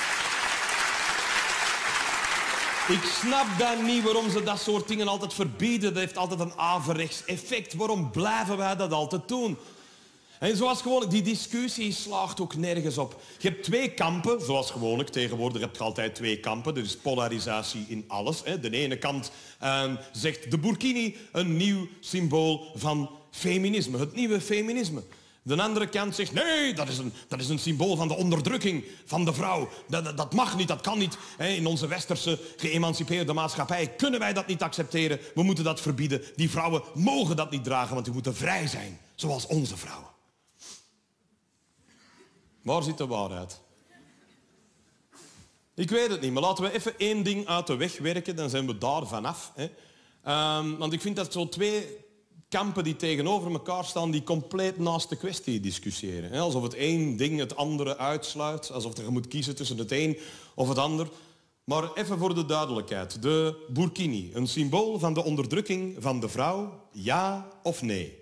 Ik snap dan niet waarom ze dat soort dingen altijd verbieden. Dat heeft altijd een averechts effect. Waarom blijven wij dat altijd doen? En zoals gewoonlijk, die discussie slaagt ook nergens op. Je hebt twee kampen, zoals gewoonlijk. Tegenwoordig heb je altijd twee kampen. Er is polarisatie in alles. Hè. De ene kant zegt de burkini een nieuw symbool van feminisme. Het nieuwe feminisme. De andere kant zegt, nee, dat is een symbool van de onderdrukking van de vrouw. Dat mag niet, dat kan niet. In onze westerse geëmancipeerde maatschappij kunnen wij dat niet accepteren. We moeten dat verbieden. Die vrouwen mogen dat niet dragen, want die moeten vrij zijn. Zoals onze vrouwen. Waar zit de waarheid? Ik weet het niet, maar laten we even één ding uit de weg werken. Dan zijn we daar vanaf. Want ik vind dat zo twee kampen die tegenover elkaar staan, die compleet naast de kwestie discussiëren. Alsof het één ding het andere uitsluit. Alsof je moet kiezen tussen het een of het ander. Maar even voor de duidelijkheid. De burkini, een symbool van de onderdrukking van de vrouw. Ja of nee?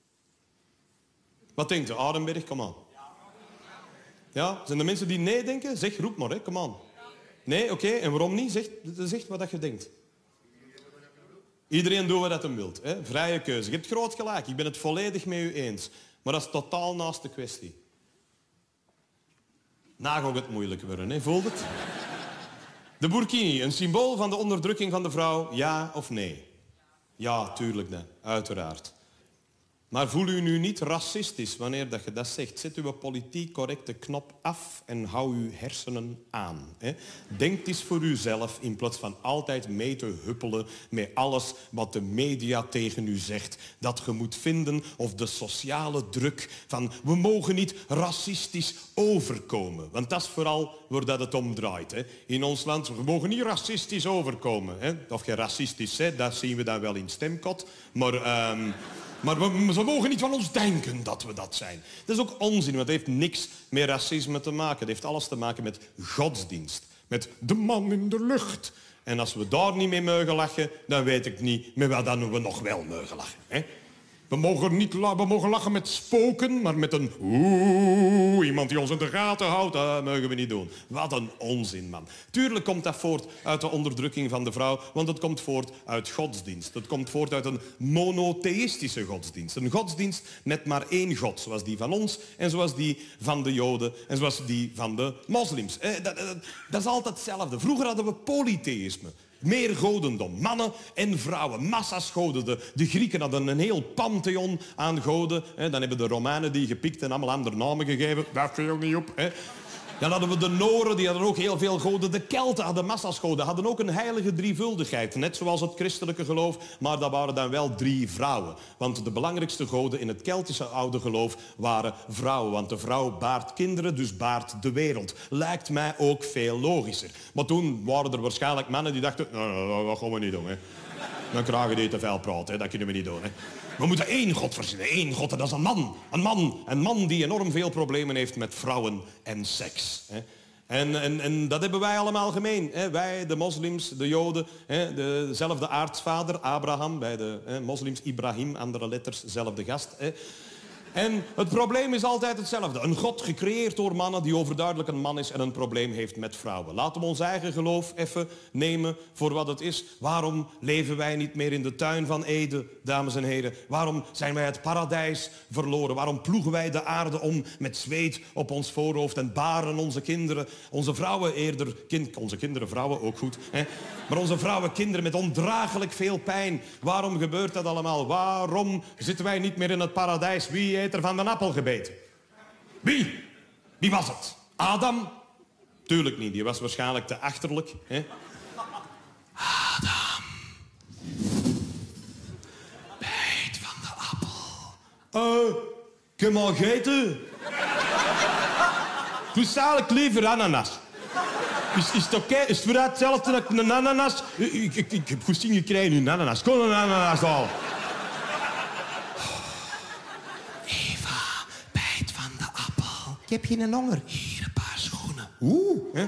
Wat denkt u, Arenberg? Kom aan. Ja, zijn er mensen die nee denken? Zeg, roep maar, kom aan. Nee, oké. En waarom niet? Zeg wat je denkt. Iedereen doet wat hij wil. Vrije keuze. Je hebt groot gelijk. Ik ben het volledig met u eens. Maar dat is totaal naast de kwestie. Nou gaat het moeilijk worden, hè? Voelt het? De burkini, een symbool van de onderdrukking van de vrouw. Ja of nee? Ja, tuurlijk, dan. Uiteraard. Maar voel u nu niet racistisch wanneer dat je dat zegt. Zet uw politiek correcte knop af en hou uw hersenen aan. Denk eens voor uzelf in plaats van altijd mee te huppelen met alles wat de media tegen u zegt. Dat je moet vinden of de sociale druk van we mogen niet racistisch overkomen. Want dat is vooral waar dat het om draait. In ons land, we mogen niet racistisch overkomen. Of je racistisch bent, dat zien we dan wel in stemkot. Maar ze mogen niet van ons denken dat we dat zijn. Dat is ook onzin, want het heeft niks met racisme te maken. Het heeft alles te maken met godsdienst. Met de man in de lucht. En als we daar niet mee mogen lachen, dan weet ik niet met wat dan we nog wel mogen lachen. We mogen lachen met spoken, maar met een iemand die ons in de gaten houdt, dat mogen we niet doen. Wat een onzin, man. Tuurlijk komt dat voort uit de onderdrukking van de vrouw, want het komt voort uit godsdienst. Het komt voort uit een monotheïstische godsdienst. Een godsdienst met maar één god, zoals die van ons en zoals die van de Joden en zoals die van de moslims. Dat is altijd hetzelfde. Vroeger hadden we polytheïsme. Meer godendom. Mannen en vrouwen. Massa's goden. De Grieken hadden een heel pantheon aan goden. Dan hebben de Romeinen die gepikt en allemaal andere namen gegeven. Dat viel niet op. Dan hadden we de Noren, die hadden ook heel veel goden. De Kelten hadden massa's goden. Hadden ook een heilige drievuldigheid. Net zoals het christelijke geloof. Maar dat waren dan wel 3 vrouwen. Want de belangrijkste goden in het Keltische oude geloof waren vrouwen. Want de vrouw baart kinderen, dus baart de wereld. Lijkt mij ook veel logischer. Maar toen waren er waarschijnlijk mannen die dachten, dat gaan we niet doen. Dan krijgen die te veel praten, hè. Dat kunnen we niet doen. Hè. We moeten één God verzinnen, één God, en dat is een man. Een man die enorm veel problemen heeft met vrouwen en seks. Hè. En dat hebben wij allemaal gemeen. Hè. Wij, de moslims, de joden, hè, dezelfde aartsvader, Abraham. Bij de moslims, Ibrahim, andere letters, zelfde gast. Hè. En het probleem is altijd hetzelfde. Een God gecreëerd door mannen die overduidelijk een man is en een probleem heeft met vrouwen. Laten we ons eigen geloof even nemen voor wat het is. Waarom leven wij niet meer in de tuin van Eden, dames en heren? Waarom zijn wij het paradijs verloren? Waarom ploegen wij de aarde om met zweet op ons voorhoofd en baren onze kinderen, onze vrouwen eerder, onze kinderen, vrouwen ook goed, hè? Maar onze vrouwen, kinderen met ondraaglijk veel pijn. Waarom gebeurt dat allemaal? Waarom zitten wij niet meer in het paradijs? Wie heeft er van de appel gebeten? Wie? Wie was het? Adam? Tuurlijk niet, die was waarschijnlijk te achterlijk. Hè? Adam. Bijt van de appel. Kun je maar gegeten? Doe zadelijk liever ananas. Is het oké? Is het voor hetzelfde dat een ananas? Ik heb goed zin gekregen in een ananas. Kom een ananas halen. Eva, bijt van de appel. Ik heb geen honger. Hier een paar schoenen. Hè?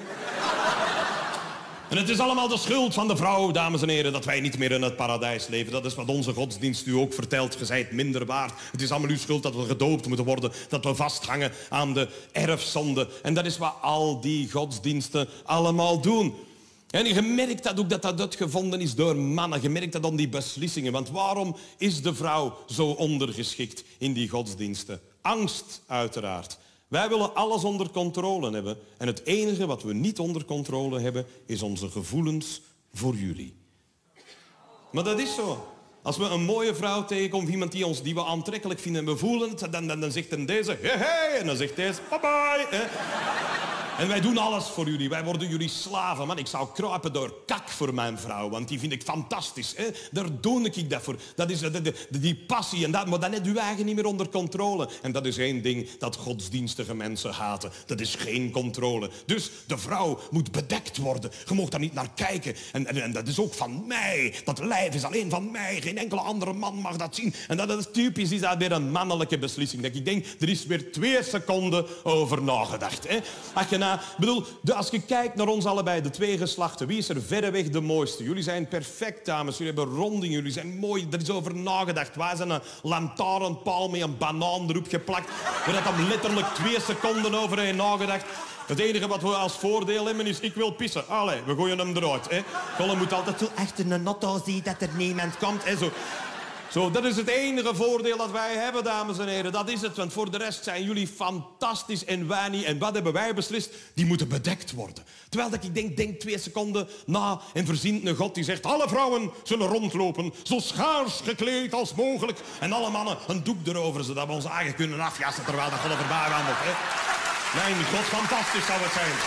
En het is allemaal de schuld van de vrouw, dames en heren, dat wij niet meer in het paradijs leven. Dat is wat onze godsdienst u ook vertelt. Je zijt minder waard. Het is allemaal uw schuld dat we gedoopt moeten worden. Dat we vasthangen aan de erfzonde. En dat is wat al die godsdiensten allemaal doen. En je merkt dat ook dat uitgevonden is door mannen. Je merkt dat aan die beslissingen. Want waarom is de vrouw zo ondergeschikt in die godsdiensten? Angst, uiteraard. Wij willen alles onder controle hebben. En het enige wat we niet onder controle hebben, is onze gevoelens voor jullie. Maar dat is zo. Als we een mooie vrouw tegenkomen, iemand die we aantrekkelijk vinden en we voelen het, dan zegt dan deze, hey, hey, en dan zegt deze, bye bye. En wij doen alles voor jullie. Wij worden jullie slaven. Man, ik zou kruipen door kak voor mijn vrouw, want die vind ik fantastisch. Hè? Daar doe ik dat voor. Dat is die passie. En maar dan heb je eigen niet meer onder controle. En dat is één ding dat godsdienstige mensen haten. Dat is geen controle. Dus de vrouw moet bedekt worden. Je mag daar niet naar kijken. En dat is ook van mij. Dat lijf is alleen van mij. Geen enkele andere man mag dat zien. En dat is typisch, is dat weer een mannelijke beslissing. Dat ik denk, er is weer 2 seconden over nagedacht. Hè? Als je kijkt naar ons allebei, de 2 geslachten, wie is er verreweg de mooiste? Jullie zijn perfect, dames. Jullie hebben ronding, jullie zijn mooi. Er is over nagedacht. Wij zijn een lantaarnpaal met een banaan erop geplakt. We hebben hem letterlijk 2 seconden overheen nagedacht. Het enige wat we als voordeel hebben is, ik wil pissen. Allee, we gooien hem eruit. Hè. Colin moet altijd zo achter een auto zien dat er niemand komt. Hè. Zo, dat is het enige voordeel dat wij hebben, dames en heren. Dat is het, want voor de rest zijn jullie fantastisch en wij niet. En wat hebben wij beslist? Die moeten bedekt worden. Terwijl dat ik denk 2 seconden na en verzint een God die zegt, alle vrouwen zullen rondlopen, zo schaars gekleed als mogelijk. En alle mannen een doek erover, zodat we ons eigen kunnen afjassen terwijl dat gewoon voorbij wandelt. Hè. Mijn God, fantastisch zou het zijn.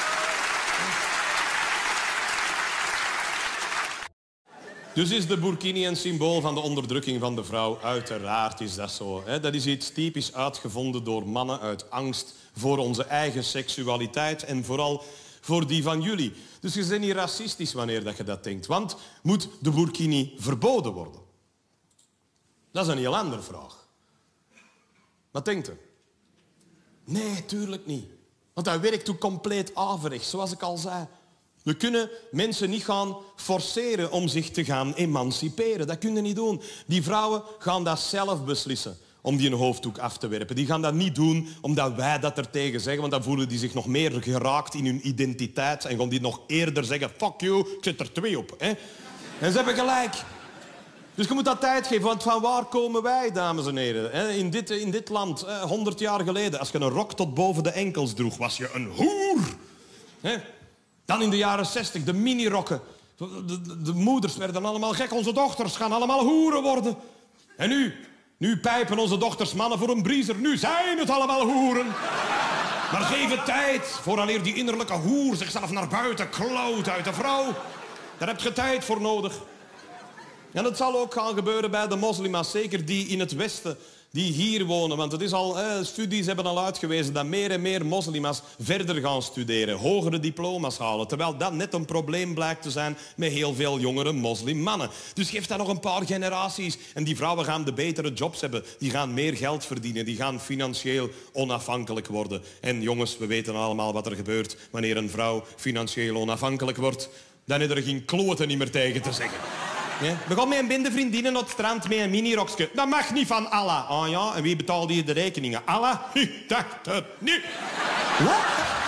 Dus is de burkini een symbool van de onderdrukking van de vrouw? Uiteraard is dat zo. Hè? Dat is iets typisch uitgevonden door mannen uit angst voor onze eigen seksualiteit en vooral voor die van jullie. Dus je bent niet racistisch wanneer je dat denkt. Want moet de burkini verboden worden? Dat is een heel andere vraag. Wat denkt u? Nee, tuurlijk niet. Want dat werkt ook compleet averechts, zoals ik al zei. We kunnen mensen niet gaan forceren om zich te gaan emanciperen. Dat kunnen we niet doen. Die vrouwen gaan dat zelf beslissen om die een hoofddoek af te werpen. Die gaan dat niet doen omdat wij dat er tegen zeggen, want dan voelen die zich nog meer geraakt in hun identiteit en gaan die nog eerder zeggen, fuck you, ik zet er 2 op. Hè? En ze hebben gelijk. Dus je moet dat tijd geven, want van waar komen wij, dames en heren? In dit land, 100 jaar geleden, als je een rok tot boven de enkels droeg, was je een hoer. Dan in de jaren 60, de minirokken. De moeders werden allemaal gek. Onze dochters gaan allemaal hoeren worden. En nu pijpen onze dochters mannen voor een briezer. Nu zijn het allemaal hoeren. Maar geef het tijd vooraleer die innerlijke hoer zichzelf naar buiten klauwt uit de vrouw. Daar heb je tijd voor nodig. En het zal ook gaan gebeuren bij de moslima's, zeker die in het Westen. die hier wonen. Want het is al, studies hebben al uitgewezen dat meer en meer moslims verder gaan studeren. Hogere diploma's halen. Terwijl dat net een probleem blijkt te zijn met heel veel jongere moslimmannen. Dus geef dat nog een paar generaties. En die vrouwen gaan de betere jobs hebben. Die gaan meer geld verdienen. Die gaan financieel onafhankelijk worden. En jongens, we weten allemaal wat er gebeurt wanneer een vrouw financieel onafhankelijk wordt. Dan is er geen kloten niet meer tegen te zeggen. Ja? We gaan met een bende vriendinnen op het strand met een minirokje. Dat mag niet van Allah. Ah ja, en wie betaalde hier de rekeningen? Allah? Ik dacht het niet. Wat?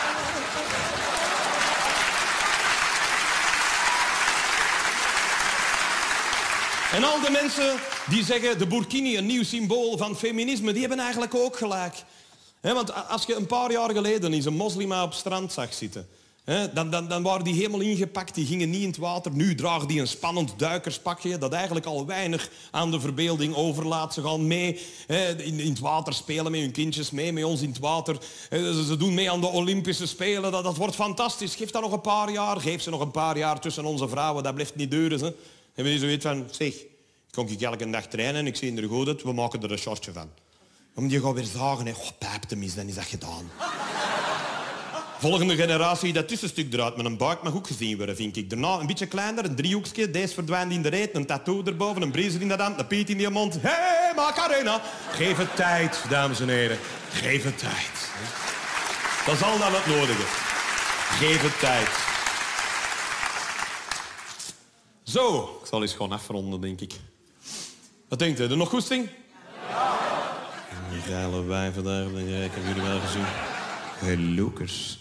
En al de mensen die zeggen de burkini een nieuw symbool van feminisme, die hebben eigenlijk ook gelijk. Want als je een paar jaar geleden eens een moslima op het strand zag zitten, dan waren die helemaal ingepakt, die gingen niet in het water. Nu dragen die een spannend duikerspakje dat eigenlijk al weinig aan de verbeelding overlaat. Ze gaan mee in het water spelen met hun kindjes, mee met ons in het water. Ze doen mee aan de Olympische Spelen. Dat wordt fantastisch. Geef dat nog een paar jaar. Geef ze nog een paar jaar tussen onze vrouwen. Dat blijft niet duren. Hè. Hebben die zoiets van, zeg, kom ik elke dag trainen en ik zie er goed uit, we maken er een shortje van. Omdat je gaat weer zagen, oh, pijp mis, dan is dat gedaan. Volgende generatie, dat tussenstuk eruit met een buik mag ook gezien worden, vind ik. Daarna een beetje kleiner, een driehoekje, deze verdwijnt in de reet, een tattoo erboven, een briezer in de hand, een piet in die mond. Hé, hey, Macarena. Geef het tijd, dames en heren. Geef het tijd. Dat is al dat het nodig is. Geef het tijd. Zo, ik zal eens gewoon afronden, denk ik. Wat denkt u? Er nog goesting? Ja. Die geile wijven daar, ik heb jullie wel gezien. Hey, Lucas.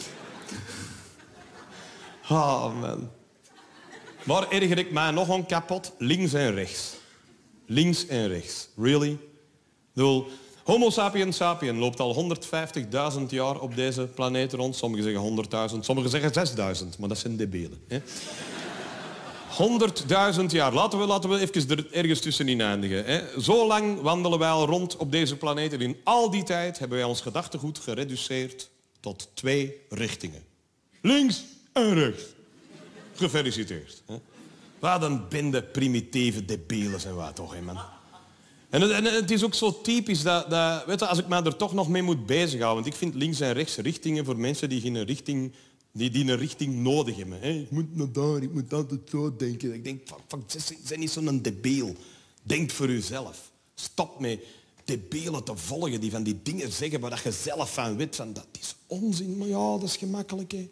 Oh, man. Waar erger ik mij nog aan kapot? Links en rechts. Links en rechts. Really? Ik bedoel, Homo sapiens sapien loopt al 150.000 jaar op deze planeet rond. Sommigen zeggen 100.000, sommigen zeggen 6.000. Maar dat zijn debielen. 100.000 jaar. Laten we even er ergens tussenin eindigen. Zo lang wandelen wij al rond op deze planeet. En in al die tijd hebben wij ons gedachtegoed gereduceerd tot 2 richtingen. Links en rechts. Gefeliciteerd. Wat een bende primitieve debielen zijn wij toch, hè, man. En het is ook zo typisch dat weet je, als ik me er toch nog mee moet bezighouden, want ik vind links en rechts richtingen voor mensen die geen richting... Die een richting nodig hebben. Ik moet naar daar, ik moet altijd zo denken. Ik denk, zijn niet zo'n debiel. Denk voor uzelf. Stop met debielen te volgen die van die dingen zeggen waar je zelf van weet. Van, dat is onzin, maar ja, dat is gemakkelijk. Hè.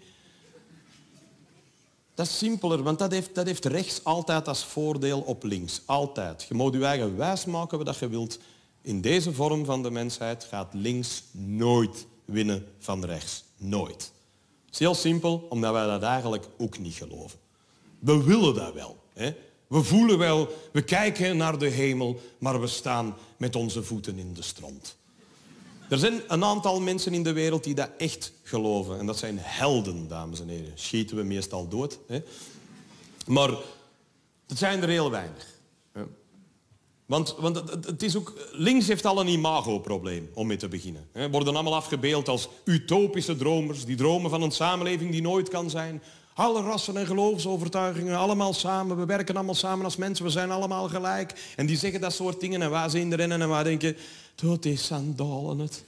Dat is simpeler, want dat heeft rechts altijd als voordeel op links. Altijd. Je moet je eigen wijs maken wat je wilt. In deze vorm van de mensheid gaat links nooit winnen van rechts. Nooit. Het is heel simpel, omdat wij dat eigenlijk ook niet geloven. We willen dat wel. Hè? We voelen wel, we kijken naar de hemel, maar we staan met onze voeten in de stront. Er zijn een aantal mensen in de wereld die dat echt geloven. En dat zijn helden, dames en heren. Schieten we meestal dood. Hè? Maar het zijn er heel weinig. Hè? Want het is ook, links heeft al een imagoprobleem, om mee te beginnen. We worden allemaal afgebeeld als utopische dromers, die dromen van een samenleving die nooit kan zijn. Alle rassen en geloofsovertuigingen, allemaal samen. We werken allemaal samen als mensen, we zijn allemaal gelijk. En die zeggen dat soort dingen en wij zien erin en wij denken, dat is sandalen het.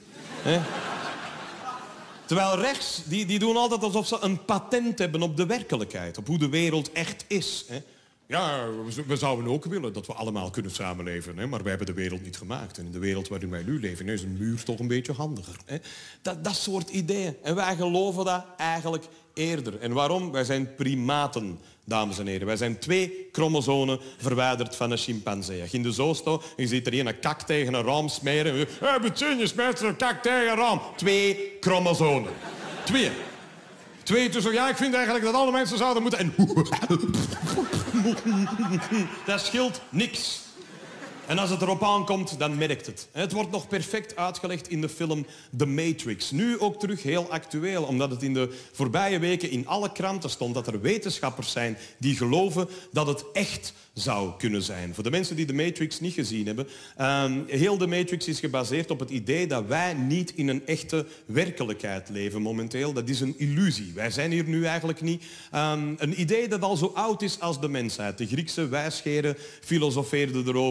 Terwijl rechts, die doen altijd alsof ze een patent hebben op de werkelijkheid, op hoe de wereld echt is. Ja, we zouden ook willen dat we allemaal kunnen samenleven. Hè? Maar wij hebben de wereld niet gemaakt. En in de wereld waarin wij nu leven is een muur toch een beetje handiger. Hè? Dat soort ideeën. En wij geloven dat eigenlijk eerder. En waarom? Wij zijn primaten, dames en heren. Wij zijn 2 chromosomen verwijderd van een chimpansee. Als je in de zoo staat en je ziet er een kak tegen een raam smeren. Je smijt een kak tegen een raam. 2 chromosomen. 2. 2 tussen, ja, ik vind eigenlijk dat alle mensen zouden moeten... En... Dat scheelt niks. En als het erop aankomt, dan merkt het. Het wordt nog perfect uitgelegd in de film The Matrix. Nu ook terug heel actueel, omdat het in de voorbije weken in alle kranten stond dat er wetenschappers zijn die geloven dat het echt zou kunnen zijn. Voor de mensen die The Matrix niet gezien hebben, heel The Matrix is gebaseerd op het idee dat wij niet in een echte werkelijkheid leven momenteel. Dat is een illusie. Wij zijn hier nu eigenlijk niet. Een idee dat al zo oud is als de mensheid. De Griekse wijsgeren filosofeerden erover.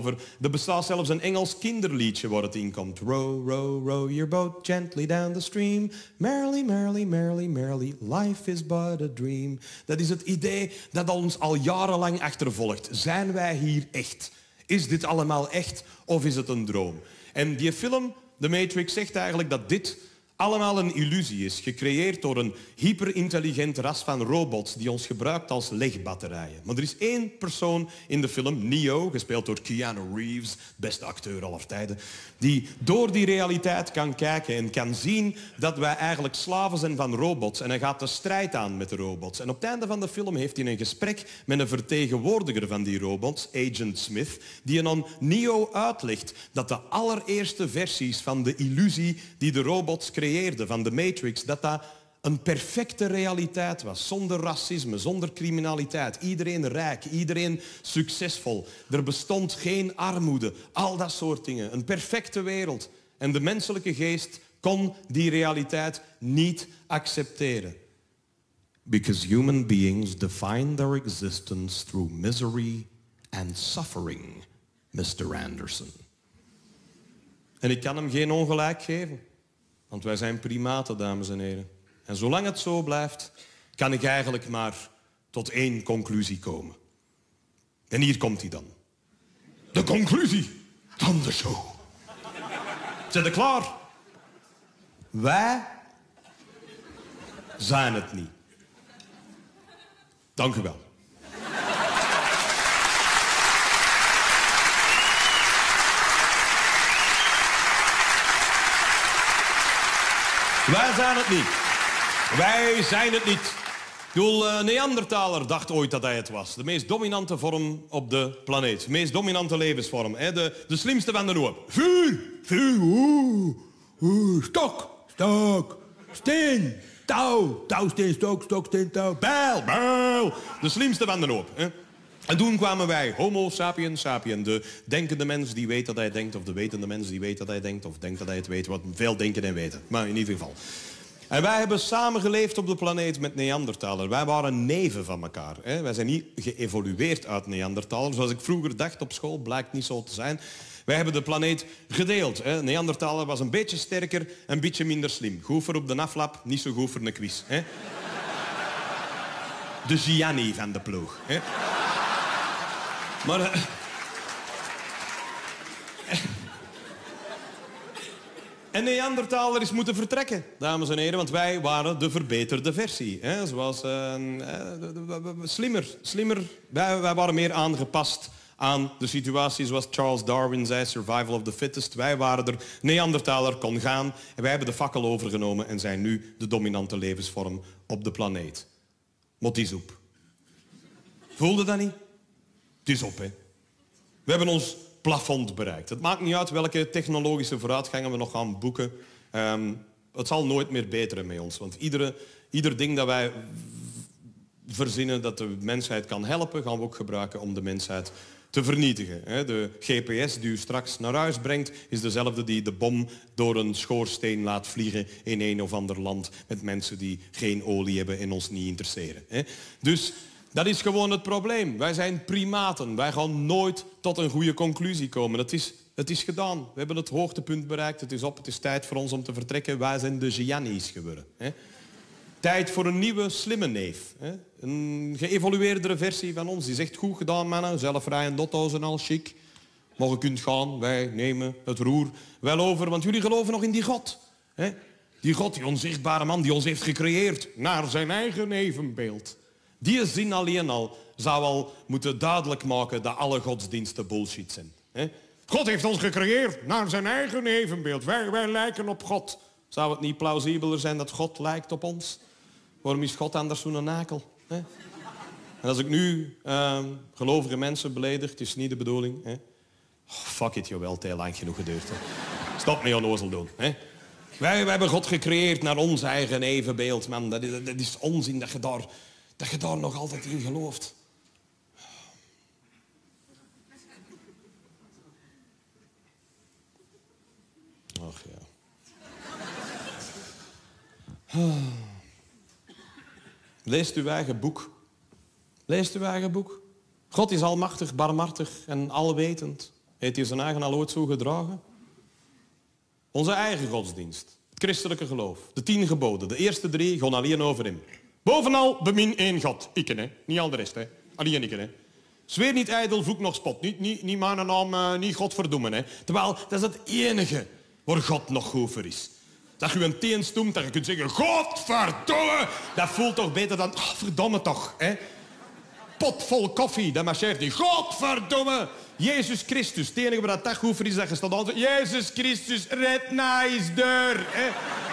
Er bestaat zelfs een Engels kinderliedje waar het in komt. Row, row, row your boat gently down the stream. Merrily, merrily, merrily, merrily, life is but a dream. Dat is het idee dat ons al jarenlang achtervolgt. Zijn wij hier echt? Is dit allemaal echt of is het een droom? En die film, The Matrix, zegt eigenlijk dat dit allemaal een illusie is, gecreëerd door een hyperintelligent ras van robots die ons gebruikt als legbatterijen. Maar er is één persoon in de film, Neo, gespeeld door Keanu Reeves, beste acteur aller tijden, die door die realiteit kan kijken en kan zien dat wij eigenlijk slaven zijn van robots. En hij gaat de strijd aan met de robots. En op het einde van de film heeft hij een gesprek met een vertegenwoordiger van die robots, Agent Smith, die aan Neo uitlegt dat de allereerste versies van de illusie die de robots creëerden, van de Matrix, dat een perfecte realiteit was. Zonder racisme, zonder criminaliteit. Iedereen rijk, iedereen succesvol. Er bestond geen armoede. Al dat soort dingen. Een perfecte wereld. En de menselijke geest kon die realiteit niet accepteren. Because human beings define their existence through misery and suffering, Mr. Anderson. En ik kan hem geen ongelijk geven. Want wij zijn primaten, dames en heren. En zolang het zo blijft, kan ik eigenlijk maar tot één conclusie komen. En hier komt hij dan. De conclusie van de show. Zijn er klaar? Wij zijn het niet. Dank u wel. Wij zijn het niet. Wij zijn het niet. Ik bedoel, Neandertaler dacht ooit dat hij het was. De meest dominante vorm op de planeet. De meest dominante levensvorm. Hè? De slimste van de hoop. Vuur, vuur, stok, stok, steen, touw, touw, steen, stok, stok, steen, touw, bijl, bijl. De slimste van de hoop. Hè? En toen kwamen wij, homo sapiens sapien, de denkende mens die weet dat hij denkt, of de wetende mens die weet dat hij denkt, of denkt dat hij het weet, wat veel denken en weten. Maar in ieder geval. En wij hebben samen geleefd op de planeet met Neandertaler. Wij waren neven van elkaar. Hè? Wij zijn niet geëvolueerd uit Neandertaler. Zoals ik vroeger dacht op school, blijkt niet zo te zijn. Wij hebben de planeet gedeeld. Hè? Neandertaler was een beetje sterker, een beetje minder slim. Goed voor op de aflap, niet zo goed voor een quiz. Hè? De Gianni van de ploeg. Hè? Maar... En Neandertaler is moeten vertrekken, dames en heren, want wij waren de verbeterde versie. Hè? Zoals slimmer. Wij waren meer aangepast aan de situatie zoals Charles Darwin zei, survival of the fittest. Wij waren er, Neandertaler kon gaan en wij hebben de fakkel overgenomen en zijn nu de dominante levensvorm op de planeet. Maar het is op. Voelde dat niet? Het is op, hè. We hebben ons plafond bereikt. Het maakt niet uit welke technologische vooruitgangen we nog gaan boeken. Het zal nooit meer beteren met ons. Want ieder ding dat wij verzinnen dat de mensheid kan helpen, gaan we ook gebruiken om de mensheid te vernietigen. De GPS die u straks naar huis brengt, is dezelfde die de bom door een schoorsteen laat vliegen in een of ander land met mensen die geen olie hebben en ons niet interesseren. Dus dat is gewoon het probleem. Wij zijn primaten. Wij gaan nooit tot een goede conclusie komen. Het is gedaan. We hebben het hoogtepunt bereikt. Het is op. Het is tijd voor ons om te vertrekken. Wij zijn de Gianni's geworden. Tijd voor een nieuwe, slimme neef. Een geëvolueerdere versie van ons. Die zegt, goed gedaan mannen. Zelfrijdende auto's en al chic. Maar je kunt gaan. Wij nemen het roer wel over. Want jullie geloven nog in die God. Die God, die onzichtbare man die ons heeft gecreëerd. Naar zijn eigen evenbeeld. Die zin alleen al zou al moeten duidelijk maken dat alle godsdiensten bullshit zijn. God heeft ons gecreëerd naar zijn eigen evenbeeld. Wij lijken op God. Zou het niet plausibeler zijn dat God lijkt op ons? Waarom is God anders zo'n nakel? En als ik nu gelovige mensen beledig, het is niet de bedoeling. Oh, fuck it, jawel, het heeft lang genoeg geduurd. Stop met onnozel doen. Wij hebben God gecreëerd naar ons eigen evenbeeld, man. Dat is onzin dat je daar nog altijd in gelooft. Ach ja. Leest uw eigen boek. Leest uw eigen boek. God is almachtig, barmhartig en alwetend. Heeft hij zijn eigen al ooit zo gedragen? Onze eigen godsdienst. Het christelijke geloof. De 10 geboden. De eerste 3 gaan alleen over hem. Bovenal bemin één God. Ikken, hè. Niet al de rest, hè. Alleen ikken, hè. Zweer niet ijdel, vloek nog spot. Niet mijn naam, niet godverdoemen, hè. Terwijl, dat is het enige waar God nog goed voor is. Dat je een teen stoemt, dat je kunt zeggen, godverdomme. Dat voelt toch beter dan, verdomme toch, hè. Pot vol koffie, dat marcheert niet. Godverdomme. Jezus Christus, het enige waar dat goed voor is, dat je staat altijd, Jezus Christus, red nice deur, hè.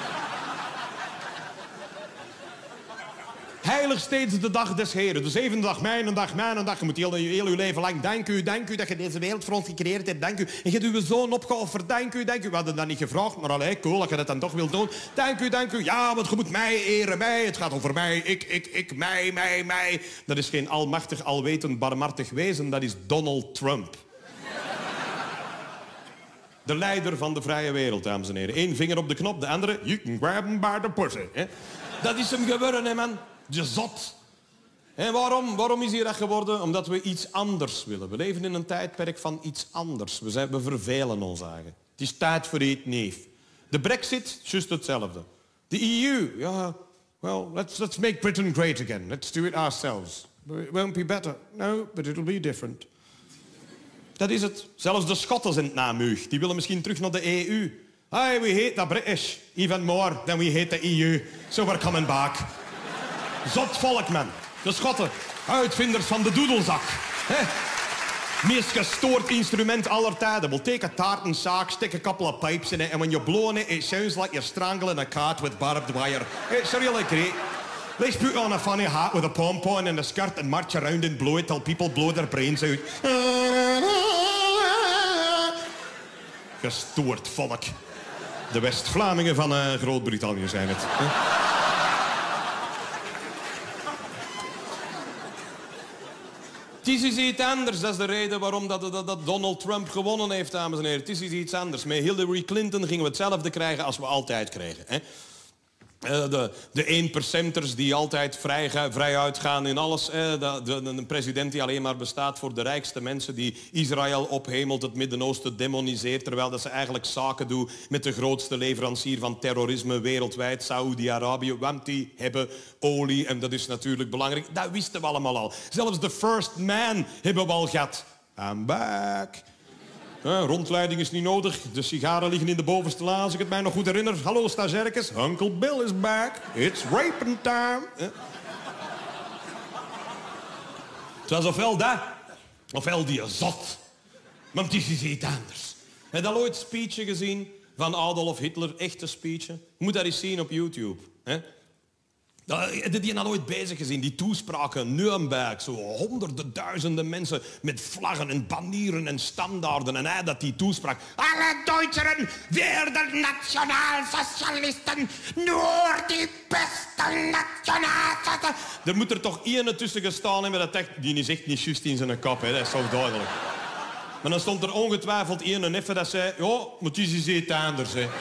Heilig steeds de dag des Heren. De 7e dag, mijn dag. Je moet heel je leven lang dank u dat je deze wereld voor ons gecreëerd hebt. Dank u. En je hebt uw zoon opgeofferd. Dank u. We hadden dat niet gevraagd, maar allee, cool dat je dat dan toch wilt doen. Dank u. Ja, want je moet mij eren, mij. Het gaat over mij. Ik, mij. Dat is geen almachtig, alwetend, barmhartig wezen. Dat is Donald Trump. De leider van de vrije wereld, dames en heren. 1 vinger op de knop, de andere, you can grab him by the pussy. Hè? Dat is hem geworden, hè, man. Je zot. En waarom is hij dat geworden? Omdat we iets anders willen. We leven in een tijdperk van iets anders. We vervelen ons eigen. Het is tijd voor iets nieuws. De Brexit, juist hetzelfde. De EU, ja, well, let's make Britain great again. Let's do it ourselves. It won't be better. No, but it'll be different. Dat is het. Zelfs de Schotten zijn het namuug. Die willen misschien terug naar de EU. Hey, we hate the British even more than we hate the EU. So we're coming back. Zot volk, man. De Schotten. Uitvinders van de doedelzak. Meest gestoord instrument aller tijden. We'll take a tartan sack, stick a couple of pipes in it, and when you blow on it, it sounds like you're strangling a cat with barbed wire. It's really great. Let's put on a funny hat with a pom-pom and a skirt and march around and blow it till people blow their brains out. Gestoord volk. De West-Vlamingen van Groot-Brittannië zijn het. Het is iets anders. Dat is de reden waarom dat Donald Trump gewonnen heeft, dames en heren. Het is iets anders. Met Hillary Clinton gingen we hetzelfde krijgen als we altijd kregen. Hè? De 1%ers die altijd vrij uitgaan in alles. Een president die alleen maar bestaat voor de rijkste mensen. Die Israël ophemelt, het Midden-Oosten demoniseert. Terwijl dat ze eigenlijk zaken doen met de grootste leverancier van terrorisme wereldwijd. Saoedi-Arabië. Want die hebben olie en dat is natuurlijk belangrijk. Dat wisten we allemaal al. Zelfs de first man hebben we al gehad. I'm back. Rondleiding is niet nodig. De sigaren liggen in de bovenste la, als ik het mij nog goed herinner. Hallo, stagiairkes. Uncle Bill is back. It's raping time. Het was ofwel dat, ofwel die zot. Want het is iets anders. Heb je al ooit speechen gezien van Adolf Hitler? Echte speechen? Je moet dat eens zien op YouTube. Heb je die al ooit bezig gezien? Die toespraken, Nuremberg, zo honderden duizenden mensen met vlaggen en banieren en standaarden. En hij dat die toesprak. Alle Duitseren werden nationaalsocialisten. Nur die beste nationaalsocialisten. Er moet er toch één tussen gestaan hebben dat echt... Die is echt niet juist in zijn kop, hè. Dat is zo duidelijk. Maar dan stond er ongetwijfeld één neffe dat zei... Ja, maar het is iets anders, hè.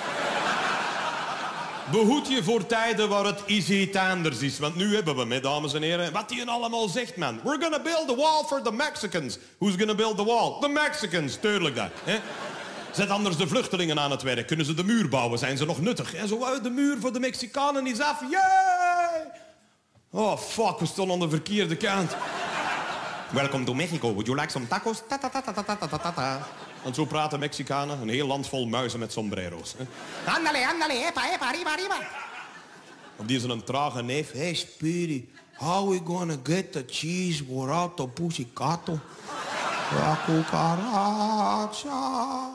Behoed je voor tijden waar het iets anders is. Want nu hebben we, met dames en heren, wat die allemaal zegt, man. We're gonna build a wall for the Mexicans. Who's gonna build the wall? The Mexicans, tuurlijk dat. Hè? Zet anders de vluchtelingen aan het werk. Kunnen ze de muur bouwen? Zijn ze nog nuttig? En zo, de muur voor de Mexicanen is af. Yay! Oh, fuck, we stonden aan de verkeerde kant. Welcome to Mexico. Would you like some tacos? Ta ta ta ta ta ta ta ta. En zo praten Mexicanen, een heel land vol muizen met sombrero's. Andale, epa, arriba. Of die is een trage neef. Hey, Speedy, how we gonna get the cheese without the pussycato? La cucaracha.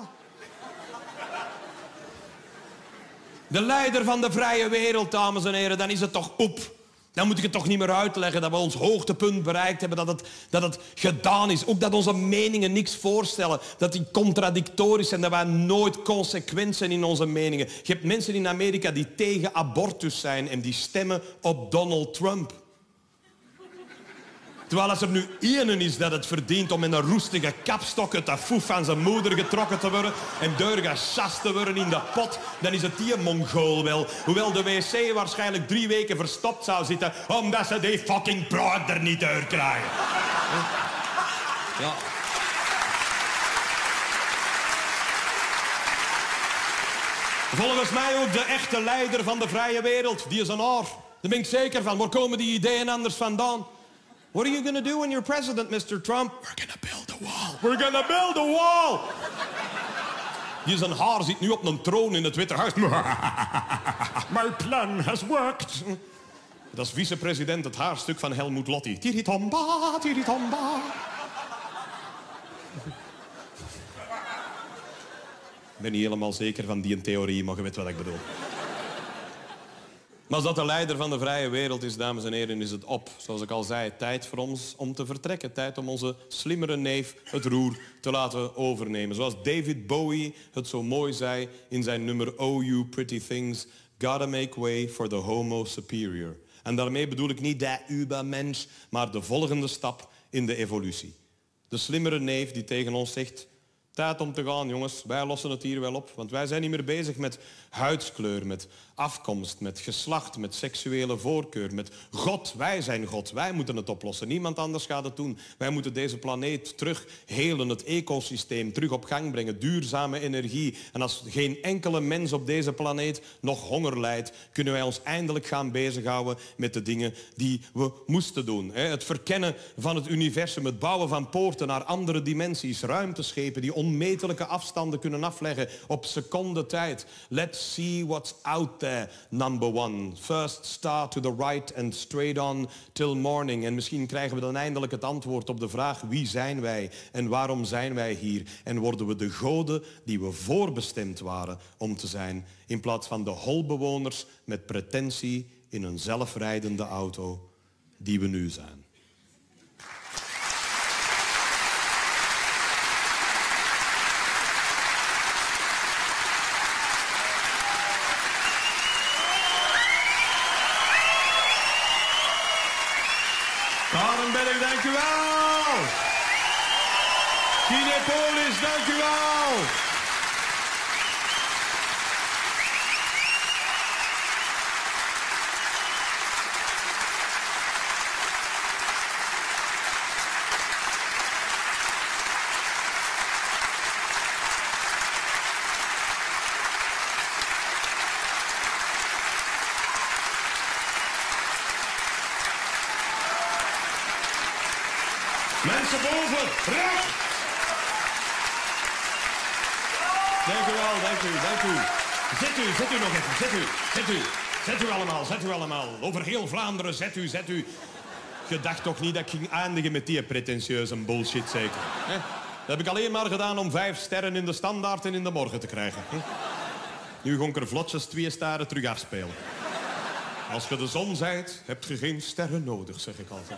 De leider van de vrije wereld, dames en heren, dan is het toch op. Dan moet ik het toch niet meer uitleggen dat we ons hoogtepunt bereikt hebben, dat het gedaan is. Ook dat onze meningen niks voorstellen, dat die contradictorisch zijn, dat wij nooit consequent zijn in onze meningen. Je hebt mensen in Amerika die tegen abortus zijn en die stemmen op Donald Trump. Terwijl als er nu één is dat het verdient om met een roestige kapstok uit de foef van zijn moeder getrokken te worden en deur gechast te worden in de pot, dan is het die Mongool wel. Hoewel de wc waarschijnlijk 3 weken verstopt zou zitten, omdat ze die fucking brood er niet uit krijgen. Ja. Volgens mij ook de echte leider van de vrije wereld. Die is een oor. Daar ben ik zeker van. Waar komen die ideeën anders vandaan? What are you gonna do when you're president, Mr. Trump? We're gonna build a wall. We're gonna build a wall. Die zijn haar zit nu op een troon in het Witte Huis. My plan has worked. Dat is vicepresident, het haarstuk van Helmut Lotti. Tiritomba, tiritomba. Ik ben niet helemaal zeker van die theorie, maar je weet wat ik bedoel. Maar als dat de leider van de vrije wereld is, dames en heren, is het op. Zoals ik al zei, tijd voor ons om te vertrekken. Tijd om onze slimmere neef het roer te laten overnemen. Zoals David Bowie het zo mooi zei in zijn nummer Oh You Pretty Things. Gotta make way for the homo superior. En daarmee bedoel ik niet de Übermensch, maar de volgende stap in de evolutie. De slimmere neef die tegen ons zegt... Tijd om te gaan, jongens. Wij lossen het hier wel op. Want wij zijn niet meer bezig met huidskleur, met afkomst, met geslacht, met seksuele voorkeur, met God. Wij zijn God. Wij moeten het oplossen. Niemand anders gaat het doen. Wij moeten deze planeet terug helen, het ecosysteem terug op gang brengen, duurzame energie. En als geen enkele mens op deze planeet nog honger lijdt, kunnen wij ons eindelijk gaan bezighouden met de dingen die we moesten doen. Het verkennen van het universum, het bouwen van poorten naar andere dimensies, ruimteschepen die onmetelijke afstanden kunnen afleggen op secondentijd. Let's see what's out there, number one. First start to the right and straight on till morning. En misschien krijgen we dan eindelijk het antwoord op de vraag wie zijn wij en waarom zijn wij hier? En worden we de goden die we voorbestemd waren om te zijn, in plaats van de holbewoners met pretentie in een zelfrijdende auto die we nu zijn. Karenberg, dank u wel. Kinepolis, dank u wel. Mensen boven, recht! Dank u wel, dank u, dank u. Zet u nog even, zet u allemaal. Over heel Vlaanderen, zet u. Je dacht toch niet dat ik ging eindigen met die pretentieuze bullshit, zeker? Dat heb ik alleen maar gedaan om 5 sterren in de Standaard en in de Morgen te krijgen. Nu ga ik er vlotjes 2 sterren terug afspelen. Als je de zon zijt, heb je geen sterren nodig, zeg ik altijd.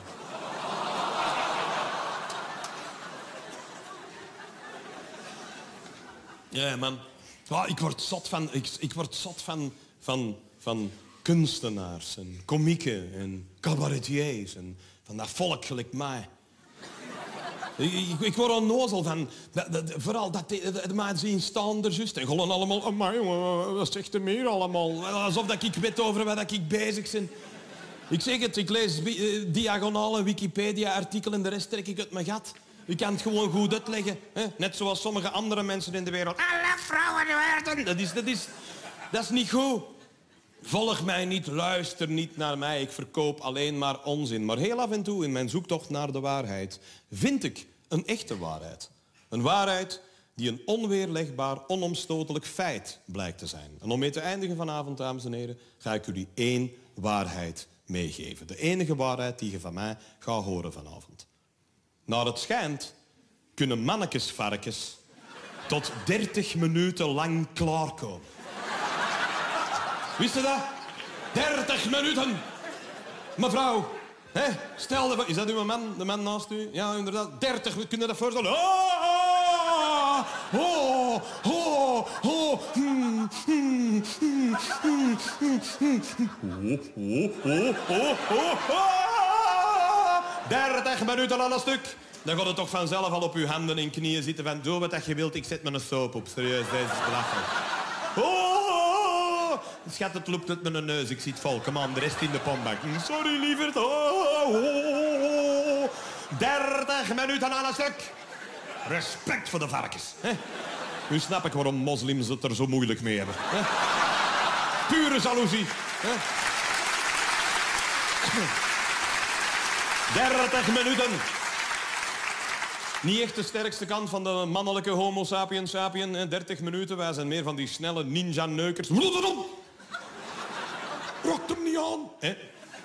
Ja, man. Oh, ik word zot van kunstenaars en komieken en cabaretiers en van dat volk gelijk mij. Ik word onnozel van... vooral dat de mensen zien staan er juist en gollen allemaal... Amai, jongen, wat zegt er meer allemaal? Alsof dat ik weet over wat ik bezig ben. Ik zeg het, ik lees diagonale Wikipedia-artikelen en de rest trek ik uit mijn gat. Je kan het gewoon goed uitleggen. Hè? Net zoals sommige andere mensen in de wereld. Alle vrouwen werden. Dat is niet goed. Volg mij niet, luister niet naar mij. Ik verkoop alleen maar onzin. Maar heel af en toe in mijn zoektocht naar de waarheid vind ik een echte waarheid. Een waarheid die een onweerlegbaar, onomstotelijk feit blijkt te zijn. En om mee te eindigen vanavond, dames en heren, ga ik jullie 1 waarheid meegeven. De enige waarheid die je van mij gaat horen vanavond. Naar het schijnt kunnen mannekesvarkens tot 30 minuten lang klaarkomen. Wist je dat? 30 minuten! Mevrouw, hè? Stel dat... Is dat uw man? De man naast u? Ja, inderdaad. 30 minuten. Kun je dat voorstellen? Oh! 30 minuten aan een stuk. Dan gaat het toch vanzelf al op uw handen en knieën zitten van doe wat je wilt, ik zet me een soap op. Serieus, deze is belachelijk. Schat, het loopt uit mijn neus, ik zie het vol. Kom aan, de rest in de pombak. Sorry, lieverd. 30 minuten aan een stuk. Respect voor de varkens. Hè? Nu snap ik waarom moslims het er zo moeilijk mee hebben. Hè? Pure jaloezie. Hè? 30 minuten. Niet echt de sterkste kant van de mannelijke homo sapiens sapien. Hè? 30 minuten, wij zijn meer van die snelle ninja-neukers. Rokt hem niet aan. Hè?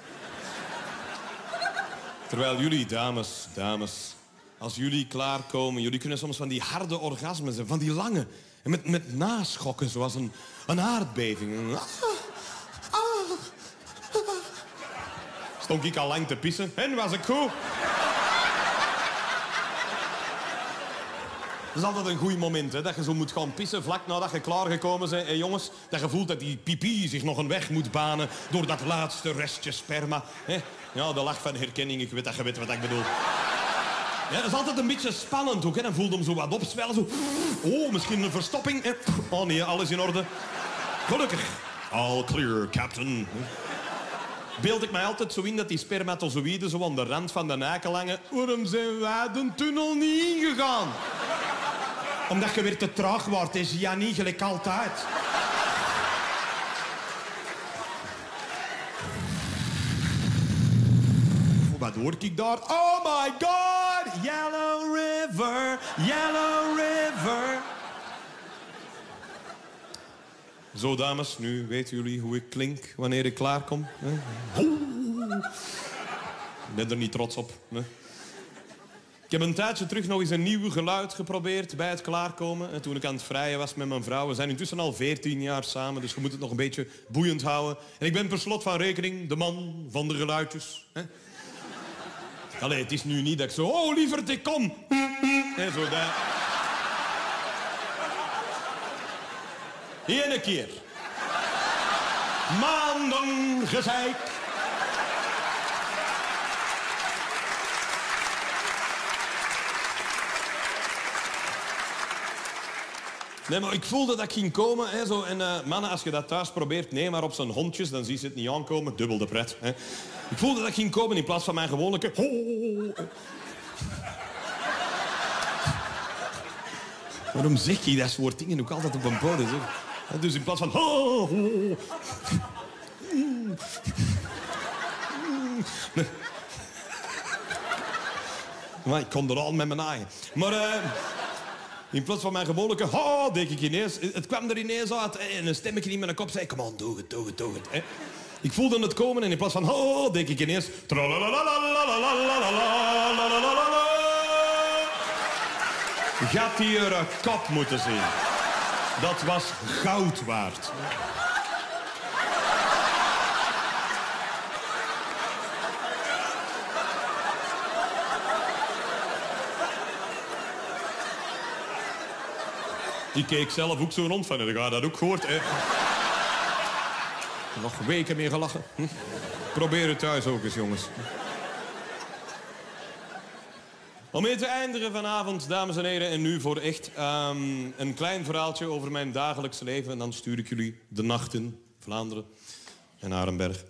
Terwijl jullie, dames, als jullie klaarkomen, jullie kunnen soms van die harde orgasmes hebben, van die lange. En met naschokken, zoals een aardbeving. Stond ik al lang te pissen. En was ik goed? Dat is altijd een goed moment, hè, dat je zo moet gaan pissen vlak nadat je klaargekomen bent. En jongens, dat je voelt dat die pipi zich nog een weg moet banen door dat laatste restje sperma. Hè. Ja, de lach van herkenning, je weet wat ik bedoel. Ja, dat is altijd een beetje spannend ook, hè. Dan voel je hem zo wat opzwellen, zo. Oh, misschien een verstopping. Hè. Oh nee, alles in orde. Gelukkig. All clear, captain. Beeld ik mij altijd zo in dat die spermatozoïden zo aan de rand van de naken hangen. Waarom zijn wij de tunnel niet ingegaan? Omdat je weer te traag wordt, is ja niet gelijk altijd. Wat hoor ik daar? Oh my god! Yellow River, Yellow River. Zo, dames, nu weten jullie hoe ik klink wanneer ik klaarkom. Ik ben er niet trots op. Nee. Ik heb een tijdje terug nog eens een nieuw geluid geprobeerd bij het klaarkomen. En toen ik aan het vrijen was met mijn vrouw. We zijn intussen al 14 jaar samen, dus je moet het nog een beetje boeiend houden. En ik ben per slot van rekening de man van de geluidjes. Allee, het is nu niet dat ik zo... Oh, lieverd, ik kom. En zo dat. Eén keer. Maanden gezeik. Nee, maar ik voelde dat ik ging komen. Hè, zo. En mannen, als je dat thuis probeert, nee, maar op zijn hondjes, dan zie je het niet aankomen. Dubbel de pret. Hè. Ik voelde dat ik ging komen in plaats van mijn gewone... Waarom zeg je dat soort dingen ook altijd op een podium? Zeg? Dus in plaats van... Maar ik kon er al met mijn eigen. Maar in plaats van mijn gewone... denk ik ineens... Het kwam er ineens uit en een stemmetje in mijn kop zei... Kom on, doe het. Hè. Ik voelde het komen en in plaats van... denk ik ineens... Gaat hier een kop moeten zien. Dat was goud waard. Ik keek zelf ook zo rond van, en dan ga je dat ook gehoord, hè. Nog weken meer gelachen. Probeer het thuis ook eens, jongens. Om mee te eindigen vanavond, dames en heren, en nu voor echt een klein verhaaltje over mijn dagelijkse leven. En dan stuur ik jullie de nacht in, Vlaanderen en Arenberg.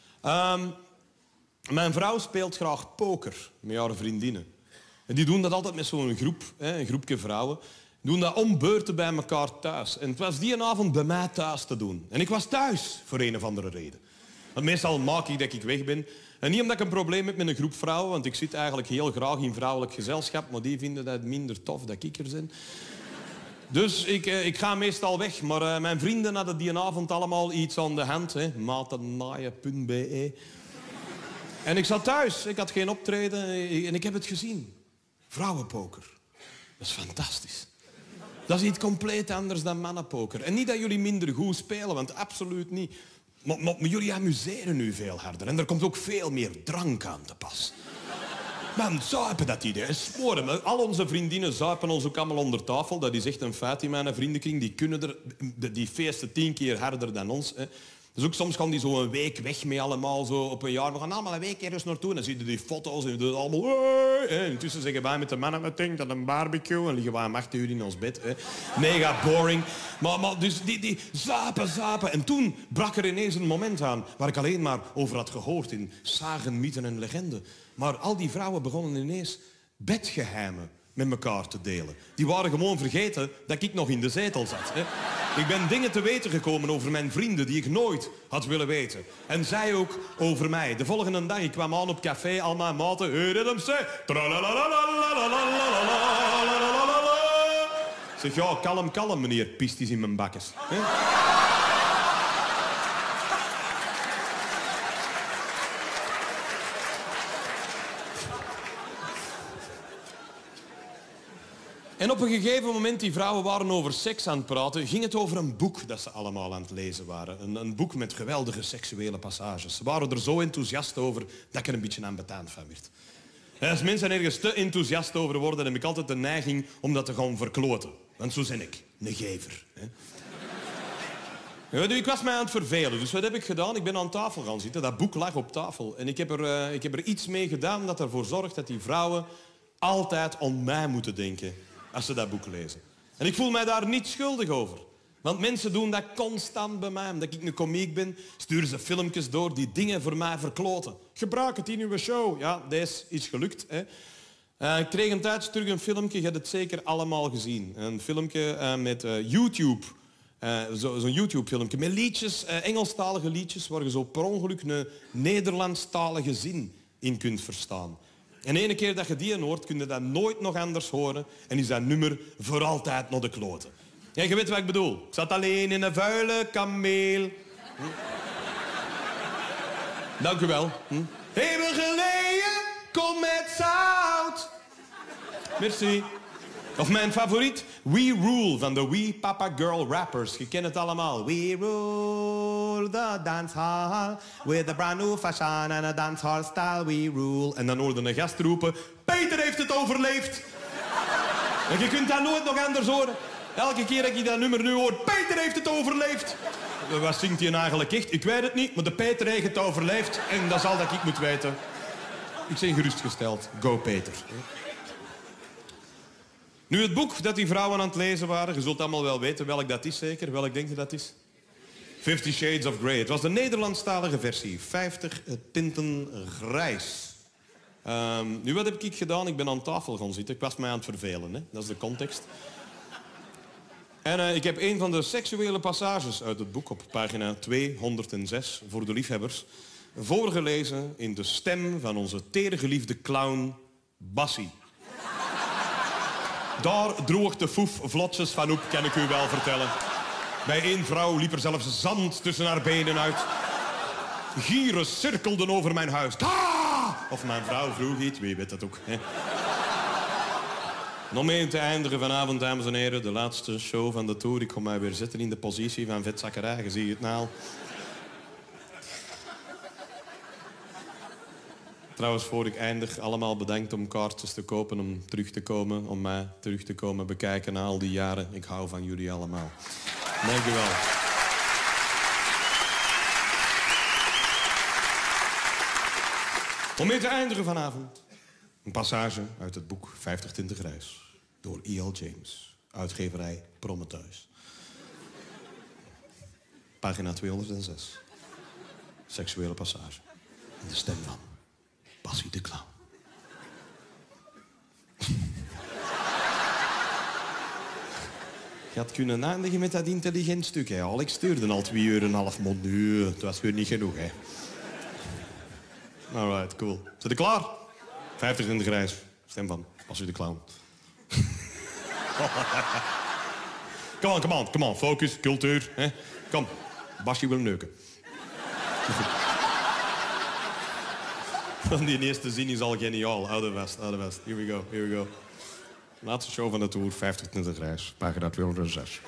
Mijn vrouw speelt graag poker met haar vriendinnen. En die doen dat altijd met zo'n groep, hè, een groepje vrouwen. Doen dat om beurten bij elkaar thuis. En het was die avond bij mij thuis te doen. En ik was thuis, voor een of andere reden. Want meestal maak ik dat ik weg ben. En niet omdat ik een probleem heb met een groep vrouwen, want ik zit eigenlijk heel graag in vrouwelijk gezelschap, maar die vinden dat minder tof dat ik er ben. Dus ik ga meestal weg. Maar mijn vrienden hadden die avond allemaal iets aan de hand. Matennaaien.be. En ik zat thuis. Ik had geen optreden en ik heb het gezien. Vrouwenpoker. Dat is fantastisch. Dat is iets compleet anders dan mannenpoker. En niet dat jullie minder goed spelen, want absoluut niet. Maar jullie amuseren nu veel harder. En er komt ook veel meer drank aan te pas. Man, zuipen dat idee. Sporen. Al onze vriendinnen zuipen ons ook allemaal onder tafel. Dat is echt een feit in mijn vriendenkring. Die kunnen die feesten 10 keer harder dan ons. Hè. Dus ook soms gaan die zo een week weg met allemaal zo op een jaar. We gaan allemaal een week ergens naartoe. En dan zie je die foto's en doen allemaal... En intussen zeggen wij met de mannen meteen dat een barbecue. En liggen wij om 8 uur in ons bed. Hè. Mega boring. Maar dus die zapen. En toen brak er ineens een moment aan waar ik alleen maar over had gehoord in sagen, mythen en legenden. Maar al die vrouwen begonnen ineens bedgeheimen met elkaar te delen. Die waren gewoon vergeten dat ik nog in de zetel zat. Hè. Ik ben dingen te weten gekomen over mijn vrienden die ik nooit had willen weten. En zij ook over mij. De volgende dag, ik kwam aan op café, al mijn maten. Ik zeg, ja, kalm, kalm, meneer. Pisties in mijn bakkes. Hè? En op een gegeven moment, die vrouwen waren over seks aan het praten, ging het over een boek dat ze allemaal aan het lezen waren. Een boek met geweldige seksuele passages. Ze waren er zo enthousiast over dat ik er een beetje ambetant van werd. En als mensen ergens te enthousiast over worden, dan heb ik altijd de neiging om dat te gaan verkloten. Want zo ben ik, een gever. Hè. Ja, ik was mij aan het vervelen, dus wat heb ik gedaan? Ik ben aan tafel gaan zitten, dat boek lag op tafel. En ik heb er iets mee gedaan dat ervoor zorgt dat die vrouwen altijd aan mij moeten denken als ze dat boek lezen. En ik voel mij daar niet schuldig over. Want mensen doen dat constant bij mij. Omdat ik een komiek ben, sturen ze filmpjes door die dingen voor mij verkloten. Gebruik het in uw show. Ja, deze is gelukt. Hè. Ik kreeg een tijdje terug een filmpje, je hebt het zeker allemaal gezien. Een filmpje met YouTube. Zo'n YouTube-filmpje met liedjes, Engelstalige liedjes, waar je zo per ongeluk een Nederlandstalige zin in kunt verstaan. En de ene keer dat je die hoort, kun je dat nooit nog anders horen en is dat nummer voor altijd naar de kloten. Ja, je weet wat ik bedoel. Ik zat alleen in een vuile kameel. Dank u wel. Even geleden, kom met zout. Merci. Of mijn favoriet, We Rule van de We Papa Girl Rappers. Je kent het allemaal. We rule the dance hall with a brand new fashion and a dancehall style. We rule. En dan hoorde een gast roepen, Peter heeft het overleefd. En je kunt dat nooit nog anders horen. Elke keer dat je dat nummer nu hoort, Peter heeft het overleefd. Wat zingt hij eigenlijk echt? Ik weet het niet, maar de Peter heeft het overleefd. En dat is al dat ik moet weten. Ik ben gerustgesteld. Go Peter. Nu, het boek dat die vrouwen aan het lezen waren, je zult allemaal wel weten welk dat is zeker. Welk denk je dat is? 50 Shades of Grey. Het was de Nederlandstalige versie. 50 tinten grijs. Nu, wat heb ik gedaan? Ik ben aan tafel gaan zitten. Ik was mij aan het vervelen. Hè? Dat is de context. En ik heb een van de seksuele passages uit het boek op pagina 206 voor de liefhebbers voorgelezen in de stem van onze teergeliefde clown Bassie. Daar droog de foef vlotjes van op, kan ik u wel vertellen. Bij één vrouw liep er zelfs zand tussen haar benen uit. Gieren cirkelden over mijn huis. Of mijn vrouw vroeg iets, wie weet dat ook. Hè? Nog mee te eindigen vanavond, dames en heren. De laatste show van de tour. Ik kom mij weer zitten in de positie van vetzakkerij. Je ziet het nou. Trouwens, voor ik eindig, allemaal bedankt om kaartjes te kopen, om terug te komen, om mij terug te komen bekijken na al die jaren. Ik hou van jullie allemaal. Dank u wel. Om mee te eindigen vanavond, een passage uit het boek 50 tinten grijs door E.L. James, uitgeverij Prometheus. Pagina 206. Seksuele passage. In de stem van Bassie de Clown. Je had kunnen eindigen met dat intelligent stuk, hè. Al ik stuurde al 2 uur en een half, maar nee, het was weer niet genoeg, hè. Alright, cool. Zit je klaar? 50 in de grijs. Stem van Bassie de Clown. Come on. Focus, cultuur, hè. Kom, Bassie wil neuken. Die eerste zin is al geniaal. Out of West. Here we go. Laatste show van de tour, 50 in de grijs. Pagina 206.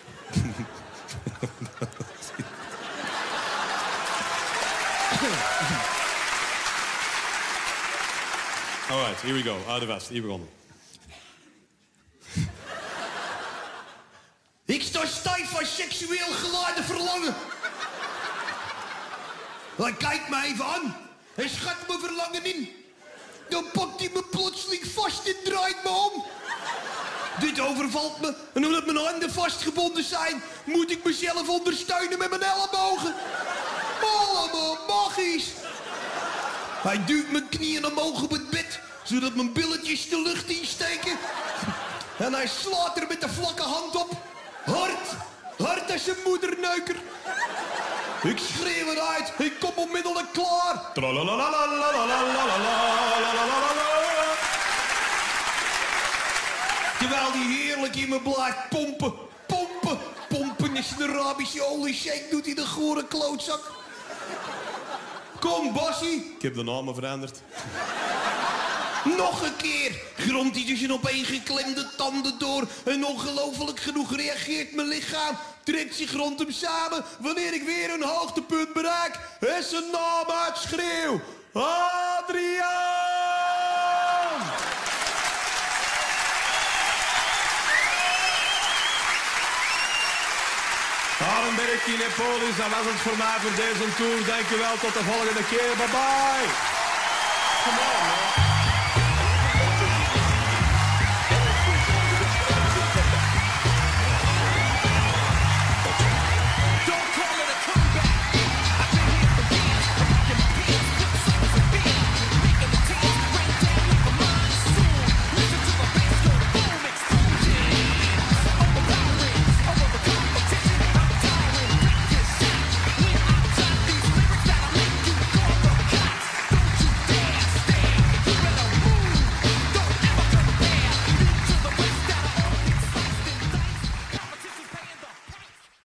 Alright, here we go. Out of West. Hier begonnen. Ik sta stijf van seksueel geladen verlangen. Hij kijkt me even aan. Hij schat me verlangen in. Dan pakt hij me plotseling vast en draait me om. Dit overvalt me. En omdat mijn handen vastgebonden zijn, moet ik mezelf ondersteunen met mijn ellebogen. Allemaal magisch. Hij duwt mijn knieën omhoog op het bed, zodat mijn billetjes de lucht insteken. En hij slaat er met de vlakke hand op. Hard als een moederneuker. Ik schreeuw eruit, ik kom onmiddellijk klaar. Terwijl die heerlijk in me blijft pompen. Pompen is een Arabische olieshake, doet hij de gore klootzak. Kom, Bassie. Ik heb de namen veranderd. Nog een keer gromt hij tussen opeengeklemde tanden door. En ongelooflijk genoeg reageert mijn lichaam. Trekt zich rond hem samen wanneer ik weer een hoogtepunt bereik. En zijn naam uitschreeuw. Adriaan! Arenberg in Nepolis, dat was het voor mij voor deze tour. Dankjewel, tot de volgende keer. Bye bye. Come on.